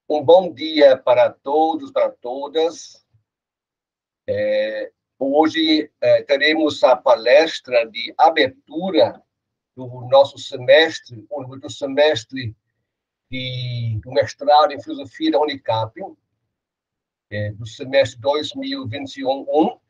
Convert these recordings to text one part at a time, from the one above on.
Um bom dia para todos, para todas. Hoje teremos a palestra de abertura do nosso semestre, do semestre do mestrado em Filosofia da Unicap, do semestre 2021.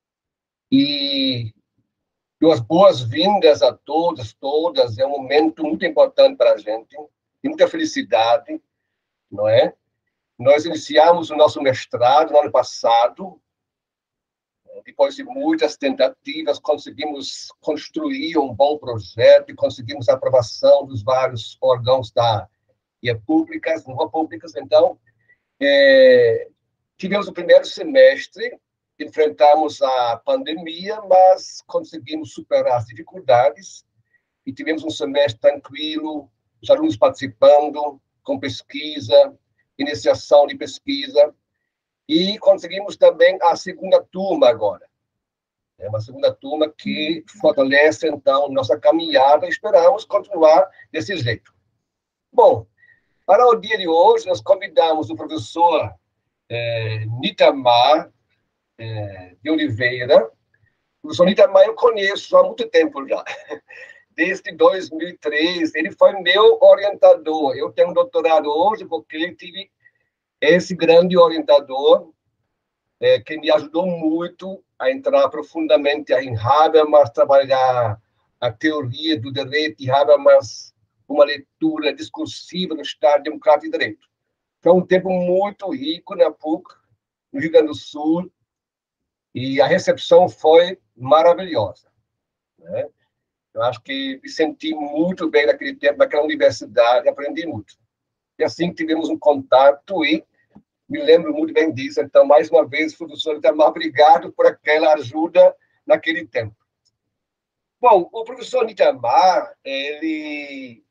E duas boas-vindas a todos, todas. É um momento muito importante para a gente, e muita felicidade, não é? Nós iniciamos o nosso mestrado no ano passado. Depois de muitas tentativas, conseguimos construir um bom projeto e conseguimos a aprovação dos vários órgãos públicas, não públicas. Então, tivemos o primeiro semestre, enfrentamos a pandemia, mas conseguimos superar as dificuldades e tivemos um semestre tranquilo, os alunos participando com pesquisa, iniciação de pesquisa, e conseguimos também a segunda turma agora. É uma segunda turma que fortalece, então, nossa caminhada. Esperamos continuar desse jeito. Bom, para o dia de hoje, nós convidamos o professor Nitamar de Oliveira. O professor Nitamar eu conheço há muito tempo já. Desde 2003, ele foi meu orientador. Eu tenho um doutorado hoje porque eu tive esse grande orientador que me ajudou muito a entrar profundamente em Habermas, trabalhar a teoria do direito de Habermas, uma leitura discursiva do Estado Democrático de Direito. Foi um tempo muito rico na PUC, no Rio Grande do Sul, e a recepção foi maravilhosa, né? Eu acho que me senti muito bem naquele tempo, naquela universidade, aprendi muito. E assim tivemos um contato e me lembro muito bem disso. Então, mais uma vez, professor Nitamar, obrigado por aquela ajuda naquele tempo. Bom, o professor Nitamar, ele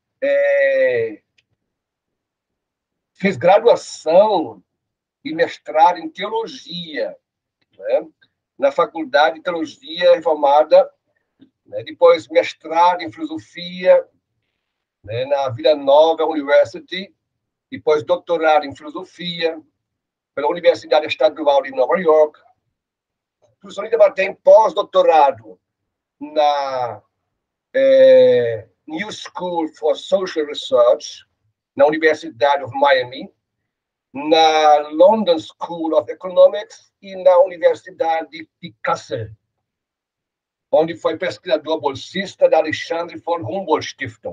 fez graduação e mestrado em teologia, né, na Faculdade de Teologia Reformada, né, depois mestrado em filosofia, né, na Vila Nova University, depois doutorado em filosofia pela Universidade Estadual de Nova York. O professor Nitamar tem pós-doutorado na New School for Social Research, na Universidade of Miami, na London School of Economics e na Universidade de Kassel, onde foi pesquisador bolsista da Alexandre von Humboldt Stiftung.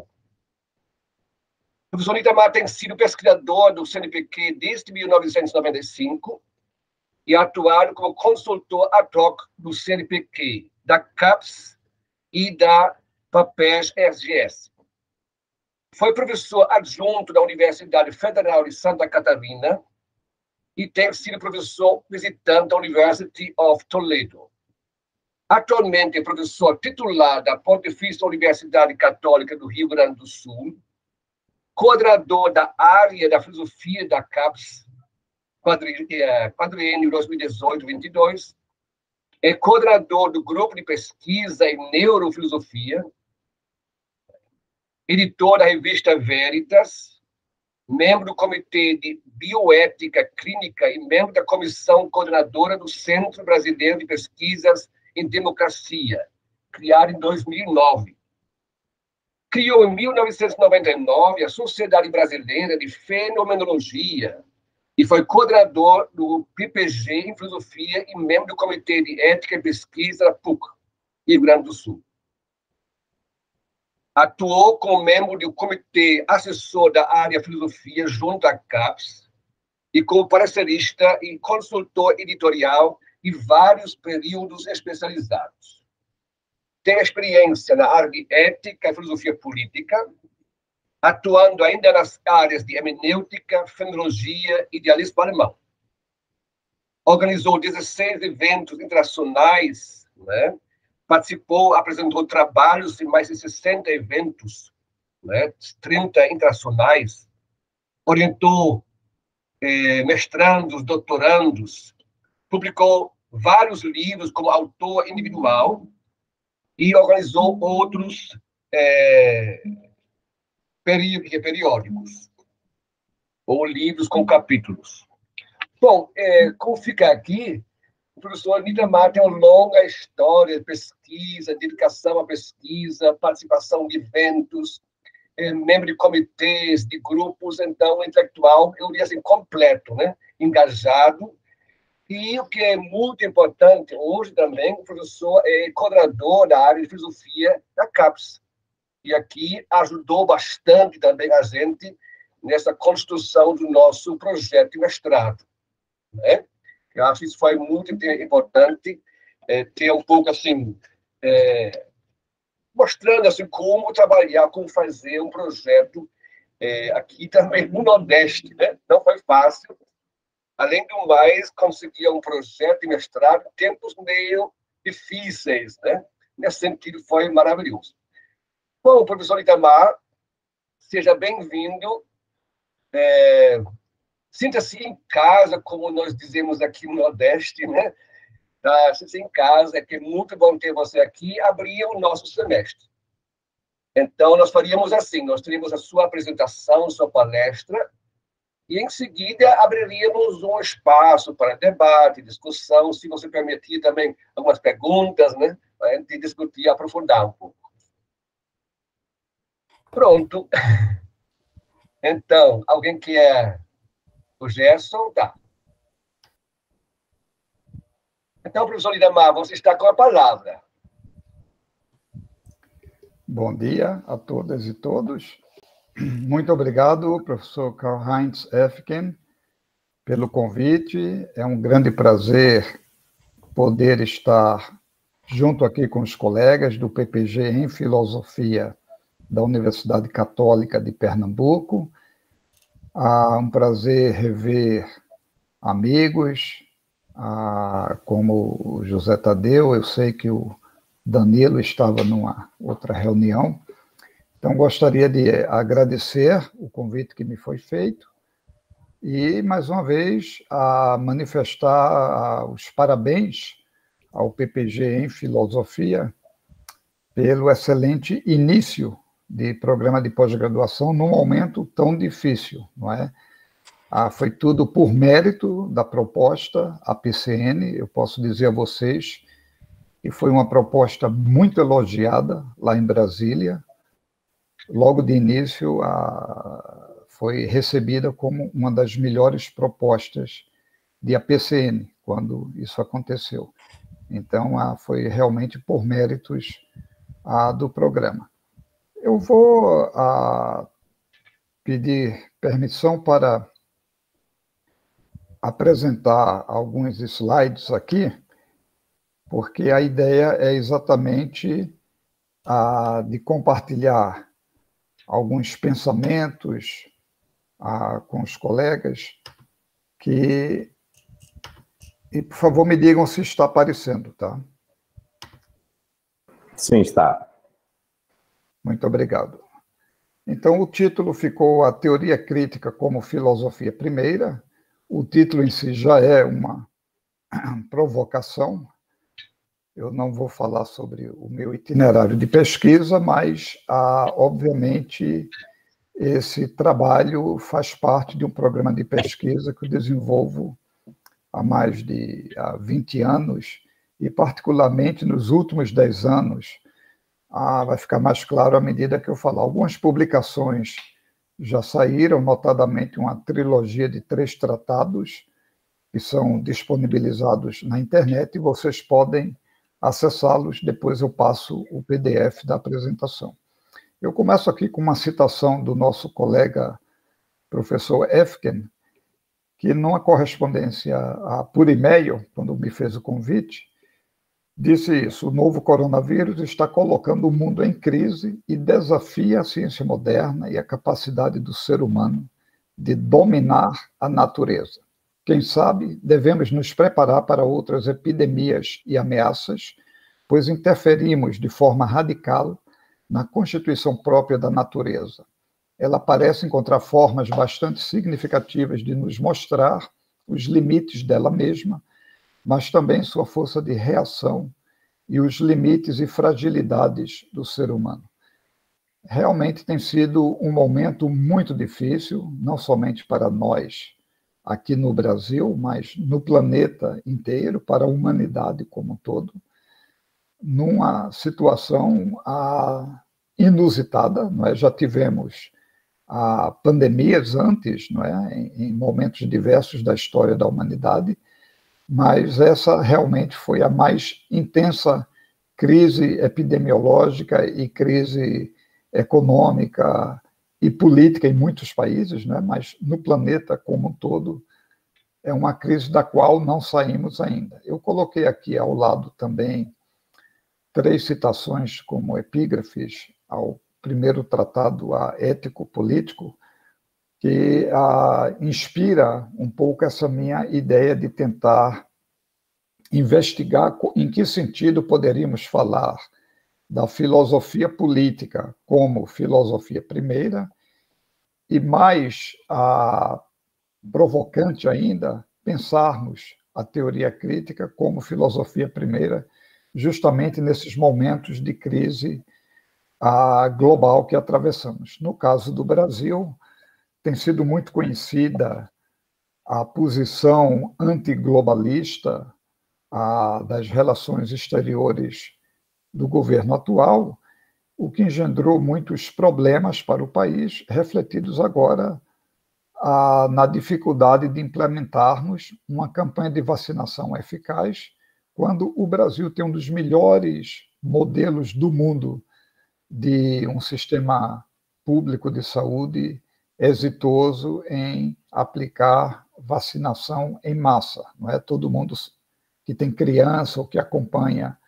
O professor Nitamar tem sido pesquisador do CNPq desde 1995 e atuado como consultor ad hoc do CNPq, da CAPES e da FAPES-SGS. Foi professor adjunto da Universidade Federal de Santa Catarina e tem sido professor visitante da University of Toledo. Atualmente é professor titular da Pontifícia Universidade Católica do Rio Grande do Sul, coordenador da área da filosofia da CAPES, quadriênio 2018-22, é coordenador do grupo de pesquisa em neurofilosofia, editor da revista Veritas, membro do Comitê de Bioética Clínica e membro da comissão coordenadora do Centro Brasileiro de Pesquisas em Democracia, criado em 2009. Criou em 1999 a Sociedade Brasileira de Fenomenologia e foi coordenador do PPG em Filosofia e membro do Comitê de Ética e Pesquisa da PUC, Rio Grande do Sul. Atuou como membro do Comitê Assessor da Área Filosofia junto à CAPES e como parecerista e consultor editorial em vários períodos especializados. Tem experiência na área de ética e filosofia política, atuando ainda nas áreas de hermenêutica, fenomenologia e idealismo alemão. Organizou 16 eventos internacionais, né? Participou, apresentou trabalhos em mais de 60 eventos, né? 30 internacionais, orientou mestrandos, doutorandos, publicou vários livros como autor individual e organizou outros periódicos. ou livros com capítulos. Bom, como fica aqui, o professor Niedermar tem uma longa história de pesquisa, dedicação à pesquisa, participação de eventos, membro de comitês, de grupos, então, intelectual, eu diria assim, completo, né? Engajado. E o que é muito importante hoje também, o professor é coordenador da área de filosofia da CAPES. E aqui ajudou bastante também a gente nessa construção do nosso projeto de mestrado, né? Eu acho que isso foi muito importante, ter um pouco assim, mostrando assim como trabalhar, como fazer um projeto aqui também no Nordeste, né? Não foi fácil. Além do mais, conseguir um projeto de mestrado em tempos meio difíceis, né? Nesse sentido, foi maravilhoso. Bom, professor Itamar, seja bem-vindo. Sinta-se em casa, como nós dizemos aqui no Nordeste, né? Tá? Sinta-se em casa, que é muito bom ter você aqui. Abrir o nosso semestre. Então, nós faríamos assim, nós teríamos a sua apresentação, sua palestra, e, em seguida, abriríamos um espaço para debate, discussão, se você permitir também algumas perguntas, né? Para a gente discutir e aprofundar um pouco. Pronto. Então, alguém quer... O Gerson? Tá. Então, professor Lidamar, você está com a palavra. Bom dia a todas e todos. Muito obrigado, professor Karl-Heinz Efken, pelo convite. É um grande prazer poder estar junto aqui com os colegas do PPG em Filosofia da Universidade Católica de Pernambuco. É um prazer rever amigos, como o José Tadeu. Eu sei que o Danilo estava numa outra reunião. Então, gostaria de agradecer o convite que me foi feito e, mais uma vez, manifestar os parabéns ao PPG em Filosofia pelo excelente início de programa de pós-graduação num momento tão difícil, não é? Foi tudo por mérito da proposta, a PCN. Eu posso dizer a vocês que foi uma proposta muito elogiada lá em Brasília. Logo de início, foi recebida como uma das melhores propostas de APCN, quando isso aconteceu. Então, foi realmente por méritos do programa. Eu vou pedir permissão para apresentar alguns slides aqui, porque a ideia é exatamente de compartilhar alguns pensamentos com os colegas e, por favor, me digam se está aparecendo, tá? Sim, está. Muito obrigado. Então, o título ficou A Teoria Crítica como Filosofia Primeira. O título em si já é uma provocação. Eu não vou falar sobre o meu itinerário de pesquisa, mas, obviamente, esse trabalho faz parte de um programa de pesquisa que eu desenvolvo há mais de 20 anos, e, particularmente, nos últimos 10 anos, vai ficar mais claro à medida que eu falar. Algumas publicações já saíram, notadamente uma trilogia de 3 tratados, que são disponibilizados na internet, e vocês podem acessá-los. Depois eu passo o PDF da apresentação. Eu começo aqui com uma citação do nosso colega professor Efken, que numa correspondência por e-mail, quando me fez o convite, disse isso: o novo coronavírus está colocando o mundo em crise e desafia a ciência moderna e a capacidade do ser humano de dominar a natureza. Quem sabe, devemos nos preparar para outras epidemias e ameaças, pois interferimos de forma radical na constituição própria da natureza. Ela parece encontrar formas bastante significativas de nos mostrar os limites dela mesma, mas também sua força de reação e os limites e fragilidades do ser humano. realmente tem sido um momento muito difícil, não somente para nós aqui no Brasil, mas no planeta inteiro, para a humanidade como um todo, numa situação inusitada, não é? Já tivemos pandemias antes, não é? Em momentos diversos da história da humanidade, mas essa realmente foi a mais intensa crise epidemiológica e crise econômica e política em muitos países, né? Mas no planeta como um todo é uma crise da qual não saímos ainda. Eu coloquei aqui ao lado também 3 citações como epígrafes ao primeiro tratado ético-político, que inspira um pouco essa minha ideia de tentar investigar em que sentido poderíamos falar da filosofia política como filosofia primeira e mais provocante ainda, pensarmos a teoria crítica como filosofia primeira, justamente nesses momentos de crise global que atravessamos. No caso do Brasil, tem sido muito conhecida a posição antiglobalista das relações exteriores do governo atual, o que engendrou muitos problemas para o país, refletidos agora na dificuldade de implementarmos uma campanha de vacinação eficaz, quando o Brasil tem um dos melhores modelos do mundo de um sistema público de saúde exitoso em aplicar vacinação em massa. Não é todo mundo que tem criança ou que acompanha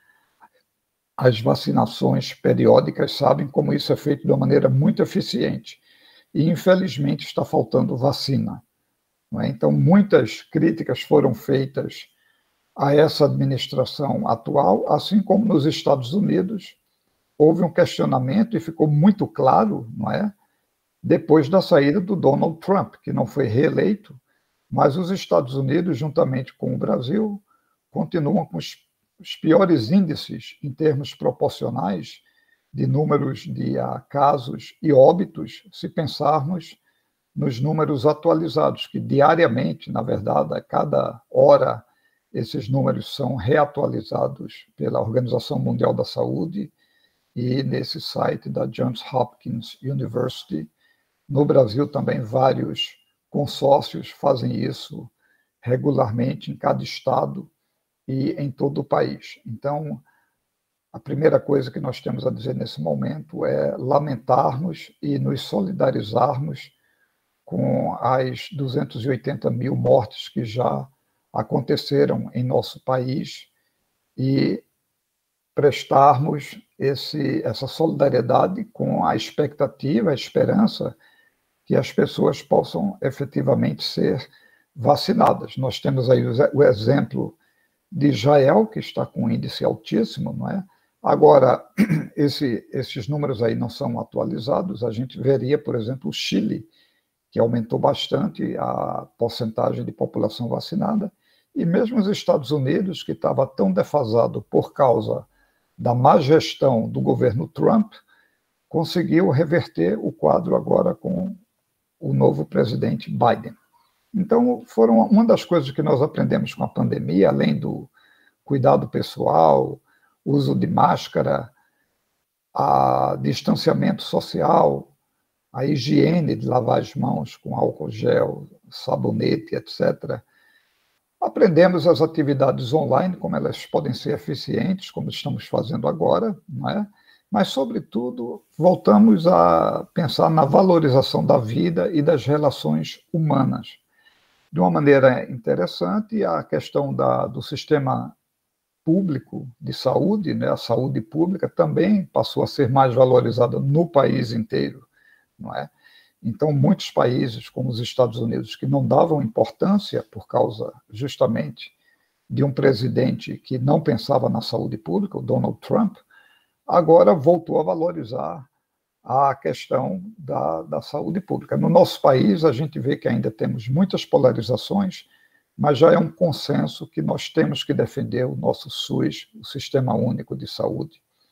as vacinações periódicas sabem como isso é feito de uma maneira muito eficiente. E, infelizmente, está faltando vacina. Não é? Então, muitas críticas foram feitas a essa administração atual, assim como nos Estados Unidos, houve um questionamento e ficou muito claro, não é? Depois da saída do Donald Trump, que não foi reeleito, mas os Estados Unidos, juntamente com o Brasil, continuam com os piores índices em termos proporcionais de números de casos e óbitos, se pensarmos nos números atualizados, que diariamente, na verdade, a cada hora, esses números são reatualizados pela Organização Mundial da Saúde e nesse site da Johns Hopkins University. No Brasil também vários consórcios fazem isso regularmente em cada estado e em todo o país. Então, a primeira coisa que nós temos a dizer nesse momento é lamentarmos e nos solidarizarmos com as 280 mil mortes que já aconteceram em nosso país e prestarmos essa solidariedade com a expectativa, a esperança que as pessoas possam efetivamente ser vacinadas. Nós temos aí o exemplo de Israel, que está com um índice altíssimo, não é? Agora, esses números aí não são atualizados, a gente veria, por exemplo, o Chile, que aumentou bastante a porcentagem de população vacinada, e mesmo os Estados Unidos, que estava tão defasado por causa da má gestão do governo Trump, conseguiu reverter o quadro agora com o novo presidente Biden. Então, foram uma das coisas que nós aprendemos com a pandemia, além do cuidado pessoal, uso de máscara, distanciamento social, a higiene de lavar as mãos com álcool gel, sabonete, etc. Aprendemos as atividades online, como elas podem ser eficientes, como estamos fazendo agora, não é? Mas, sobretudo, voltamos a pensar na valorização da vida e das relações humanas. De uma maneira interessante, a questão do sistema público de saúde, né, a saúde pública, também passou a ser mais valorizada no país inteiro, não é? Então, muitos países, como os Estados Unidos, que não davam importância por causa, justamente, de um presidente que não pensava na saúde pública, o Donald Trump, agora voltou a valorizar a questão da saúde pública. No nosso país, a gente vê que ainda temos muitas polarizações, mas já é um consenso que nós temos que defender o nosso SUS, o Sistema Único de Saúde.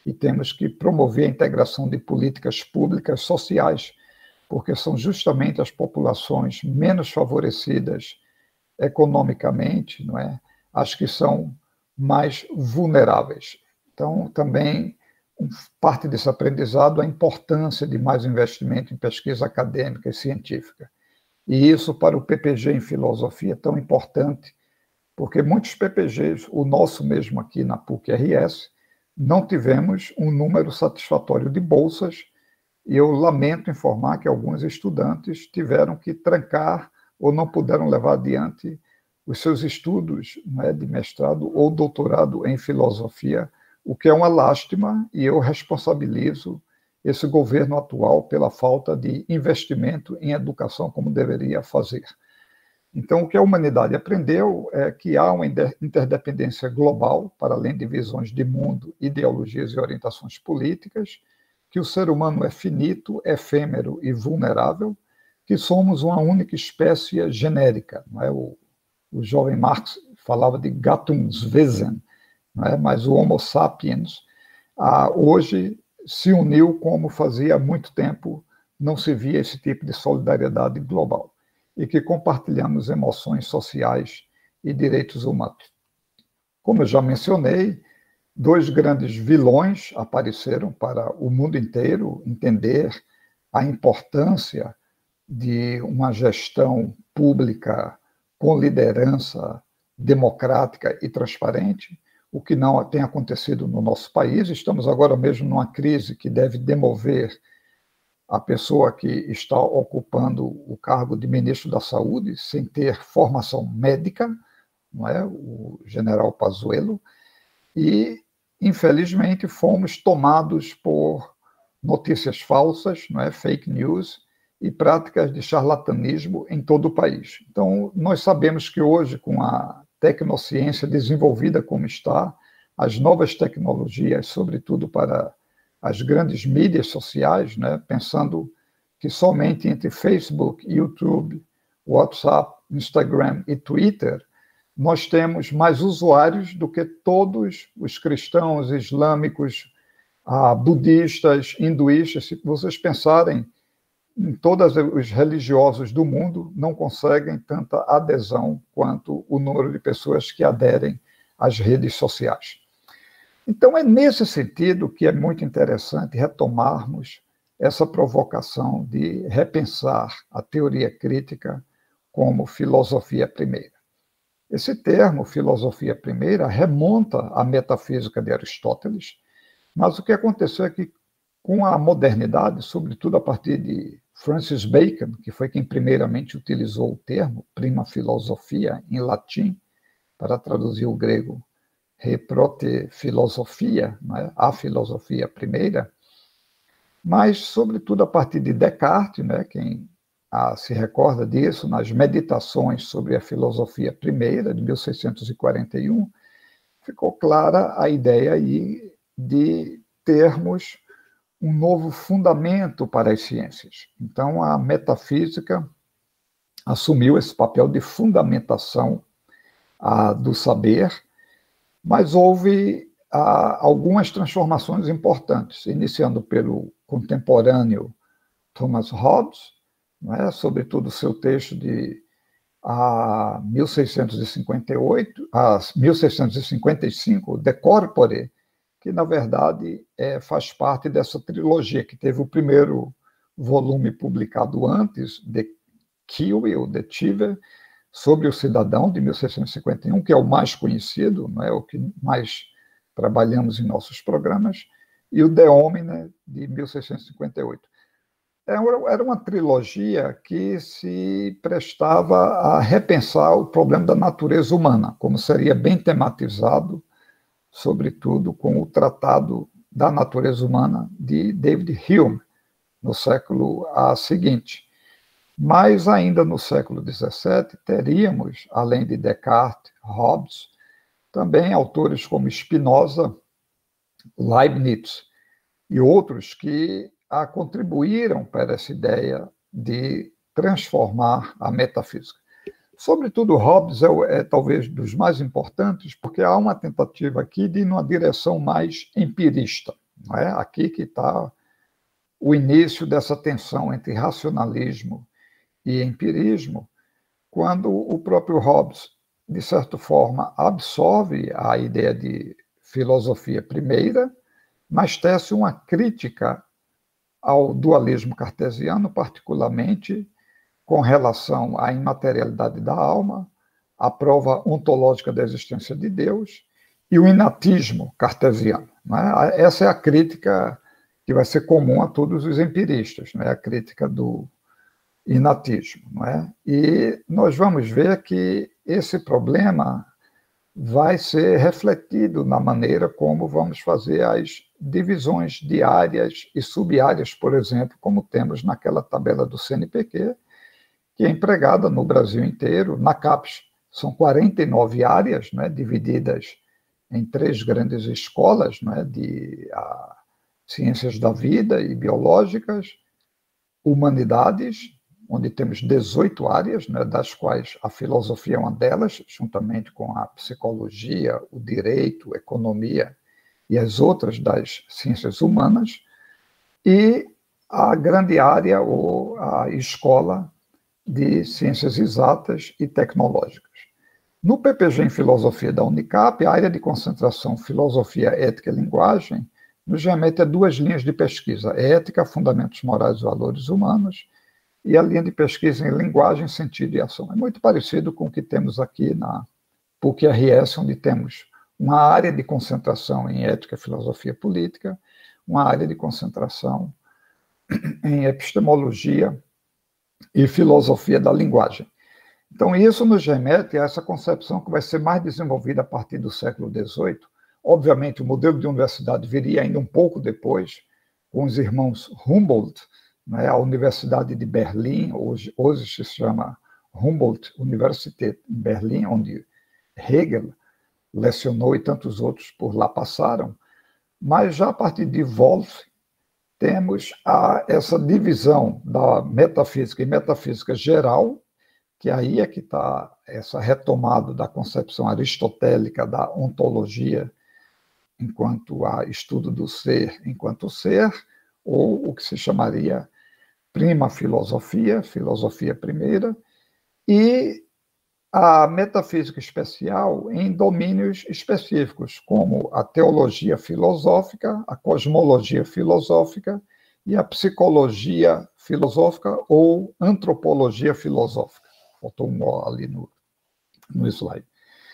e temos que promover a integração de políticas públicas sociais, porque são justamente as populações menos favorecidas economicamente, não é, as que são mais vulneráveis. Então, também parte desse aprendizado é a importância de mais investimento em pesquisa acadêmica e científica. E isso, para o PPG em filosofia, é tão importante, porque muitos PPGs, o nosso mesmo aqui na PUC-RS, não tivemos um número satisfatório de bolsas, e eu lamento informar que alguns estudantes tiveram que trancar ou não puderam levar adiante os seus estudos, né, de mestrado ou doutorado em filosofia, o que é uma lástima, e eu responsabilizo esse governo atual pela falta de investimento em educação como deveria fazer. Então, o que a humanidade aprendeu é que há uma interdependência global, para além de visões de mundo, ideologias e orientações políticas, que o ser humano é finito, efêmero e vulnerável, que somos uma única espécie genérica. Não é? O jovem Marx falava de Gattungswesen, não é? Mas o Homo sapiens hoje se uniu como fazia muito tempo não se via esse tipo de solidariedade global, e que compartilhamos emoções sociais e direitos humanos. Como eu já mencionei, dois grandes vilões apareceram para o mundo inteiro entender a importância de uma gestão pública com liderança democrática e transparente, o que não tem acontecido no nosso país. Estamos agora mesmo numa crise que deve demover a pessoa que está ocupando o cargo de ministro da Saúde sem ter formação médica, não é? O general Pazuello, e, infelizmente, fomos tomados por notícias falsas, não é? Fake news, e práticas de charlatanismo em todo o país. Então, nós sabemos que hoje, com a tecnociência desenvolvida como está, as novas tecnologias, sobretudo para as grandes mídias sociais, né, pensando que somente entre Facebook, YouTube, WhatsApp, Instagram e Twitter, nós temos mais usuários do que todos os cristãos, islâmicos, budistas, hinduístas. Se vocês pensarem em todos os religiosos do mundo, não conseguem tanta adesão quanto o número de pessoas que aderem às redes sociais. Então, é nesse sentido que é muito interessante retomarmos essa provocação de repensar a teoria crítica como filosofia primeira. Esse termo, filosofia primeira, remonta à metafísica de Aristóteles, mas o que aconteceu é que, com a modernidade, sobretudo a partir de Francis Bacon, que foi quem primeiramente utilizou o termo prima filosofia em latim, para traduzir o grego reprote filosofia, né, a filosofia primeira, mas, sobretudo, a partir de Descartes, né, quem se recorda disso, nas Meditações sobre a Filosofia Primeira, de 1641, ficou clara a ideia aí de termos um novo fundamento para as ciências. Então, a metafísica assumiu esse papel de fundamentação do saber, mas houve algumas transformações importantes, iniciando pelo contemporâneo Thomas Hobbes, né, sobretudo seu texto de 1658 a 1655, De Corpore, que, na verdade, faz parte dessa trilogia, que teve o primeiro volume publicado antes, de Dewey, ou de Cheever, sobre o cidadão, de 1651, que é o mais conhecido, não é, o que mais trabalhamos em nossos programas, e o De Homine, de 1658. Era uma trilogia que se prestava a repensar o problema da natureza humana, como seria bem tematizado, sobretudo com o Tratado da Natureza Humana de David Hume, no século seguinte. Mas ainda no século XVII, teríamos, além de Descartes, Hobbes, também autores como Spinoza, Leibniz e outros que contribuíram para essa ideia de transformar a metafísica. Sobretudo, Hobbes é talvez dos mais importantes, porque há uma tentativa aqui de ir numa direção mais empirista, Não é? Aqui que está o início dessa tensão entre racionalismo e empirismo, quando o próprio Hobbes, de certa forma, absorve a ideia de filosofia primeira, mas tece uma crítica ao dualismo cartesiano, particularmente com relação à imaterialidade da alma, a prova ontológica da existência de Deus e o inatismo cartesiano. Né? Essa é a crítica que vai ser comum a todos os empiristas, né? A crítica do inatismo. Né? E nós vamos ver que esse problema vai ser refletido na maneira como vamos fazer as divisões de áreas e sub-áreas, por exemplo, como temos naquela tabela do CNPq, que é empregada no Brasil inteiro. Na CAPES são 49 áreas, né, divididas em 3 grandes escolas, né, de ciências da vida e biológicas, humanidades, onde temos 18 áreas, né, das quais a filosofia é uma delas, juntamente com a psicologia, o direito, a economia e as outras das ciências humanas, e a grande área ou a escola de ciências exatas e tecnológicas. No PPG em Filosofia da Unicap, a área de concentração Filosofia, Ética e Linguagem nos remete a 2 linhas de pesquisa: Ética, Fundamentos Morais e Valores Humanos, e a linha de pesquisa em Linguagem, Sentido e Ação. É muito parecido com o que temos aqui na PUC-RS, onde temos uma área de concentração em Ética, Filosofia Política, uma área de concentração em Epistemologia e Filosofia da Linguagem. Então, isso nos remete a essa concepção que vai ser mais desenvolvida a partir do século XVIII. Obviamente, o modelo de universidade viria ainda um pouco depois, com os irmãos Humboldt, né, a Universidade de Berlim, hoje se chama Humboldt Universität em Berlim, onde Hegel lecionou e tantos outros por lá passaram. Mas já a partir de Wolff, temos essa divisão da metafísica e metafísica geral, que aí é que está essa retomada da concepção aristotélica da ontologia enquanto a estudo do ser enquanto ser, ou o que se chamaria prima filosofia, filosofia primeira, e a metafísica especial em domínios específicos, como a teologia filosófica, a cosmologia filosófica e a psicologia filosófica ou antropologia filosófica. Faltou um O ali no slide.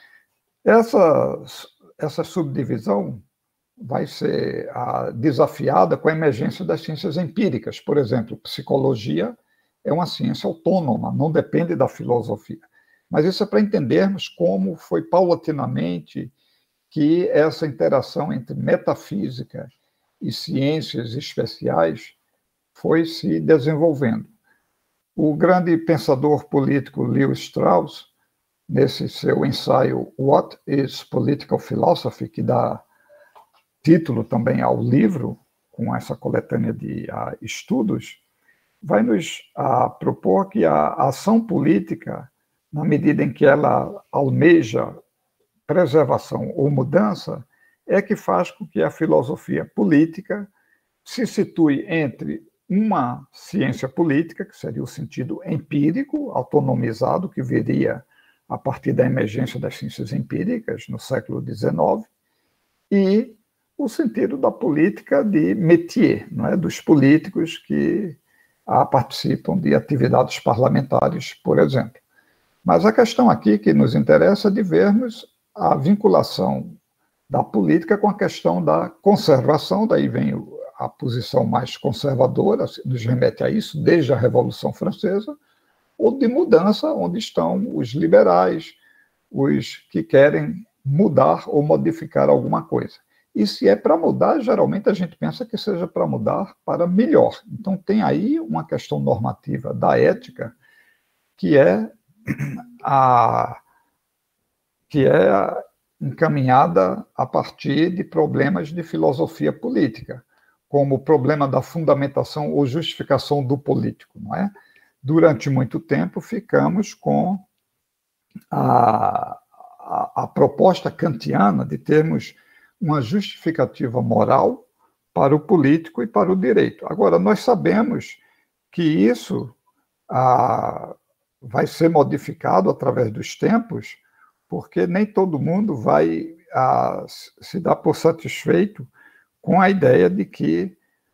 Essa subdivisão vai ser desafiada com a emergência das ciências empíricas. Por exemplo, psicologia é uma ciência autônoma, não depende da filosofia. Mas isso é para entendermos como foi paulatinamente que essa interação entre metafísica e ciências especiais foi se desenvolvendo. O grande pensador político Lewis Strauss, nesse seu ensaio What is Political Philosophy, que dá título também ao livro, com essa coletânea de estudos, vai nos propor que a ação política, na medida em que ela almeja preservação ou mudança, é que faz com que a filosofia política se situe entre uma ciência política, que seria o sentido empírico, autonomizado, que viria a partir da emergência das ciências empíricas no século XIX, e o sentido da política de métier, não é? Dos políticos que participam de atividades parlamentares, por exemplo. Mas a questão aqui que nos interessa é de vermos a vinculação da política com a questão da conservação, daí vem a posição mais conservadora, nos remete a isso, desde a Revolução Francesa, ou de mudança, onde estão os liberais, os que querem mudar ou modificar alguma coisa. E se é para mudar, geralmente a gente pensa que seja para mudar para melhor. Então tem aí uma questão normativa da ética que é encaminhada a partir de problemas de filosofia política, como o problema da fundamentação ou justificação do político, não é? Durante muito tempo ficamos com a proposta kantiana de termos uma justificativa moral para o político e para o direito. Agora, nós sabemos que isso vai ser modificado através dos tempos, porque nem todo mundo vai se dar por satisfeito com a ideia de que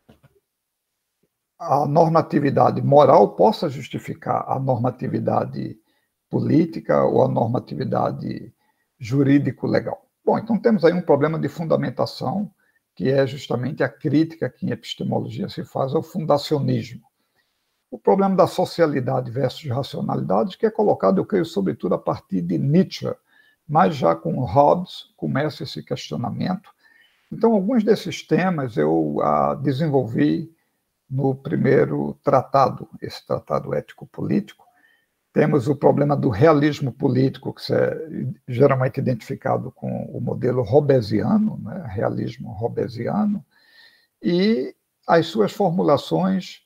a normatividade moral possa justificar a normatividade política ou a normatividade jurídico-legal. Bom, então temos aí um problema de fundamentação, que é justamente a crítica que em epistemologia se faz ao fundacionismo. O problema da socialidade versus racionalidade, que é colocado, eu creio, sobretudo a partir de Nietzsche, mas já com Hobbes começa esse questionamento. Então, alguns desses temas eu desenvolvi no primeiro tratado, esse tratado ético-político. Temos o problema do realismo político, que é geralmente identificado com o modelo hobbesiano, né? Realismo hobbesiano, e as suas formulações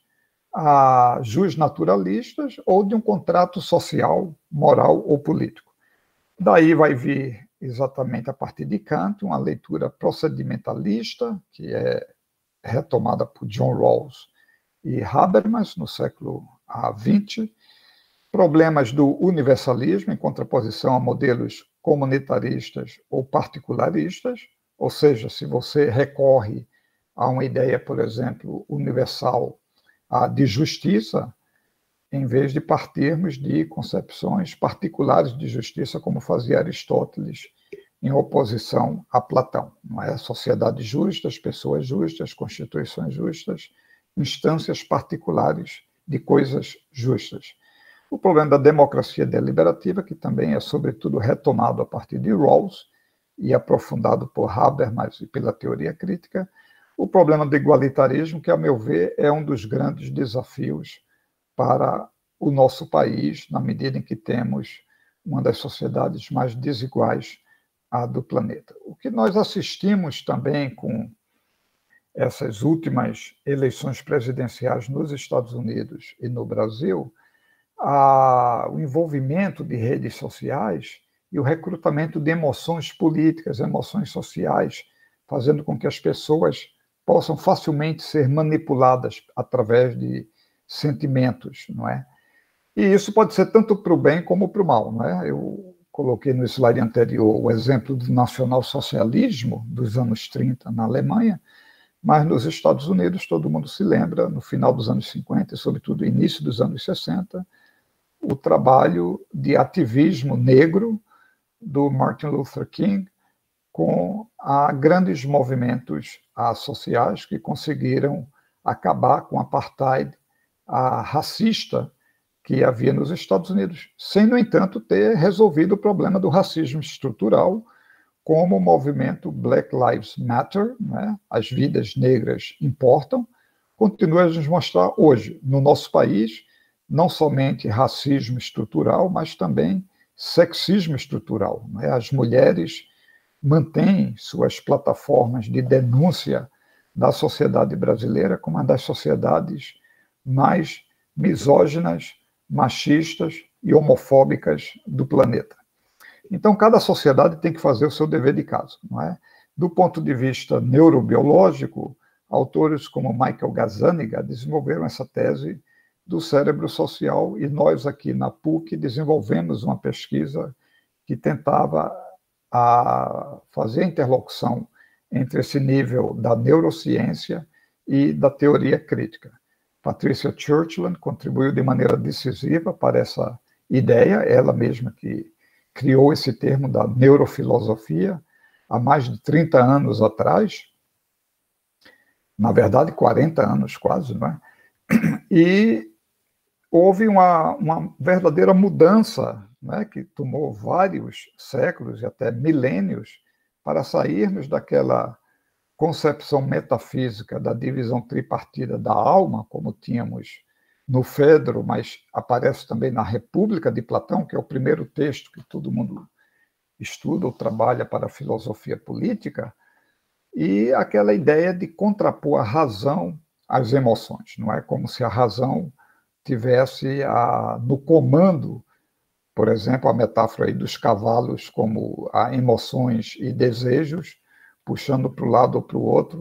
justnaturalistas ou de um contrato social, moral ou político. Daí vai vir, exatamente a partir de Kant, uma leitura procedimentalista, que é retomada por John Rawls e Habermas no século XX, problemas do universalismo em contraposição a modelos comunitaristas ou particularistas, ou seja, se você recorre a uma ideia, por exemplo, universal de justiça, em vez de partirmos de concepções particulares de justiça, como fazia Aristóteles, em oposição a Platão. Não é? Sociedades justas, pessoas justas, constituições justas, instâncias particulares de coisas justas. O problema da democracia deliberativa, que também é, sobretudo, retomado a partir de Rawls e aprofundado por Habermas e pela teoria crítica. O problema do igualitarismo, que, a meu ver, é um dos grandes desafios para o nosso país, na medida em que temos uma das sociedades mais desiguais do planeta. O que nós assistimos também com essas últimas eleições presidenciais nos Estados Unidos e no Brasil, o envolvimento de redes sociais e o recrutamento de emoções políticas, emoções sociais, fazendo com que as pessoas possam facilmente ser manipuladas através de sentimentos, não é? E isso pode ser tanto para o bem como para o mal, não é? Eu coloquei no slide anterior o exemplo do nacionalsocialismo dos anos 30 na Alemanha, mas nos Estados Unidos, todo mundo se lembra, no final dos anos 50 e, sobretudo, início dos anos 60, o trabalho de ativismo negro do Martin Luther King com grandes movimentos sociais que conseguiram acabar com o apartheid racista que havia nos Estados Unidos, sem, no entanto, ter resolvido o problema do racismo estrutural, como o movimento Black Lives Matter, né? As vidas negras importam, continua a nos mostrar hoje, no nosso país, não somente racismo estrutural, mas também sexismo estrutural. Né? As mulheres mantêm suas plataformas de denúncia da sociedade brasileira como uma das sociedades mais misóginas, machistas e homofóbicas do planeta. Então, cada sociedade tem que fazer o seu dever de casa. Não é? Do ponto de vista neurobiológico, autores como Michael Gazzaniga desenvolveram essa tese do cérebro social, e nós aqui na PUC desenvolvemos uma pesquisa que tentava fazer a interlocução entre esse nível da neurociência e da teoria crítica. Patricia Churchland contribuiu de maneira decisiva para essa ideia, ela mesma que criou esse termo da neurofilosofia há mais de 30 anos atrás, na verdade 40 anos quase, não é? E houve uma verdadeira mudança, né, que tomou vários séculos e até milênios para sairmos daquela concepção metafísica da divisão tripartida da alma, como tínhamos no Fedro, mas aparece também na República de Platão, que é o primeiro texto que todo mundo estuda ou trabalha para a filosofia política, e aquela ideia de contrapor a razão às emoções. Não é como se a razão tivesse no comando, por exemplo, a metáfora aí dos cavalos como emoções e desejos, puxando para o lado ou para o outro,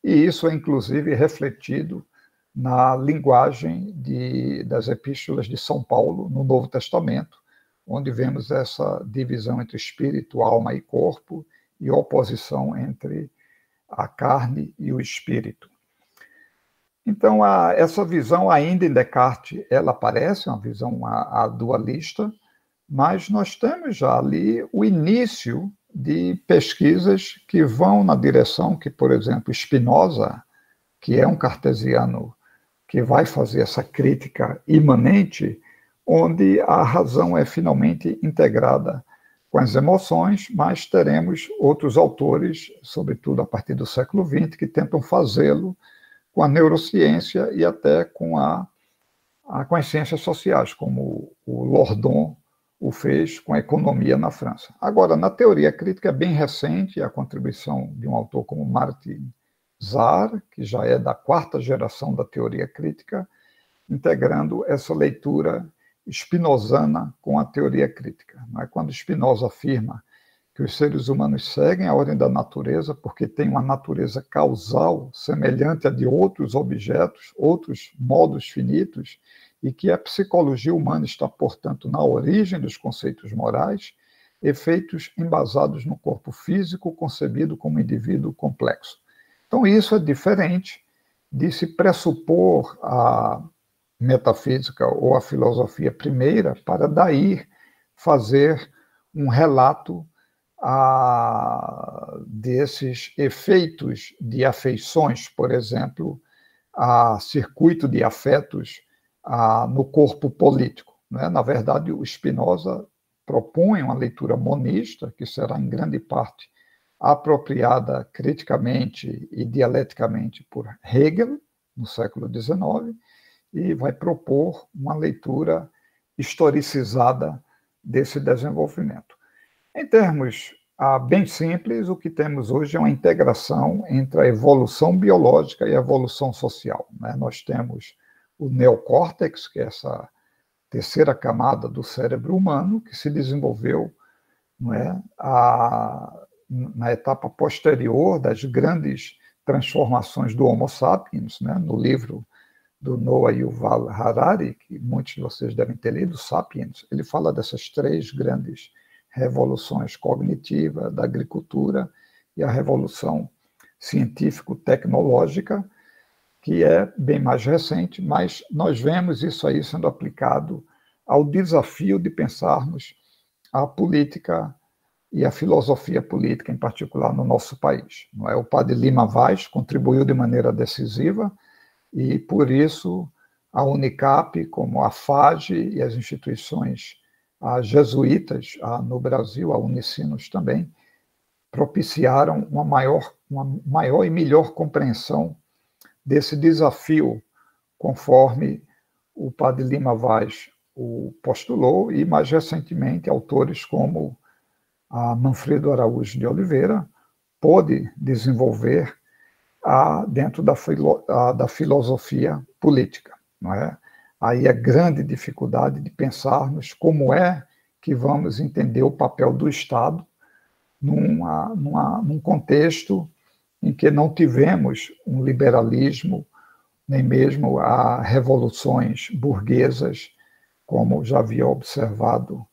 e isso é, inclusive, refletido na linguagem das epístolas de São Paulo, no Novo Testamento, onde vemos essa divisão entre espírito, alma e corpo, e oposição entre a carne e o espírito. Então, essa visão ainda em Descartes, ela aparece, uma visão dualista, mas nós temos já ali o início de pesquisas que vão na direção que, por exemplo, Spinoza, que é um cartesiano que vai fazer essa crítica imanente, onde a razão é finalmente integrada com as emoções, mas teremos outros autores, sobretudo a partir do século XX, que tentam fazê-lo com a neurociência e até com as ciências sociais, como o Lordon o fez com a economia na França. Agora, na teoria crítica é bem recente a contribuição de um autor como Martin Zar, que já é da 4ª geração da teoria crítica, integrando essa leitura spinozana com a teoria crítica. Não é? Quando Spinoza afirma que os seres humanos seguem a ordem da natureza porque tem uma natureza causal semelhante à de outros objetos, outros modos finitos, e que a psicologia humana está, portanto, na origem dos conceitos morais, efeitos embasados no corpo físico concebido como indivíduo complexo. Então, isso é diferente de se pressupor a metafísica ou a filosofia primeira para daí fazer um relato desses efeitos de afeições, por exemplo, a circuito de afetos no corpo político. Né? Na verdade, o Spinoza propõe uma leitura monista, que será em grande parte apropriada criticamente e dialeticamente por Hegel, no século XIX, e vai propor uma leitura historicizada desse desenvolvimento. Em termos bem simples, o que temos hoje é uma integração entre a evolução biológica e a evolução social. Né? Nós temos o neocórtex, que é essa terceira camada do cérebro humano, que se desenvolveu, não é, na etapa posterior das grandes transformações do Homo sapiens, né? No livro do Noah Yuval Harari, que muitos de vocês devem ter lido, Sapiens, ele fala dessas 3 grandes revoluções cognitiva, da agricultura e a revolução científico-tecnológica, que é bem mais recente, mas nós vemos isso aí sendo aplicado ao desafio de pensarmos a política e a filosofia política, em particular, no nosso país. Não é? O padre Lima Vaz contribuiu de maneira decisiva e, por isso, a Unicap, como a FAGE e as instituições jesuítas no Brasil, a Unicinos também, propiciaram uma maior e melhor compreensão desse desafio, conforme o padre Lima Vaz o postulou, e mais recentemente autores como Manfredo Araújo de Oliveira pôde desenvolver dentro da filosofia política. Não é? Aí a grande dificuldade de pensarmos como é que vamos entender o papel do Estado num contexto em que não tivemos um liberalismo, nem mesmo revoluções burguesas, como já havia observado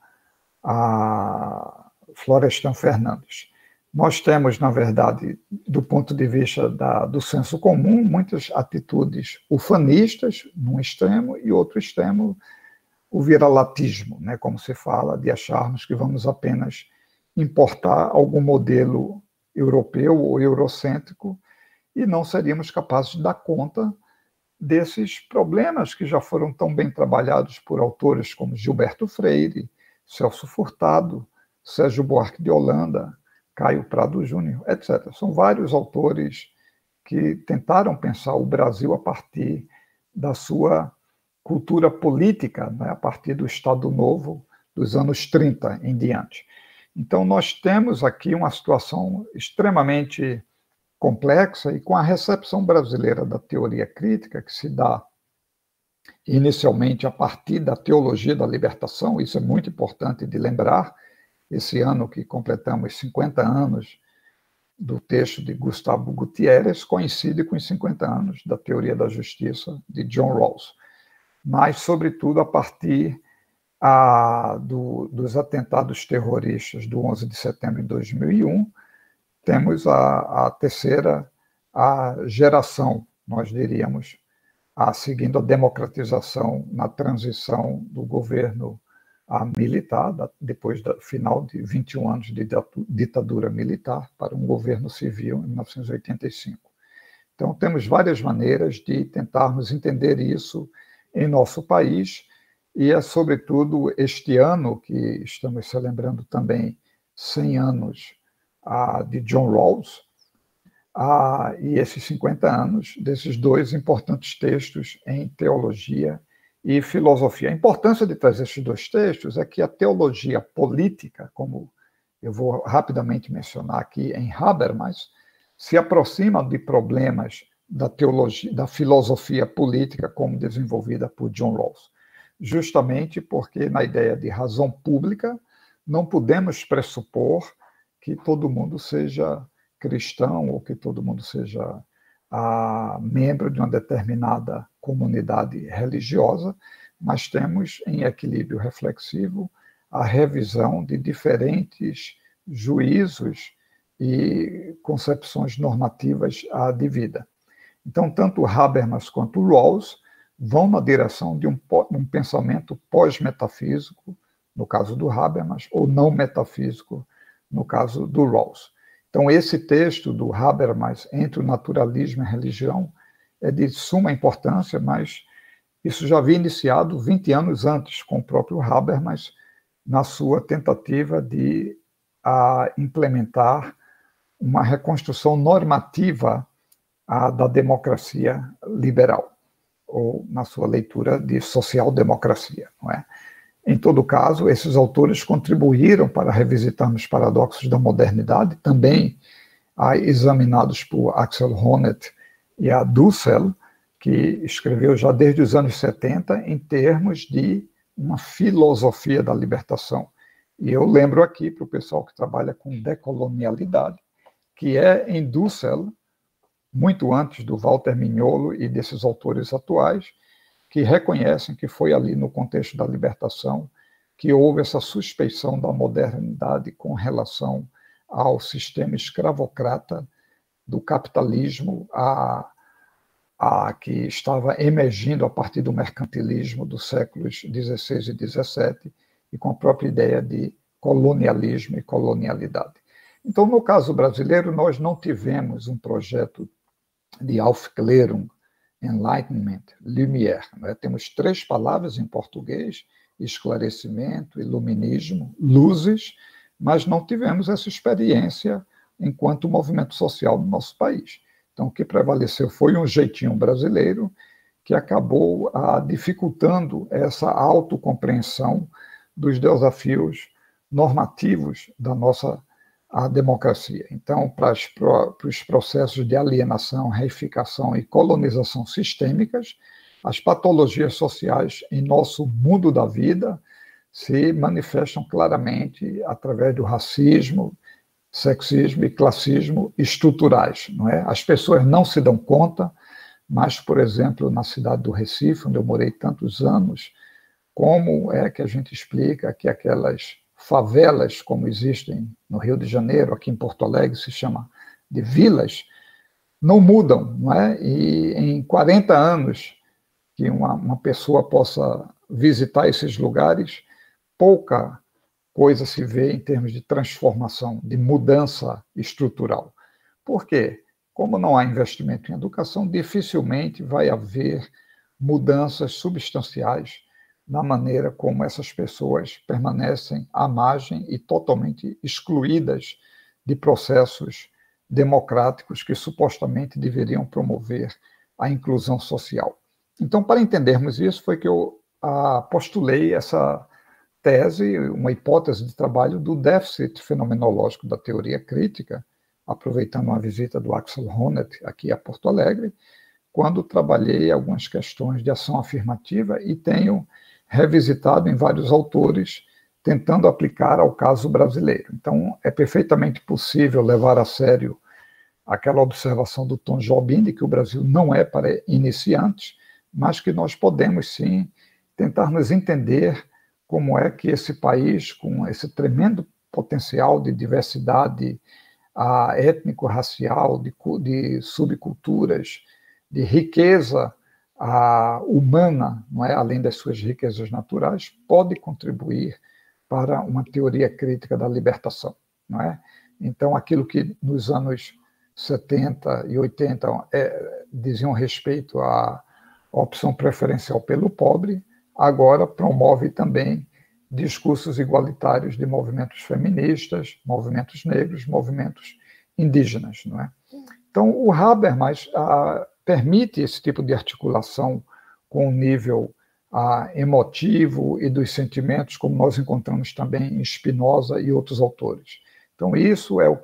a Florestan Fernandes. Nós temos, na verdade, do ponto de vista do senso comum, muitas atitudes ufanistas, num extremo, e outro extremo, o viralatismo, né, como se fala, de acharmos que vamos apenas importar algum modelo europeu ou eurocêntrico e não seríamos capazes de dar conta desses problemas que já foram tão bem trabalhados por autores como Gilberto Freire, Celso Furtado, Sérgio Buarque de Holanda, Caio Prado Júnior, etc. São vários autores que tentaram pensar o Brasil a partir da sua cultura política, né, a partir do Estado Novo dos anos 30 em diante. Então, nós temos aqui uma situação extremamente complexa e com a recepção brasileira da teoria crítica, que se dá inicialmente a partir da teologia da libertação, isso é muito importante de lembrar, esse ano que completamos 50 anos do texto de Gustavo Gutierrez coincide com os 50 anos da teoria da justiça de John Rawls, mas, sobretudo, a partir dos atentados terroristas do 11 de setembro de 2001, temos a terceira geração, nós diríamos, seguindo a democratização na transição do governo militar, depois do final de 21 anos de ditadura militar, para um governo civil em 1985. Então, temos várias maneiras de tentarmos entender isso em nosso país, e é, sobretudo, este ano que estamos celebrando também 100 anos de John Rawls, e esses 50 anos desses dois importantes textos em teologia e filosofia. A importância de trazer esses dois textos é que a teologia política, como eu vou rapidamente mencionar aqui em Habermas, se aproxima de problemas da teologia, da filosofia política como desenvolvida por John Rawls, justamente porque na ideia de razão pública não podemos pressupor que todo mundo seja cristão ou que todo mundo seja membro de uma determinada comunidade religiosa, mas temos em equilíbrio reflexivo a revisão de diferentes juízos e concepções normativas de vida. Então, tanto Habermas quanto Rawls vão na direção de um pensamento pós-metafísico, no caso do Habermas, ou não metafísico, no caso do Rawls. Então, esse texto do Habermas, Entre o Naturalismo e a Religião, é de suma importância, mas isso já havia iniciado 20 anos antes, com o próprio Habermas, na sua tentativa de implementar uma reconstrução normativa da democracia liberal, ou na sua leitura de social-democracia, não é? Em todo caso, esses autores contribuíram para revisitarmos paradoxos da modernidade, também examinados por Axel Honneth e a Dussel, que escreveu já desde os anos 70 em termos de uma filosofia da libertação. E eu lembro aqui para o pessoal que trabalha com decolonialidade, que é em Dussel, muito antes do Walter Mignolo e desses autores atuais, que reconhecem que foi ali no contexto da libertação que houve essa suspeição da modernidade com relação ao sistema escravocrata do capitalismo que estava emergindo a partir do mercantilismo dos séculos XVI e XVII e com a própria ideia de colonialismo e colonialidade. Então, no caso brasileiro, nós não tivemos um projeto de Aufklärung, Enlightenment, Lumière. Né? Temos 3 palavras em português: esclarecimento, iluminismo, luzes, mas não tivemos essa experiência enquanto movimento social no nosso país. Então, o que prevaleceu foi um jeitinho brasileiro que acabou dificultando essa autocompreensão dos desafios normativos da nossa democracia. Então, para os processos de alienação, reificação e colonização sistêmicas, as patologias sociais em nosso mundo da vida se manifestam claramente através do racismo, sexismo e classismo estruturais, não é? As pessoas não se dão conta, mas, por exemplo, na cidade do Recife, onde eu morei tantos anos, como é que a gente explica que aquelas favelas, como existem no Rio de Janeiro, aqui em Porto Alegre se chama de vilas, não mudam, não é? E em 40 anos que uma pessoa possa visitar esses lugares, pouca coisa se vê em termos de transformação, de mudança estrutural. Por quê? Como não há investimento em educação, dificilmente vai haver mudanças substanciais na maneira como essas pessoas permanecem à margem e totalmente excluídas de processos democráticos que supostamente deveriam promover a inclusão social. Então, para entendermos isso, foi que eu postulei essa tese, uma hipótese de trabalho do déficit fenomenológico da teoria crítica, aproveitando uma visita do Axel Honneth aqui a Porto Alegre, quando trabalhei algumas questões de ação afirmativa e tenho revisitado em vários autores, tentando aplicar ao caso brasileiro. Então, é perfeitamente possível levar a sério aquela observação do Tom Jobim, de que o Brasil não é para iniciantes, mas que nós podemos, sim, tentar nos entender como é que esse país, com esse tremendo potencial de diversidade étnico-racial, de subculturas, de riqueza humana, não é? Além das suas riquezas naturais, pode contribuir para uma teoria crítica da libertação, não é? Então, aquilo que nos anos 70 e 80 diziam respeito à opção preferencial pelo pobre, agora promove também discursos igualitários de movimentos feministas, movimentos negros, movimentos indígenas, não é? Então, o Habermas permite esse tipo de articulação com o nível emotivo e dos sentimentos, como nós encontramos também em Spinoza e outros autores. Então, isso é o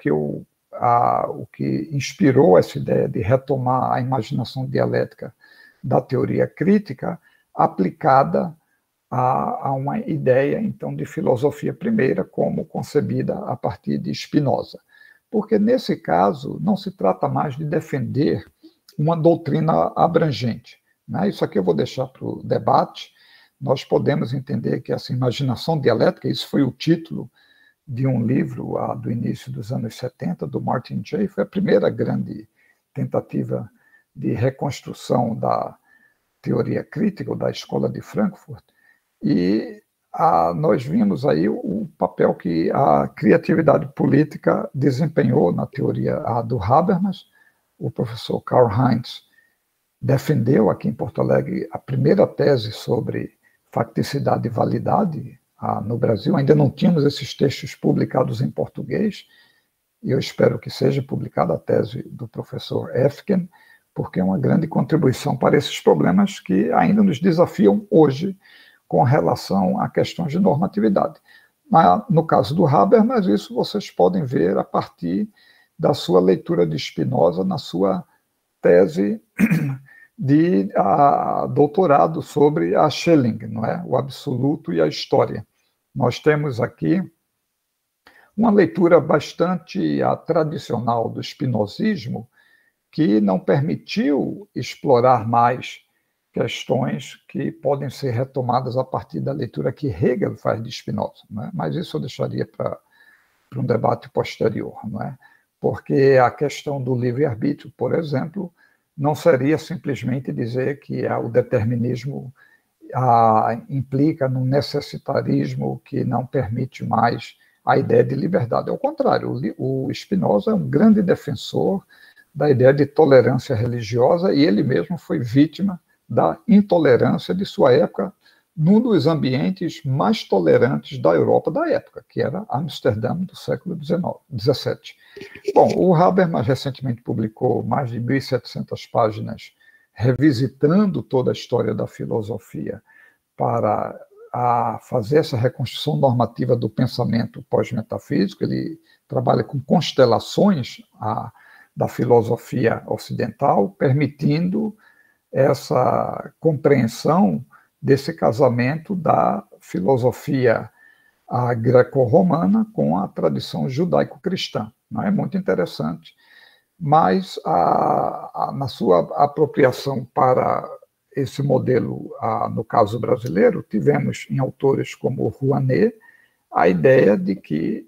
que inspirou essa ideia de retomar a imaginação dialética da teoria crítica, aplicada a uma ideia, então, de filosofia primeira, como concebida a partir de Spinoza. Porque, nesse caso, não se trata mais de defender uma doutrina abrangente, né? Isso aqui eu vou deixar para o debate. Nós podemos entender que essa imaginação dialética, isso foi o título de um livro do início dos anos 70, do Martin Jay, foi a primeira grande tentativa de reconstrução da teoria crítica, ou da Escola de Frankfurt, e nós vimos aí o papel que a criatividade política desempenhou na teoria do Habermas. O professor Karl Heinz defendeu aqui em Porto Alegre a primeira tese sobre facticidade e validade no Brasil. Ainda não tínhamos esses textos publicados em português, e eu espero que seja publicada a tese do professor Efken, porque é uma grande contribuição para esses problemas que ainda nos desafiam hoje com relação a questões de normatividade. Mas, no caso do Habermas, isso vocês podem ver a partir da sua leitura de Spinoza na sua tese de doutorado sobre a Schelling, não é? O absoluto e a história. Nós temos aqui uma leitura bastante tradicional do spinozismo, que não permitiu explorar mais questões que podem ser retomadas a partir da leitura que Hegel faz de Spinoza, não é? Mas isso eu deixaria para um debate posterior, não é? Porque a questão do livre-arbítrio, por exemplo, não seria simplesmente dizer que o determinismo implica num necessitarismo que não permite mais a ideia de liberdade. Ao contrário, o Spinoza é um grande defensor da ideia de tolerância religiosa, e ele mesmo foi vítima da intolerância de sua época num dos ambientes mais tolerantes da Europa da época, que era Amsterdã do século XVII. Bom, o Habermas recentemente publicou mais de 1.700 páginas revisitando toda a história da filosofia para fazer essa reconstrução normativa do pensamento pós-metafísico. Ele trabalha com constelações da filosofia ocidental, permitindo essa compreensão desse casamento da filosofia greco-romana com a tradição judaico-cristã. Não é muito interessante, mas na sua apropriação para esse modelo, no caso brasileiro, tivemos em autores como Rouanet a ideia de que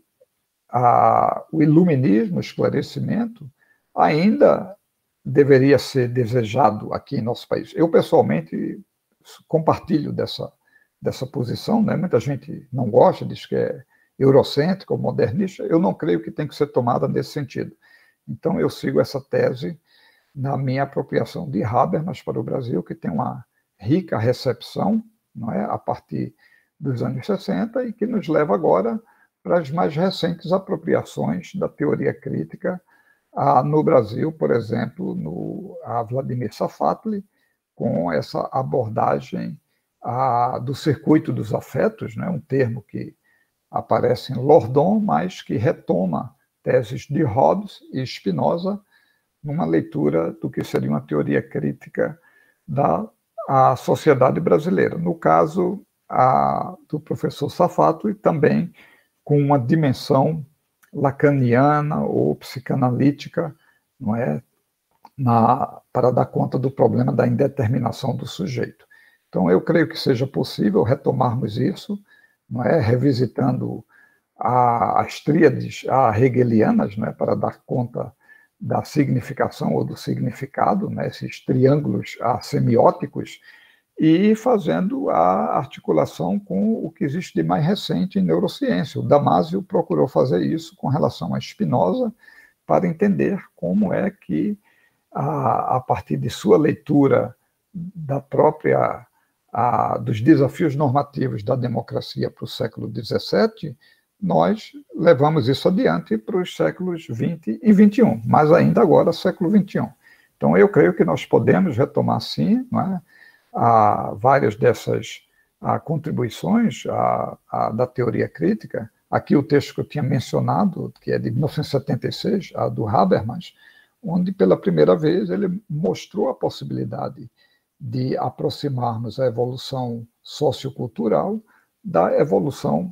o iluminismo, o esclarecimento, ainda deveria ser desejado aqui em nosso país. Eu, pessoalmente, compartilho dessa posição, né? Muita gente não gosta, diz que é eurocêntrica ou modernista. Eu não creio que tem que ser tomada nesse sentido. Então, eu sigo essa tese na minha apropriação de Habermas para o Brasil, que tem uma rica recepção, não é, a partir dos anos 60, e que nos leva agora para as mais recentes apropriações da teoria crítica no Brasil, por exemplo, a Vladimir Safatli, com essa abordagem do circuito dos afetos, né, um termo que aparece em Lordon, mas que retoma teses de Hobbes e Spinoza numa leitura do que seria uma teoria crítica da sociedade brasileira. No caso do professor Safatli, também com uma dimensão lacaniana ou psicanalítica não é, para dar conta do problema da indeterminação do sujeito. Então, eu creio que seja possível retomarmos isso, não é, revisitando as tríades hegelianas, não é, para dar conta da significação ou do significado, né, esses triângulos semióticos, e fazendo a articulação com o que existe de mais recente em neurociência. O Damasio procurou fazer isso com relação a Spinoza, para entender como é que, a partir de sua leitura da própria, dos desafios normativos da democracia para o século XVII, nós levamos isso adiante para os séculos XX e XXI, mas ainda agora século XXI. Então, eu creio que nós podemos retomar, sim, não é, várias dessas contribuições da teoria crítica. Aqui o texto que eu tinha mencionado, que é de 1976, a do Habermas, onde pela primeira vez ele mostrou a possibilidade de aproximarmos a evolução sociocultural da evolução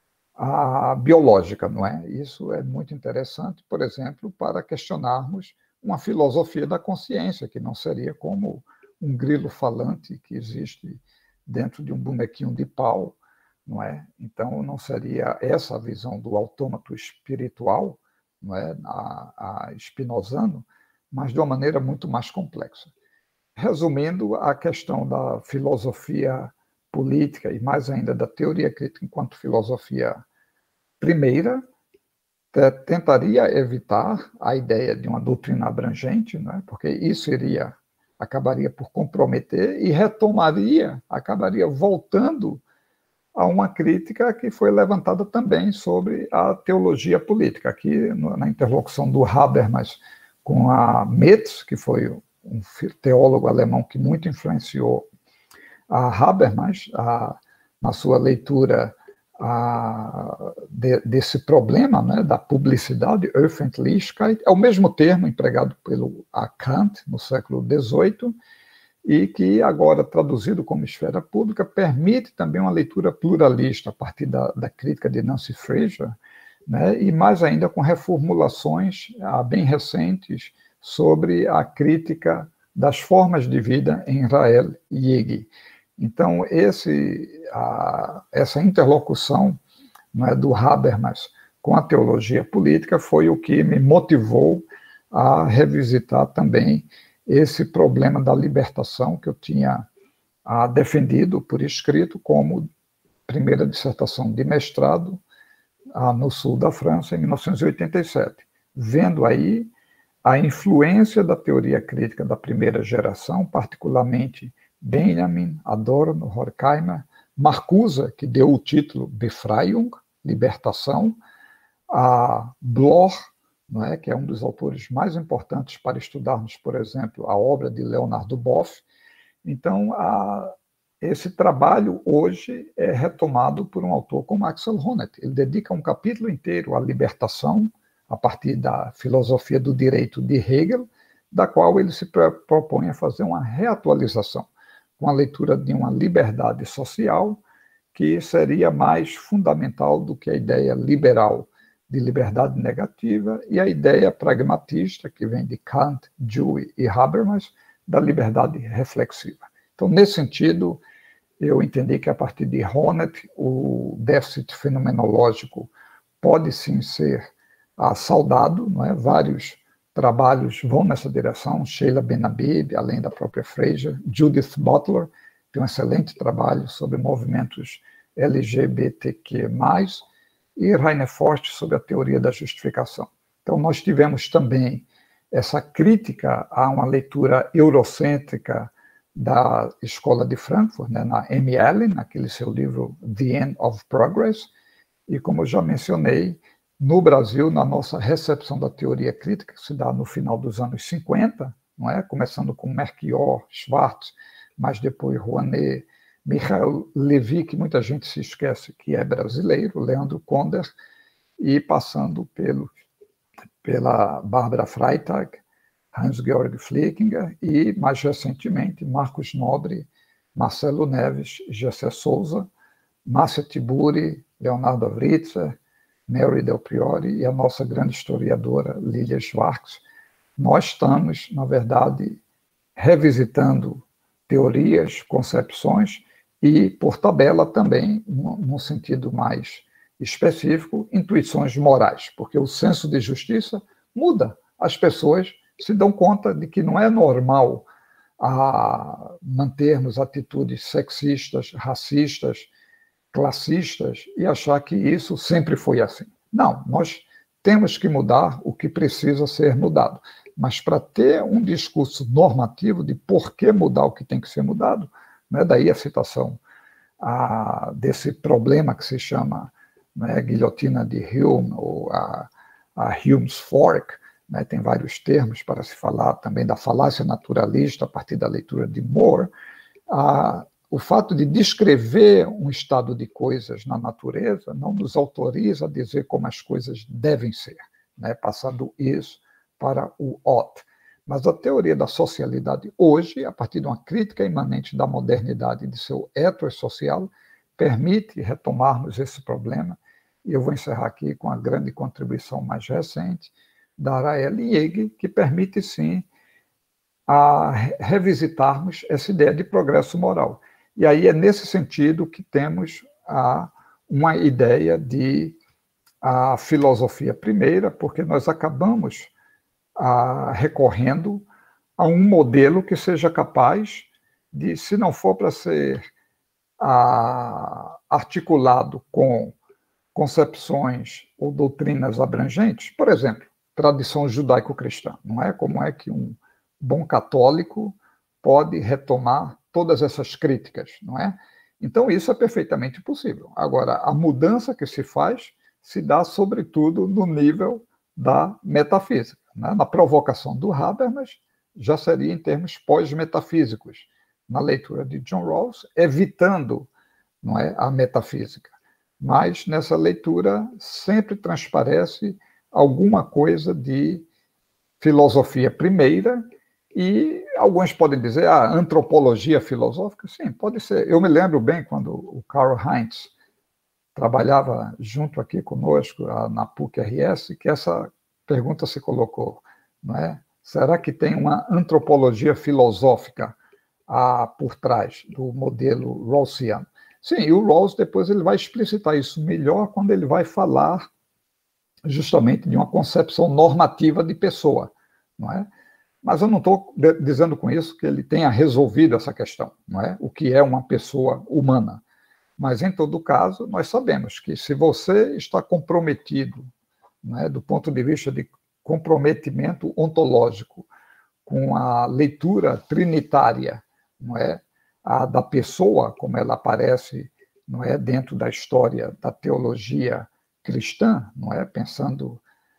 biológica, não é? Isso é muito interessante, por exemplo, para questionarmos uma filosofia da consciência, que não seria como um grilo falante que existe dentro de um bonequinho de pau, não é? Então, não seria essa a visão do autômato espiritual, não é? A spinozano, mas de uma maneira muito mais complexa. Resumindo, a questão da filosofia política e mais ainda da teoria crítica enquanto filosofia primeira, tentaria evitar a ideia de uma doutrina abrangente, não é? Porque isso acabaria por comprometer e acabaria voltando a uma crítica que foi levantada também sobre a teologia política. Aqui, na interlocução do Habermas com a Metz, que foi um teólogo alemão que muito influenciou a Habermas, na sua leitura desse problema, né, da publicidade, Öffentlichkeit, é o mesmo termo empregado pelo Kant no século XVIII, e que agora, traduzido como esfera pública, permite também uma leitura pluralista a partir da crítica de Nancy Fraser, né, e mais ainda com reformulações bem recentes sobre a crítica das formas de vida em Israel Yegi. Então, essa interlocução, né, do Habermas com a teologia política foi o que me motivou a revisitar também esse problema da libertação que eu tinha defendido por escrito como primeira dissertação de mestrado no sul da França, em 1987, vendo aí a influência da teoria crítica da primeira geração, particularmente Benjamin, Adorno, Horkheimer, Marcuse, que deu o título Befreiung, libertação, a Bloch, não é, que é um dos autores mais importantes para estudarmos, por exemplo, a obra de Leonardo Boff. Então, esse trabalho hoje é retomado por um autor como Axel Honneth. Ele dedica um capítulo inteiro à libertação, a partir da filosofia do direito de Hegel, da qual ele se propõe a fazer uma reatualização, com a leitura de uma liberdade social que seria mais fundamental do que a ideia liberal de liberdade negativa e a ideia pragmatista, que vem de Kant, Dewey e Habermas, da liberdade reflexiva. Então, nesse sentido, eu entendi que a partir de Honneth, o déficit fenomenológico pode sim ser saudado, não é? Vários trabalhos vão nessa direção, Sheila Ben-Habib, além da própria Fraser, Judith Butler tem um excelente trabalho sobre movimentos LGBTQ+, e Rainer Forst sobre a teoria da justificação. Então, nós tivemos também essa crítica a uma leitura eurocêntrica da Escola de Frankfurt, né, na Amy Allen, naquele seu livro The End of Progress, e como eu já mencionei, no Brasil, na nossa recepção da teoria crítica, que se dá no final dos anos 50, não é? Começando com Melchior, Schwartz, mas depois Rouanet, Michael Levy, que muita gente se esquece que é brasileiro, Leandro Konder, e passando pela Bárbara Freitag, Hans-Georg Flickinger e, mais recentemente, Marcos Nobre, Marcelo Neves, Gessé Souza, Márcia Tiburi, Leonardo Avritzer, Mary Del Priori e a nossa grande historiadora Lilia Schwartz, nós estamos, na verdade, revisitando teorias, concepções e, por tabela, também, num sentido mais específico, intuições morais, porque o senso de justiça muda. As pessoas se dão conta de que não é normal mantermos atitudes sexistas, racistas, classistas e achar que isso sempre foi assim. Não, nós temos que mudar o que precisa ser mudado. Mas para ter um discurso normativo de por que mudar o que tem que ser mudado, né, daí a citação desse problema que se chama, né, guilhotina de Hume, ou a Hume's Fork, né, tem vários termos para se falar também da falácia naturalista a partir da leitura de Moore. O fato de descrever um estado de coisas na natureza não nos autoriza a dizer como as coisas devem ser, né, passando isso para o ought. Mas a teoria da socialidade hoje, a partir de uma crítica imanente da modernidade e de seu ethos social, permite retomarmos esse problema. E eu vou encerrar aqui com a grande contribuição mais recente da Arael Yeg, que permite, sim, revisitarmos essa ideia de progresso moral. E aí é nesse sentido que temos uma ideia de a filosofia primeira, porque nós acabamos recorrendo a um modelo que seja capaz de, se não for para ser articulado com concepções ou doutrinas abrangentes, por exemplo, tradição judaico-cristã, não é? Como é que um bom católico pode retomar todas essas críticas, não é? Então, isso é perfeitamente possível. Agora, a mudança que se faz se dá, sobretudo, no nível da metafísica. Né? Na provocação do Habermas, já seria em termos pós-metafísicos, na leitura de John Rawls, evitando, não é, a metafísica. Mas, nessa leitura, sempre transparece alguma coisa de filosofia primeira, e alguns podem dizer, antropologia filosófica, sim, pode ser. Eu me lembro bem quando o Karl Heinz trabalhava junto aqui conosco na PUC-RS, que essa pergunta se colocou, não é? Será que tem uma antropologia filosófica por trás do modelo rawlsiano? Sim, e o Rawls depois ele vai explicitar isso melhor quando ele vai falar justamente de uma concepção normativa de pessoa, não é? Mas eu não estou dizendo com isso que ele tenha resolvido essa questão, não é? O que é uma pessoa humana. Mas, em todo caso, nós sabemos que se você está comprometido, não é, do ponto de vista de comprometimento ontológico, com a leitura trinitária, não é, da pessoa, como ela aparece, não é, dentro da história da teologia cristã, não é, pensando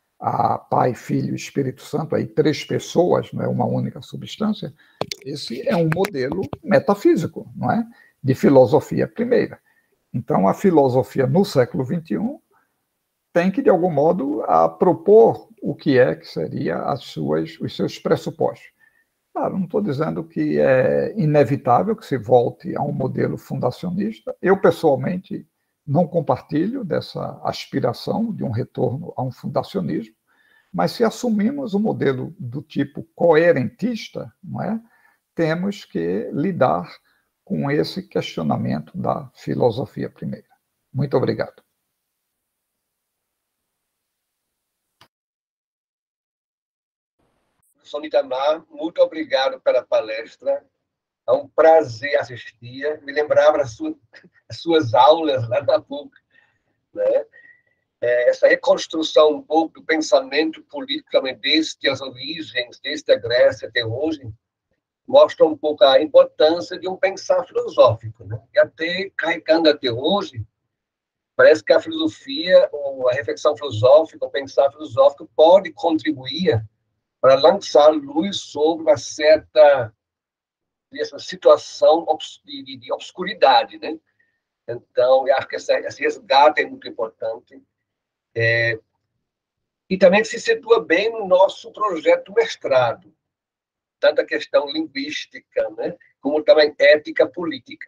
Pai, Filho e Espírito Santo, aí 3 pessoas, não é uma única substância, esse é um modelo metafísico, não é, de filosofia primeira. Então, a filosofia no século XXI tem que, de algum modo, propor o que seria os seus pressupostos. Claro, não estou dizendo que é inevitável que se volte a um modelo fundacionista. Eu, pessoalmente, não compartilho dessa aspiração de um retorno a um fundacionismo, mas se assumimos um modelo do tipo coerentista, não é? Temos que lidar com esse questionamento da filosofia primeira. Muito obrigado. Professor Itamar, muito obrigado pela palestra. É um prazer assistir. Me lembrava as suas aulas lá na PUC, né? Essa reconstrução um pouco do pensamento político também desde as origens, desde a Grécia até hoje, mostra um pouco a importância de um pensar filosófico, né? E até carregando até hoje, parece que a filosofia, ou a reflexão filosófica, o pensar filosófico pode contribuir para lançar luz sobre uma certa essa situação de obscuridade, né? Então, eu acho que esse resgate é muito importante. E também se situa bem no nosso projeto mestrado, tanto a questão linguística, né, como também ética política.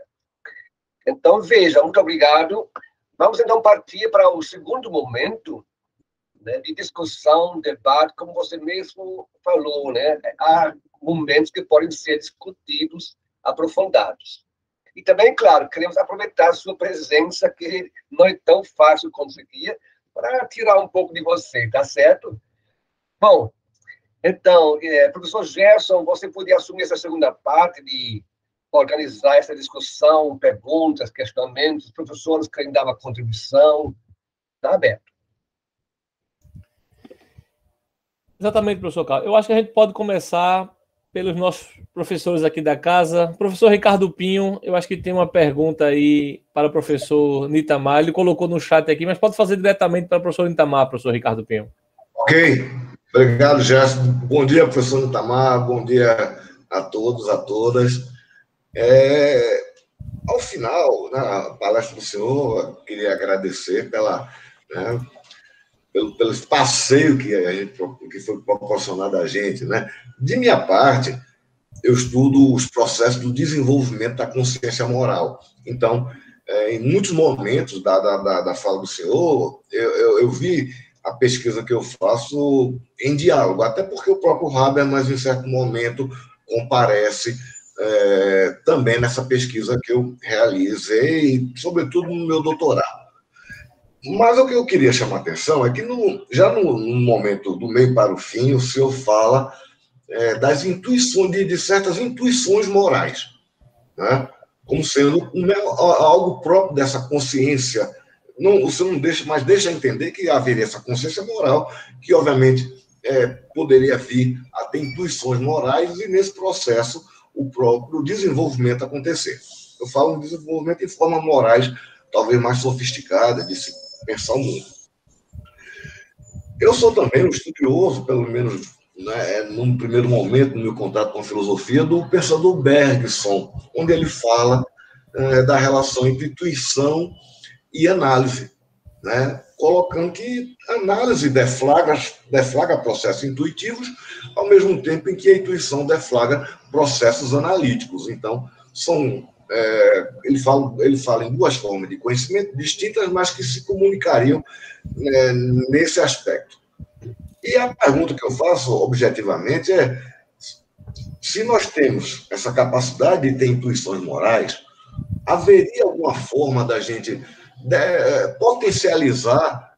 Então, veja, muito obrigado. Vamos então partir para o segundo momento, né, de discussão, debate, como você mesmo falou, né? Há momentos que podem ser discutidos, aprofundados. E também, claro, queremos aproveitar a sua presença, que não é tão fácil conseguir, para tirar um pouco de você, tá certo? Bom, então, professor Gerson, você podia assumir essa segunda parte de organizar essa discussão, perguntas, questionamentos, professores querem dar uma contribuição, está aberto. Exatamente, professor Carlos. Eu acho que a gente pode começar pelos nossos professores aqui da casa. Professor Ricardo Pinho, eu acho que tem uma pergunta aí para o professor Nitamar. Ele colocou no chat aqui, mas pode fazer diretamente para o professor Nitamar, professor Ricardo Pinho. Ok. Obrigado, Gerson. Bom dia, professor Nitamar. Bom dia a todos, a todas. Ao final, na palestra do senhor, eu queria agradecer pelo passeio que foi proporcionado a gente, né? De minha parte, eu estudo os processos do desenvolvimento da consciência moral. Então, em muitos momentos da fala do senhor, eu vi a pesquisa que eu faço em diálogo, até porque o próprio Habermas, em certo momento, comparece também nessa pesquisa que eu realizei, sobretudo no meu doutorado. Mas o que eu queria chamar a atenção é que, já no momento do meio para o fim, o senhor fala das intuições, de certas intuições morais, né? Como sendo algo próprio dessa consciência. Não, o senhor não deixa, mas deixa entender que haveria essa consciência moral, que, obviamente, poderia vir a ter intuições morais e, nesse processo, o próprio desenvolvimento acontecer. Eu falo de desenvolvimento em formas morais, talvez mais sofisticadas, de se pensar o mundo. Eu sou também um estudioso, pelo menos, né, num primeiro momento, no meu contato com a filosofia, do pensador Bergson, onde ele fala da relação entre intuição e análise, né, colocando que a análise deflagra processos intuitivos, ao mesmo tempo em que a intuição deflagra processos analíticos. Então, ele fala em duas formas de conhecimento distintas, mas que se comunicariam nesse aspecto. E a pergunta que eu faço, objetivamente, é: se nós temos essa capacidade de ter intuições morais, haveria alguma forma da gente potencializar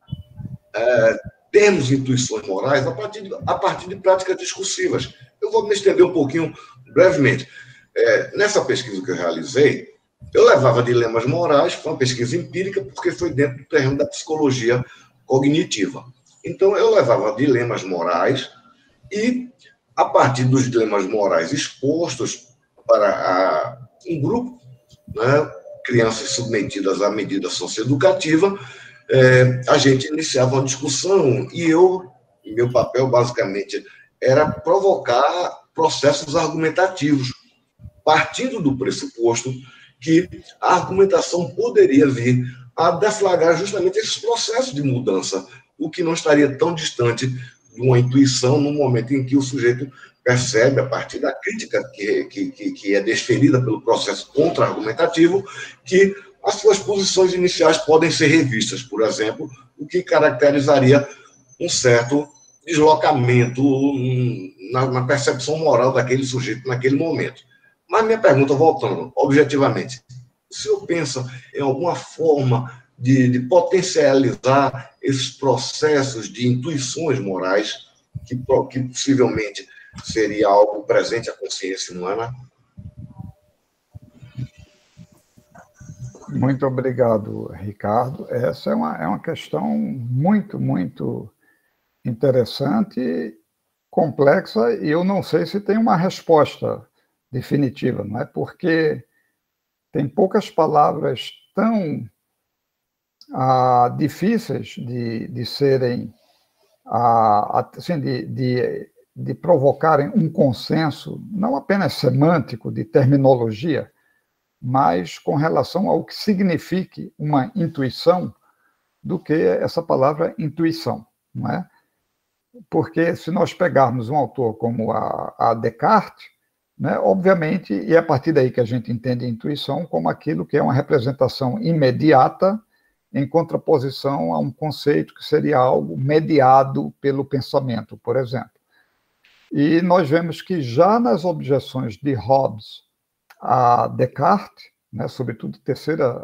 termos intuições morais a partir de práticas discursivas? Eu vou me estender um pouquinho, brevemente. Nessa pesquisa que eu realizei, eu levava dilemas morais, foi uma pesquisa empírica, porque foi dentro do terreno da psicologia cognitiva. Então, eu levava dilemas morais e, a partir dos dilemas morais expostos para um grupo, né, crianças submetidas à medida socioeducativa, a gente iniciava uma discussão e meu papel, basicamente, era provocar processos argumentativos, partindo do pressuposto que a argumentação poderia vir a deflagrar justamente esses processos de mudança, o que não estaria tão distante de uma intuição no momento em que o sujeito percebe, a partir da crítica que é desferida pelo processo contra-argumentativo, que as suas posições iniciais podem ser revistas, por exemplo, o que caracterizaria um certo deslocamento na percepção moral daquele sujeito naquele momento. Mas minha pergunta, voltando, objetivamente, o senhor pensa em alguma forma de potencializar esses processos de intuições morais, que possivelmente seria algo presente à consciência humana? Muito obrigado, Ricardo. Essa é uma questão muito, muito interessante, complexa, e eu não sei se tem uma resposta definitiva, não é? Porque tem poucas palavras tão difíceis de serem, assim, de provocarem um consenso, não apenas semântico, de terminologia, mas com relação ao que signifique uma intuição, do que essa palavra intuição, não é? Porque se nós pegarmos um autor como a Descartes, né, obviamente, e é a partir daí que a gente entende a intuição como aquilo que é uma representação imediata em contraposição a um conceito que seria algo mediado pelo pensamento, por exemplo. E nós vemos que já nas objeções de Hobbes a Descartes, né, sobretudo a terceira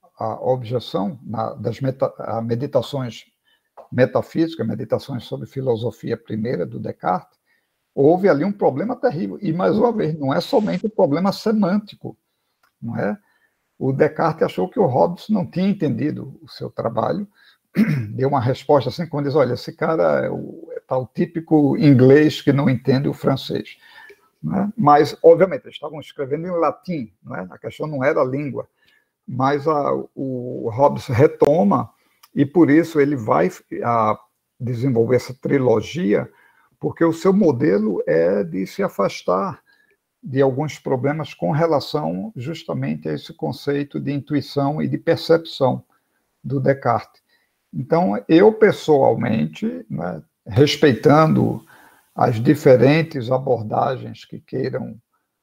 objeção das meditações metafísicas, meditações sobre filosofia primeira do Descartes, houve ali um problema terrível. E, mais uma vez, não é somente um problema semântico, não é? O Descartes achou que o Hobbes não tinha entendido o seu trabalho, deu uma resposta assim, quando diz, olha, esse cara é o típico inglês que não entende o francês. Né? Mas, obviamente, eles estavam escrevendo em latim, né? A questão não era a língua, mas o Hobbes retoma, e por isso ele vai desenvolver essa trilogia, porque o seu modelo é de se afastar de alguns problemas com relação justamente a esse conceito de intuição e de percepção do Descartes. Então, eu pessoalmente, né, respeitando as diferentes abordagens que queiram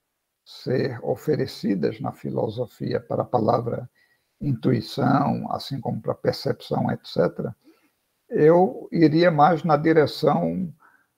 ser oferecidas na filosofia para a palavra intuição, assim como para percepção, etc., eu iria mais na direção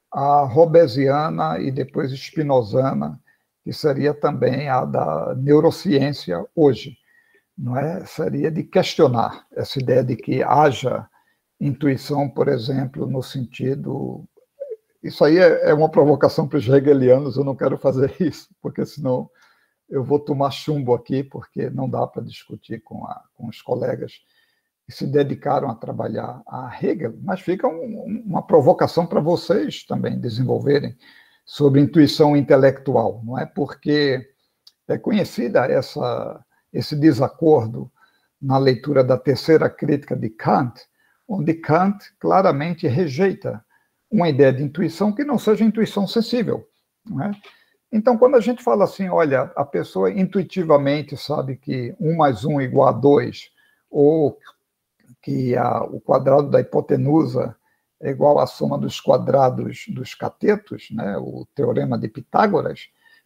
hobbesiana e depois spinozana, que seria também a da neurociência hoje. Não é? Seria de questionar essa ideia de que haja intuição, por exemplo, no sentido... Isso aí é uma provocação para os hegelianos, eu não quero fazer isso, porque senão eu vou tomar chumbo aqui, porque não dá para discutir com os colegas que se dedicaram a trabalhar a Hegel, mas fica uma provocação para vocês também desenvolverem sobre intuição intelectual, não é? Porque é conhecida esse desacordo na leitura da terceira crítica de Kant, onde Kant claramente rejeita uma ideia de intuição que não seja intuição sensível, não é? Então, quando a gente fala assim, olha, a pessoa intuitivamente sabe que 1 mais 1 igual a 2, ou que o quadrado da hipotenusa é igual à soma dos quadrados dos catetos, né, o teorema de Pitágoras,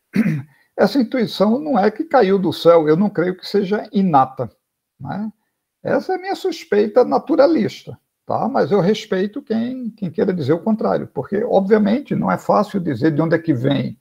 essa intuição não é que caiu do céu, eu não creio que seja inata. Né? Essa é a minha suspeita naturalista, tá? Mas eu respeito quem queira dizer o contrário, porque, obviamente, não é fácil dizer de onde é que vem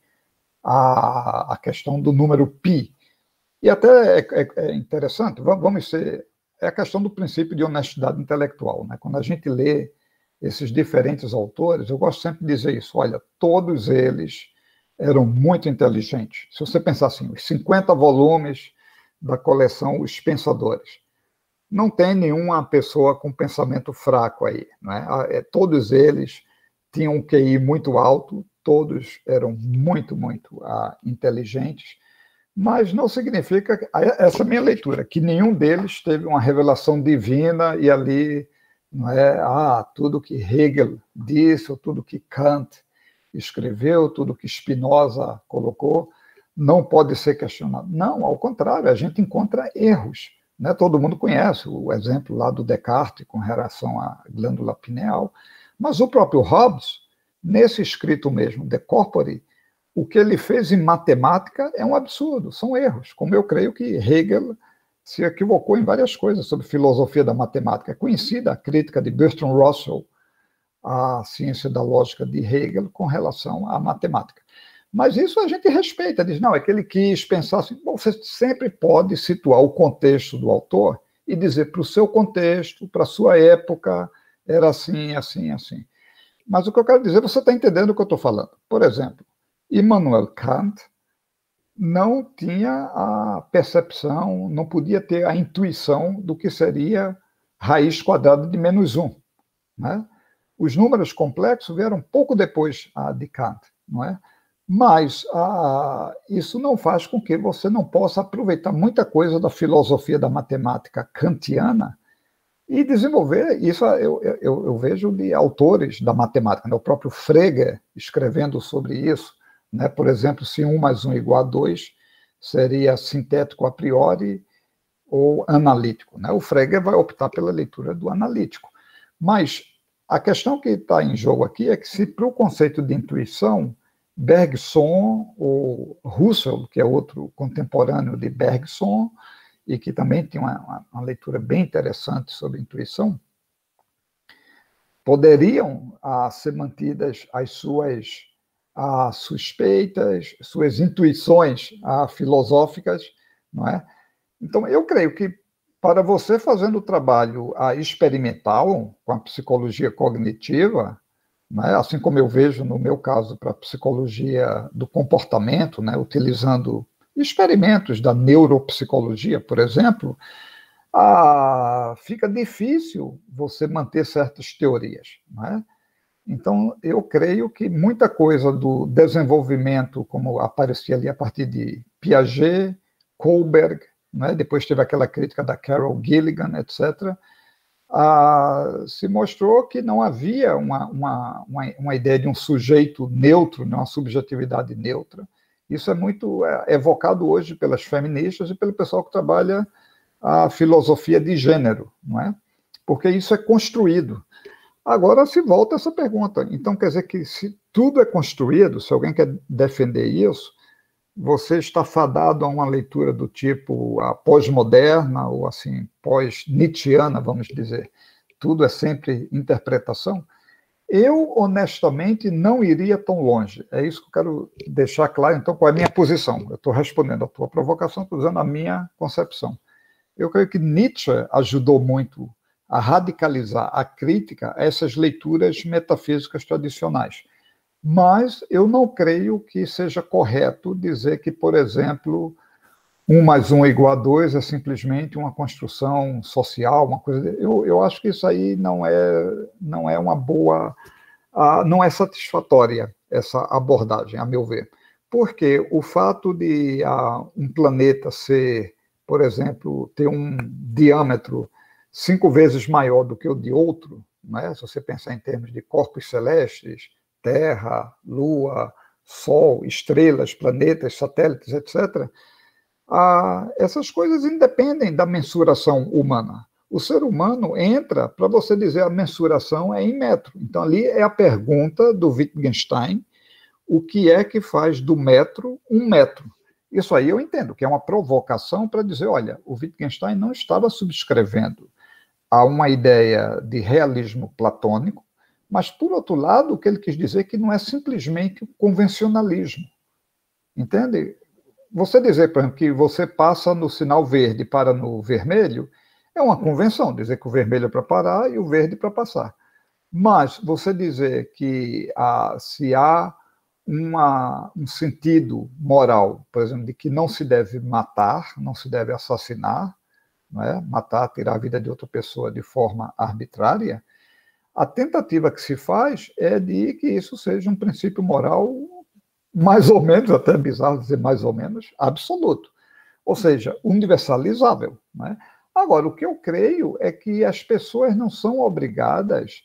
a questão do número π. E até é interessante, vamos ser... É a questão do princípio de honestidade intelectual. Né? Quando a gente lê esses diferentes autores, eu gosto sempre de dizer isso, olha, todos eles eram muito inteligentes. Se você pensar assim, os 50 volumes da coleção Os Pensadores, não tem nenhuma pessoa com pensamento fraco aí. Né? Todos eles tinham um QI muito alto, todos eram muito, muito inteligentes, mas não significa, essa é a minha leitura, que nenhum deles teve uma revelação divina e ali, não é, tudo que Hegel disse, ou tudo que Kant escreveu, tudo que Spinoza colocou, não pode ser questionado. Não, ao contrário, a gente encontra erros. Né? Todo mundo conhece o exemplo lá do Descartes com relação à glândula pineal, mas o próprio Hobbes, nesse escrito mesmo, De Corpore, o que ele fez em matemática é um absurdo, são erros, como eu creio que Hegel se equivocou em várias coisas sobre filosofia da matemática. É conhecida a crítica de Bertrand Russell à ciência da lógica de Hegel com relação à matemática. Mas isso a gente respeita, diz, não, é que ele quis pensar assim, bom, você sempre pode situar o contexto do autor e dizer para o seu contexto, para a sua época, era assim, assim, assim. Mas o que eu quero dizer, você está entendendo o que eu estou falando. Por exemplo, Immanuel Kant não tinha a percepção, não podia ter a intuição do que seria raiz quadrada de -1. Né? Os números complexos vieram pouco depois de Kant, não é? Mas isso não faz com que você não possa aproveitar muita coisa da filosofia da matemática kantiana e desenvolver isso. Eu vejo de autores da matemática, né? O próprio Frege escrevendo sobre isso. Né? Por exemplo, se 1 mais 1 igual a 2, seria sintético a priori ou analítico. Né? O Frege vai optar pela leitura do analítico. Mas a questão que está em jogo aqui é que se para o conceito de intuição, Bergson ou Russell, que é outro contemporâneo de Bergson, e que também tem uma leitura bem interessante sobre intuição, poderiam ser mantidas as suas suspeitas, suas intuições filosóficas, não é? Então, eu creio que para você fazendo o trabalho experimental com a psicologia cognitiva, né, assim como eu vejo no meu caso para a psicologia do comportamento, né, utilizando experimentos da neuropsicologia, por exemplo, fica difícil você manter certas teorias, né? Então, eu creio que muita coisa do desenvolvimento, como aparecia ali a partir de Piaget, Kohlberg, né? Depois teve aquela crítica da Carol Gilligan, etc., se mostrou que não havia uma ideia de um sujeito neutro, né? Uma subjetividade neutra. Isso é muito evocado hoje pelas feministas e pelo pessoal que trabalha a filosofia de gênero, não é? Porque isso é construído. Agora se volta essa pergunta. Então, quer dizer que se tudo é construído, se alguém quer defender isso, você está fadado a uma leitura do tipo a pós-moderna, ou assim, pós-nietzschiana, vamos dizer. Tudo é sempre interpretação. Eu, honestamente, não iria tão longe. É isso que eu quero deixar claro. Então, qual é a minha posição? Eu estou respondendo a tua provocação, estou usando a minha concepção. Eu creio que Nietzsche ajudou muito a radicalizar a crítica a essas leituras metafísicas tradicionais. Mas eu não creio que seja correto dizer que, por exemplo, 1 mais 1 igual a 2 é simplesmente uma construção social, uma coisa. Eu acho que isso aí não é uma boa, não é satisfatória essa abordagem, a meu ver. Porque o fato de um planeta ser, por exemplo, ter um diâmetro 5 vezes maior do que o de outro, né? Se você pensar em termos de corpos celestes, Terra, Lua, Sol, estrelas, planetas, satélites, etc., essas coisas independem da mensuração humana. O ser humano entra para você dizer a mensuração é em metro. Então, ali é a pergunta do Wittgenstein, o que é que faz do metro um metro? Isso aí eu entendo, que é uma provocação para dizer, olha, o Wittgenstein não estava subscrevendo a uma ideia de realismo platônico, mas, por outro lado, o que ele quis dizer é que não é simplesmente o convencionalismo. Entende? Você dizer, por exemplo, que você passa no sinal verde e para no vermelho, é uma convenção, dizer que o vermelho é para parar e o verde para passar. Mas você dizer que se há um sentido moral, por exemplo, de que não se deve matar, não se deve assassinar, não é? Matar, tirar a vida de outra pessoa de forma arbitrária, a tentativa que se faz é de que isso seja um princípio moral mais ou menos, até bizarro dizer mais ou menos, absoluto. Ou seja, universalizável. Né? Agora, o que eu creio é que as pessoas não são obrigadas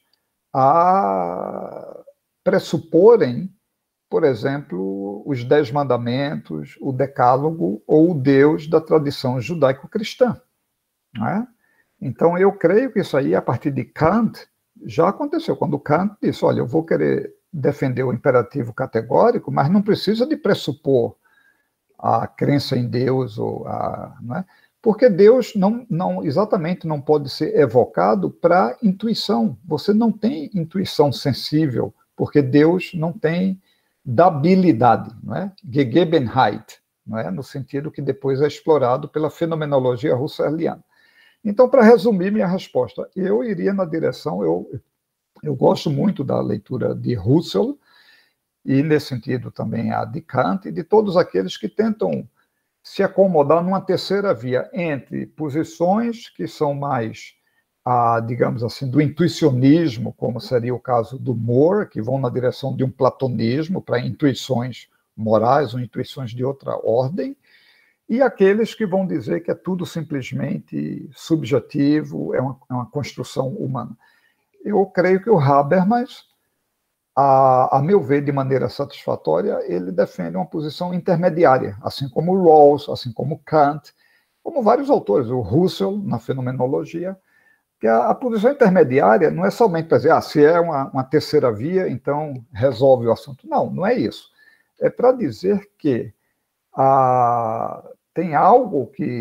a pressuporem, por exemplo, os 10 mandamentos, o decálogo ou o Deus da tradição judaico-cristã. Né? Então, eu creio que isso aí, a partir de Kant, já aconteceu. Quando Kant disse, olha, eu vou querer defender o imperativo categórico, mas não precisa de pressupor a crença em Deus, né? Porque Deus exatamente não pode ser evocado para intuição. Você não tem intuição sensível, porque Deus não tem dabilidade, não é? Gegebenheit, não é? No sentido que depois é explorado pela fenomenologia husserliana. Então, para resumir minha resposta, eu iria na direção, eu gosto muito da leitura de Husserl, e nesse sentido também a de Kant, e de todos aqueles que tentam se acomodar numa terceira via entre posições que são mais, digamos assim, do intuicionismo, como seria o caso do Moore, que vão na direção de um platonismo para intuições morais ou intuições de outra ordem, e aqueles que vão dizer que é tudo simplesmente subjetivo, é uma construção humana. Eu creio que o Habermas, a meu ver, de maneira satisfatória, ele defende uma posição intermediária, assim como Rawls, assim como Kant, como vários autores, o Husserl, na fenomenologia, que a posição intermediária não é somente para dizer, se é uma terceira via, então resolve o assunto. Não, não é isso. É para dizer que tem algo que